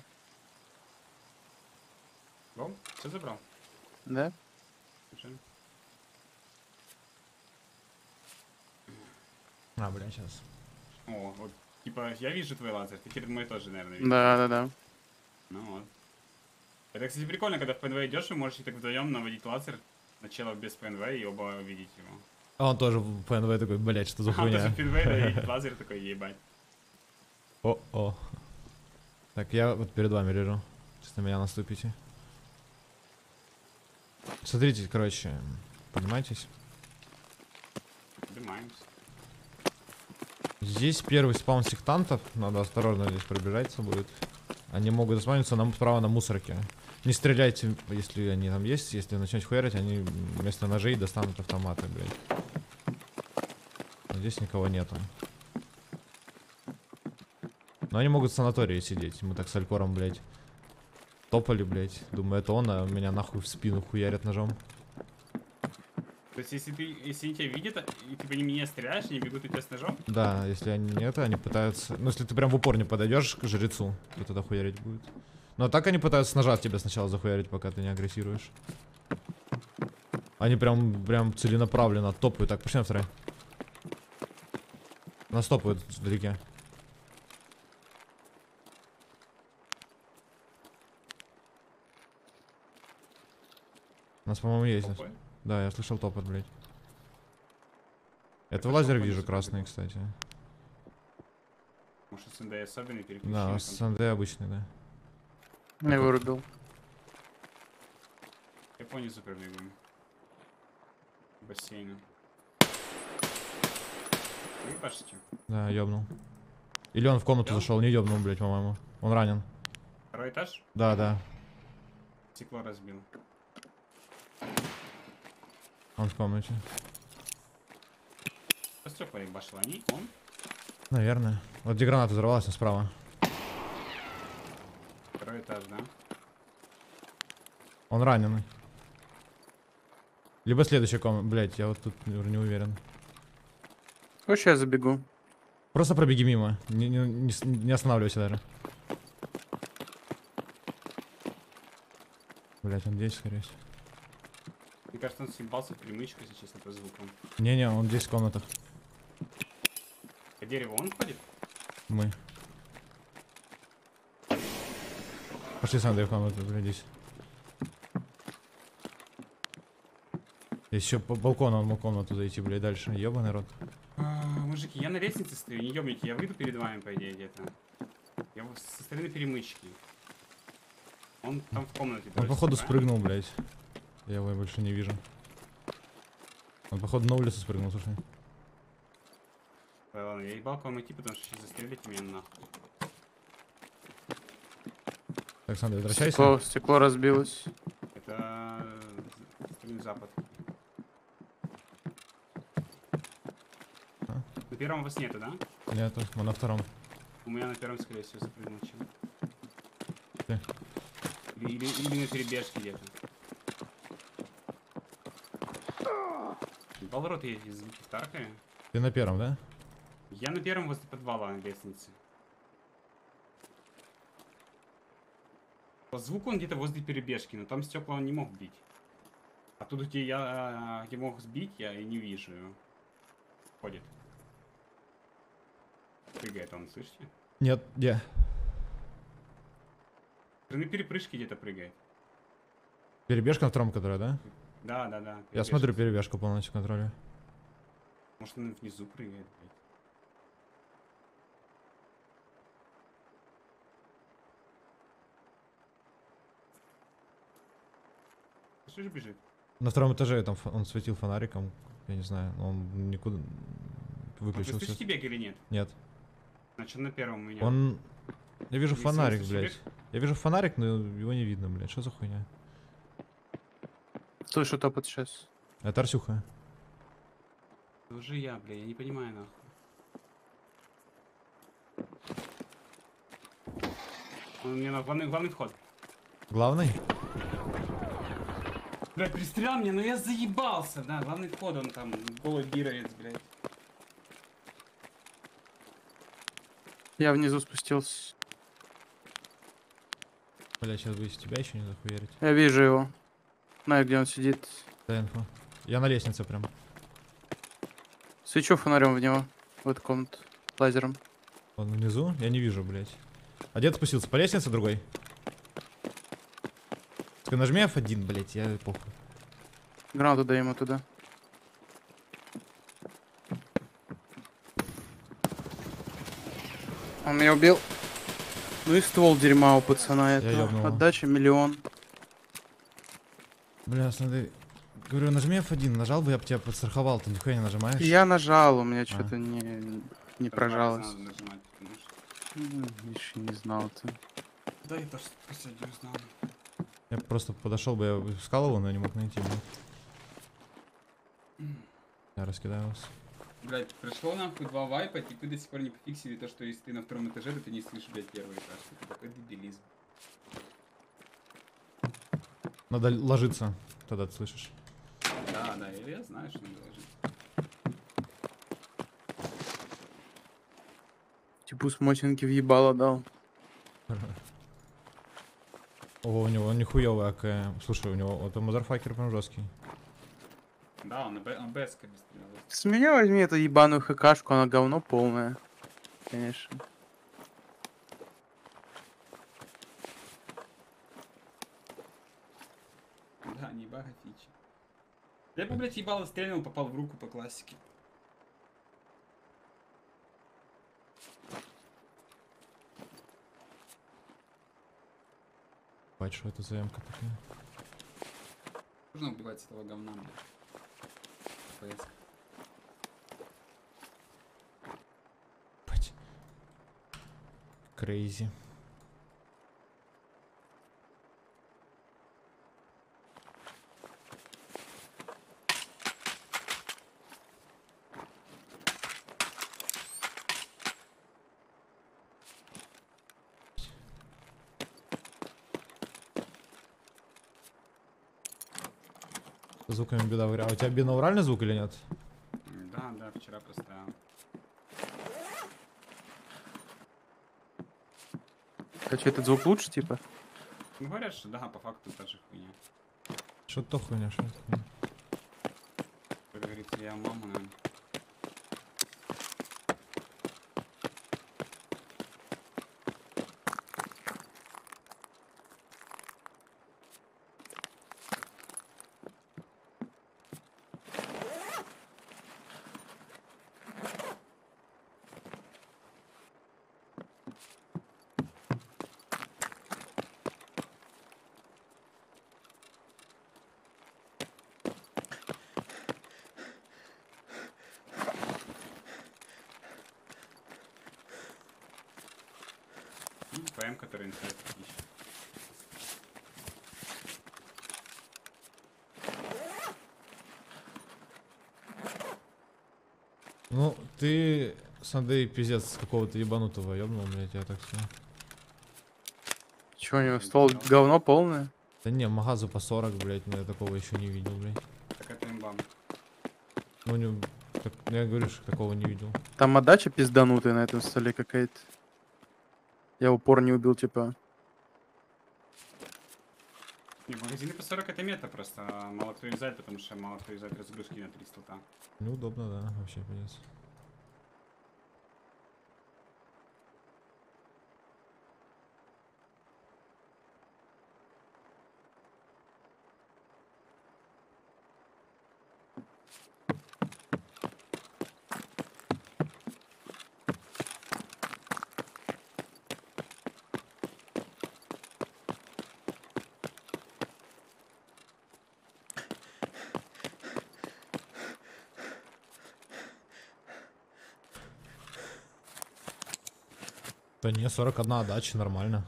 Speaker 2: Гол? Все забрал?
Speaker 6: Да?
Speaker 2: Уже?
Speaker 1: А, бля, сейчас.
Speaker 2: О, вот, типа, я вижу твой лазер, ты перед мной тоже, наверное, видишь.
Speaker 6: Да, да, да.
Speaker 2: Ну вот. Это, кстати, прикольно, когда в ПНВ идешь, вы можете так вдвоем наводить лазер на чела без ПНВ и оба видеть его.
Speaker 1: А он тоже в ПНВ такой, блядь, что за
Speaker 2: А, тоже
Speaker 1: хуйня.
Speaker 2: в ПНВ, да, и лазер такой, ебать.
Speaker 1: О-о. Так, я вот перед вами лежу. Сейчас на меня наступите. Смотрите, короче, поднимайтесь.
Speaker 2: Поднимаемся.
Speaker 1: Здесь первый спаун сектантов. Надо осторожно здесь пробежаться будет. Они могут заспавниться нам справа на мусорке. Не стреляйте, если они там есть. Если начнете хуярить, они вместо ножей достанут автоматы, блядь. Но здесь никого нету. Но они могут в санатории сидеть. Мы так с Алькором, блядь, топали, блядь. Думаю, это он, а меня нахуй в спину хуярят ножом.
Speaker 2: То есть, если ты, если они тебя видят, и ты по ним не стреляешь, они бегут у тебя с ножом?
Speaker 1: Да, если они не это, они пытаются... Ну, если ты прям в упор не подойдешь к жрецу, то тогда хуярить будет. Но так они пытаются с ножа тебя сначала захуярить, пока ты не агрессируешь. Они прям, прям целенаправленно топают. Так, пошли на второй. Нас топают вдалеке. У нас, по-моему, есть.
Speaker 2: Какой?
Speaker 1: Да, я слышал топот, блядь. Это
Speaker 2: Это
Speaker 1: лазер
Speaker 2: что,
Speaker 1: вижу
Speaker 2: понятно,
Speaker 1: красный,
Speaker 2: что
Speaker 1: кстати.
Speaker 2: Может, СНД особенный
Speaker 1: Да,
Speaker 2: переключение.
Speaker 1: с СНД обычный, да.
Speaker 6: Я вырубил.
Speaker 2: Я по низу пробегу. Бассейна. Вы пашете?
Speaker 1: Да, ёбнул. Или он в комнату
Speaker 2: Ёбнул?
Speaker 1: зашел, не ёбнул, блядь, по-моему. Он ранен.
Speaker 2: Второй этаж?
Speaker 1: Да, да.
Speaker 2: Стекло разбил.
Speaker 1: Он в комнате.
Speaker 2: Что с трёх ебашил? Они? Он?
Speaker 1: Наверное. Вот где граната взорвалась, он справа.
Speaker 2: Второй этаж, да?
Speaker 1: Он раненый. Либо следующая комната. Блядь, я вот тут не уверен.
Speaker 6: Хочешь, я забегу?
Speaker 1: Просто пробеги мимо. Не, не, не с- не останавливайся даже. Блять, он здесь, скорее всего.
Speaker 2: Мне кажется, он съебался в перемычку, если честно, по звукам.
Speaker 1: Не-не, он здесь в комнатах.
Speaker 2: По дереву он ходит?
Speaker 1: Мы. Пошли с Андреем в комнату, блядь, здесь. Еще по балкону он мог в комнату зайти, блядь, дальше. Ёбаный рот.
Speaker 2: А, мужики, я на лестнице стою, не ёбники, я выйду перед вами, по идее, где-то. Я вот со стороны перемычки. Он там в комнате.
Speaker 1: Он
Speaker 2: точно,
Speaker 1: походу
Speaker 2: правильно?
Speaker 1: спрыгнул, блядь. Я его больше не вижу. Он походу на улицу спрыгнул, слушай.
Speaker 2: Да ладно, я ебал к вам идти, потому что сейчас застрелите меня нахуй.
Speaker 1: Так, Сандрей, возвращайся.
Speaker 6: Стекло, стекло разбилось.
Speaker 2: Это э, стороны запад.
Speaker 1: А?
Speaker 2: На первом вас нету, да?
Speaker 1: Нету, он на втором.
Speaker 2: У меня на первом, скорее всего, запрыгнул чем.
Speaker 1: Где?
Speaker 2: Или, или, или на перебежке где-то. Балрот есть звуки в Таркове.
Speaker 1: Ты на первом, да?
Speaker 2: Я на первом возле подвала на лестнице. По звуку он где-то возле перебежки, но там стекла он не мог бить. А тут где я, я мог сбить, я и не вижу его. Ходит. Прыгает он, слышите?
Speaker 1: Нет, где?
Speaker 2: На перепрыжке где-то прыгает.
Speaker 1: Перебежка на втором, которая, да?
Speaker 2: Да, да, да.
Speaker 1: Я
Speaker 2: перебежка.
Speaker 1: смотрю перебежку полностью контроля.
Speaker 2: Может, он внизу прыгает, блядь. Что же бежит?
Speaker 1: На втором этаже там фо- он светил фонариком. Я не знаю, но он никуда
Speaker 2: Вы
Speaker 1: выключился.
Speaker 2: слышите бег или нет?
Speaker 1: Нет.
Speaker 2: Значит, на первом у меня.
Speaker 1: Он... Я вижу
Speaker 2: Если
Speaker 1: фонарик,
Speaker 2: он
Speaker 1: блядь.
Speaker 2: слышит
Speaker 1: Я вижу фонарик, но его не видно, блядь. Что за хуйня?
Speaker 6: Слышу топот сейчас.
Speaker 1: Это Арсюха.
Speaker 2: Это уже я, бля, я не понимаю, нахуй. Он у меня на главный, главный вход.
Speaker 1: Главный?
Speaker 2: Блядь, пристрелял меня, но я заебался, да, главный вход, он там, голый бировец, блядь.
Speaker 6: Я внизу спустился.
Speaker 1: Бля, сейчас бы из тебя еще не захуярить.
Speaker 6: Я вижу его. Знаю, где он сидит.
Speaker 1: Дай инфу. Я на лестнице прям.
Speaker 6: Свечу фонарем в него. В эту комнату. Лазером.
Speaker 1: Он внизу? Я не вижу, блядь. А где ты спустился? По лестнице другой? Только нажми эф один, блядь, я похуй.
Speaker 6: Гранату дай ему туда. Он меня убил. Ну и ствол дерьма у пацана
Speaker 1: Я
Speaker 6: это.
Speaker 1: ёбнул.
Speaker 6: Отдача миллион.
Speaker 1: Бля, смотри. Говорю, нажми эф один, нажал бы, я бы тебя подстраховал, ты нихуя не нажимаешь.
Speaker 6: Я нажал, у меня
Speaker 1: А.
Speaker 6: что-то не, не
Speaker 2: Нормально
Speaker 6: прожалось.
Speaker 2: надо нажимать, потому что-
Speaker 6: М, Видишь, не знал ты.
Speaker 2: Да, я тоже последний узнал.
Speaker 1: Я просто подошел бы, я искал его, но не мог найти. блядь. Я раскидаю вас.
Speaker 2: Блять, пришло нахуй два вайпа, типы до сих пор не пофиксили то, что если ты на втором этаже, то ты не слышишь, блядь, первый этаж. Это такой дебилизм.
Speaker 1: Надо ложиться, тогда ты слышишь.
Speaker 2: Да, да, я, я знаю, что надо ложиться.
Speaker 6: Типу смотинки въебало дал.
Speaker 1: О, у него нихуевый АК. Слушай, у него вот мазерфакер прям жесткий.
Speaker 2: Да, он на Б- он БСК стрелял.
Speaker 6: С меня возьми эту ебаную хкшку, она говно полное. Конечно.
Speaker 2: Да, не бага фичи. Я бы, блядь, ебало стрельнул, попал в руку по классике.
Speaker 1: покопать, что это за ямка такая.
Speaker 2: Нужно убивать с этого говна, блядь. ФС.
Speaker 1: Бать. Крейзи. С звуками беда. А у тебя бинауральный звук или нет?
Speaker 2: М, Да, да, вчера поставил.
Speaker 6: А что, этот звук лучше, типа?
Speaker 2: Ну, говорят, что да, по факту та же хуйня.
Speaker 1: Что то хуйня, что это хуйня?
Speaker 2: Как говорится, я мама, наверное. ПМ, который инсайд ищет.
Speaker 1: Ну, ты, Сандей, пиздец, какого-то ебанутого ёбнул, блядь, я так все.
Speaker 6: Че у него ствол говно полное?
Speaker 1: Да не, магазу по сорок, блядь, но я такого еще не видел, блядь.
Speaker 2: Так это имбам.
Speaker 1: Ну, у него, так, ну, я говорю, что такого не видел.
Speaker 6: Там отдача пизданутая на этом столе какая-то. Я упор не убил, типа.
Speaker 2: Не, магазины по сорок это мета просто. а Мало кто юзает, потому что мало кто юзает разгрузки на три слота.
Speaker 1: Неудобно, да, вообще, пиздец. Да не, сорок одна отдача, нормально.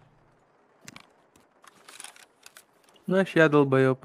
Speaker 6: Знаешь, я долбоеб.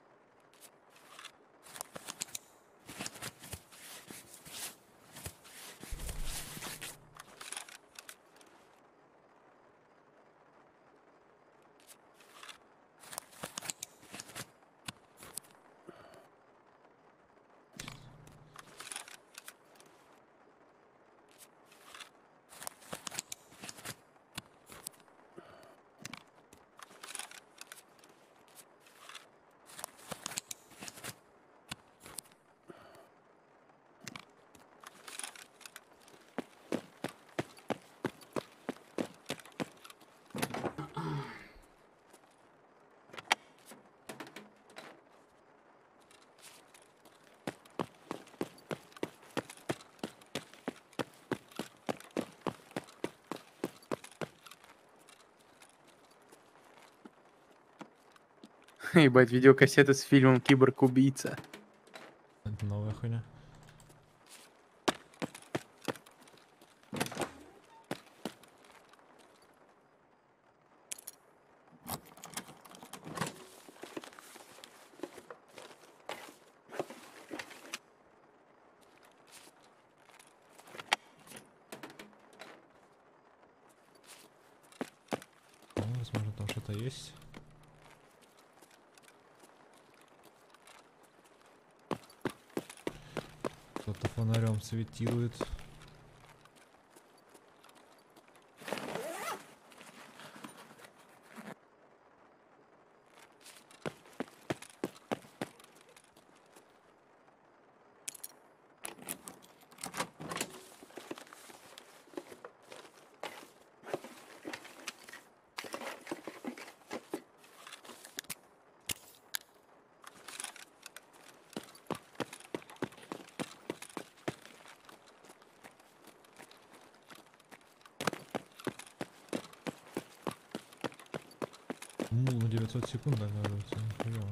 Speaker 6: Ебать, видеокассета с фильмом «Киборг-убийца».
Speaker 1: Это новая хуйня. Ну, возможно, там что-то есть. Кто-то фонарем светирует. Мул на девятьсот секунд оказывается. Хуёво.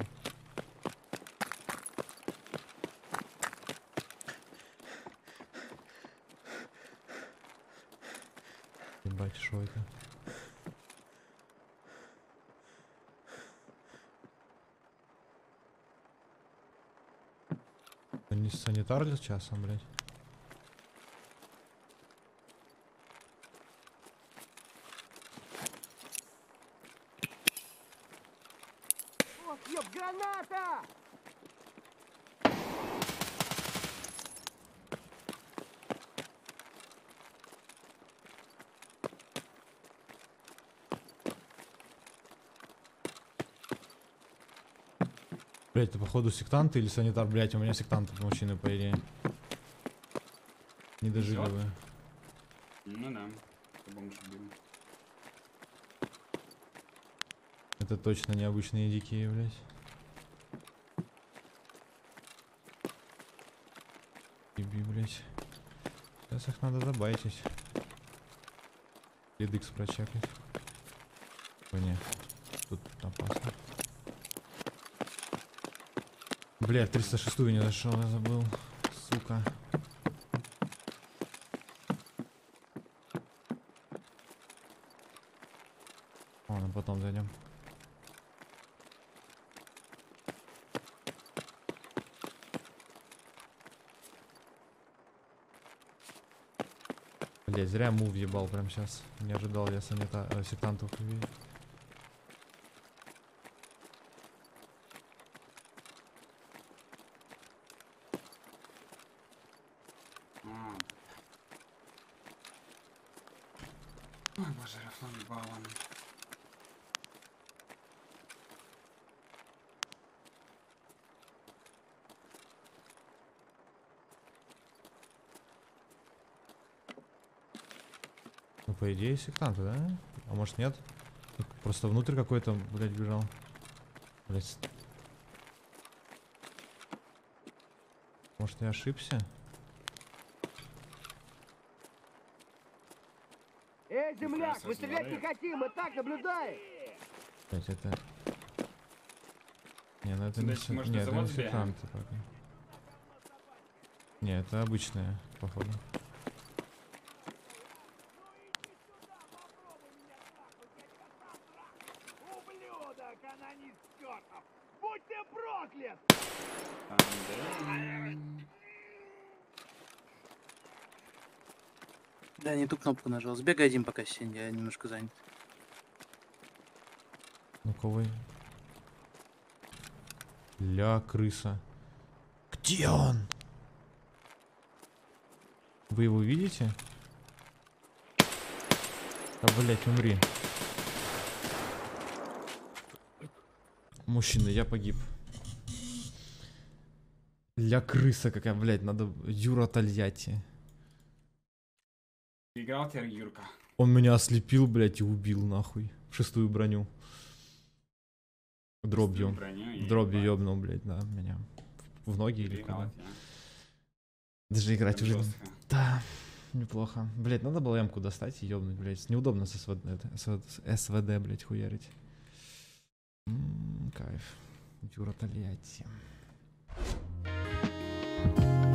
Speaker 1: Ебать, шо это? Не санитар ли часом, блядь? Блять, это походу сектанты или санитар? Блять, у меня сектанты мужчины, по идее. Не дожили
Speaker 2: Всё?
Speaker 1: вы.
Speaker 2: Ну да. По-моему, что было.
Speaker 1: Это точно необычные дикие, блять. Иби, блять. Сейчас их надо забайтить. Лидикс прочекать. О, не. Тут опасно. Блядь, триста шестую не зашел, я забыл. Сука. Ладно, потом зайдем. Блядь, зря мув ебал прям сейчас. Не ожидал я санита... э, сектантов увидеть.
Speaker 2: А. Ой, боже, Рафлан балан.
Speaker 1: Ну, по идее, сектанты, да? А может нет? Просто внутрь какой-то, блядь, бежал. Блядь. Может, я ошибся?
Speaker 9: Эй, земляк, мы стрелять не хотим, мы так наблюдаем!
Speaker 1: Блядь, это... Не, ну это не,
Speaker 2: Значит,
Speaker 1: се-
Speaker 2: может,
Speaker 1: не,
Speaker 2: это
Speaker 1: это не
Speaker 2: завод сбегаем?
Speaker 1: сектанты пока. Не, это обычные, походу.
Speaker 9: Ублюдок, анонист чертов! Будь ты проклят!
Speaker 6: Да, не ту кнопку нажал. Сбегай один пока, Сень, я немножко занят.
Speaker 1: Ну-ка вы. Ля, крыса. Где он? Вы его видите? Да, блять, умри. Мужчина, я погиб. Ля, крыса какая, блять, надо... Юра Тольятти.
Speaker 2: Играл теперь Юрка.
Speaker 1: Он меня ослепил, блять, и убил, нахуй. В шестую броню. Дробью.
Speaker 2: Броню и
Speaker 1: Дробью
Speaker 2: ебать.
Speaker 1: ёбнул, блять, да, меня. В ноги или
Speaker 2: Переиграл
Speaker 1: куда?
Speaker 2: тебя.
Speaker 1: Даже играть
Speaker 2: Прям
Speaker 1: уже...
Speaker 2: жестко.
Speaker 1: Да, неплохо. Блять, надо было эмку достать и ёбнуть, блять. Неудобно с СВД, это, с СВД, блять, хуярить. М, кайф. Юра Тольятти.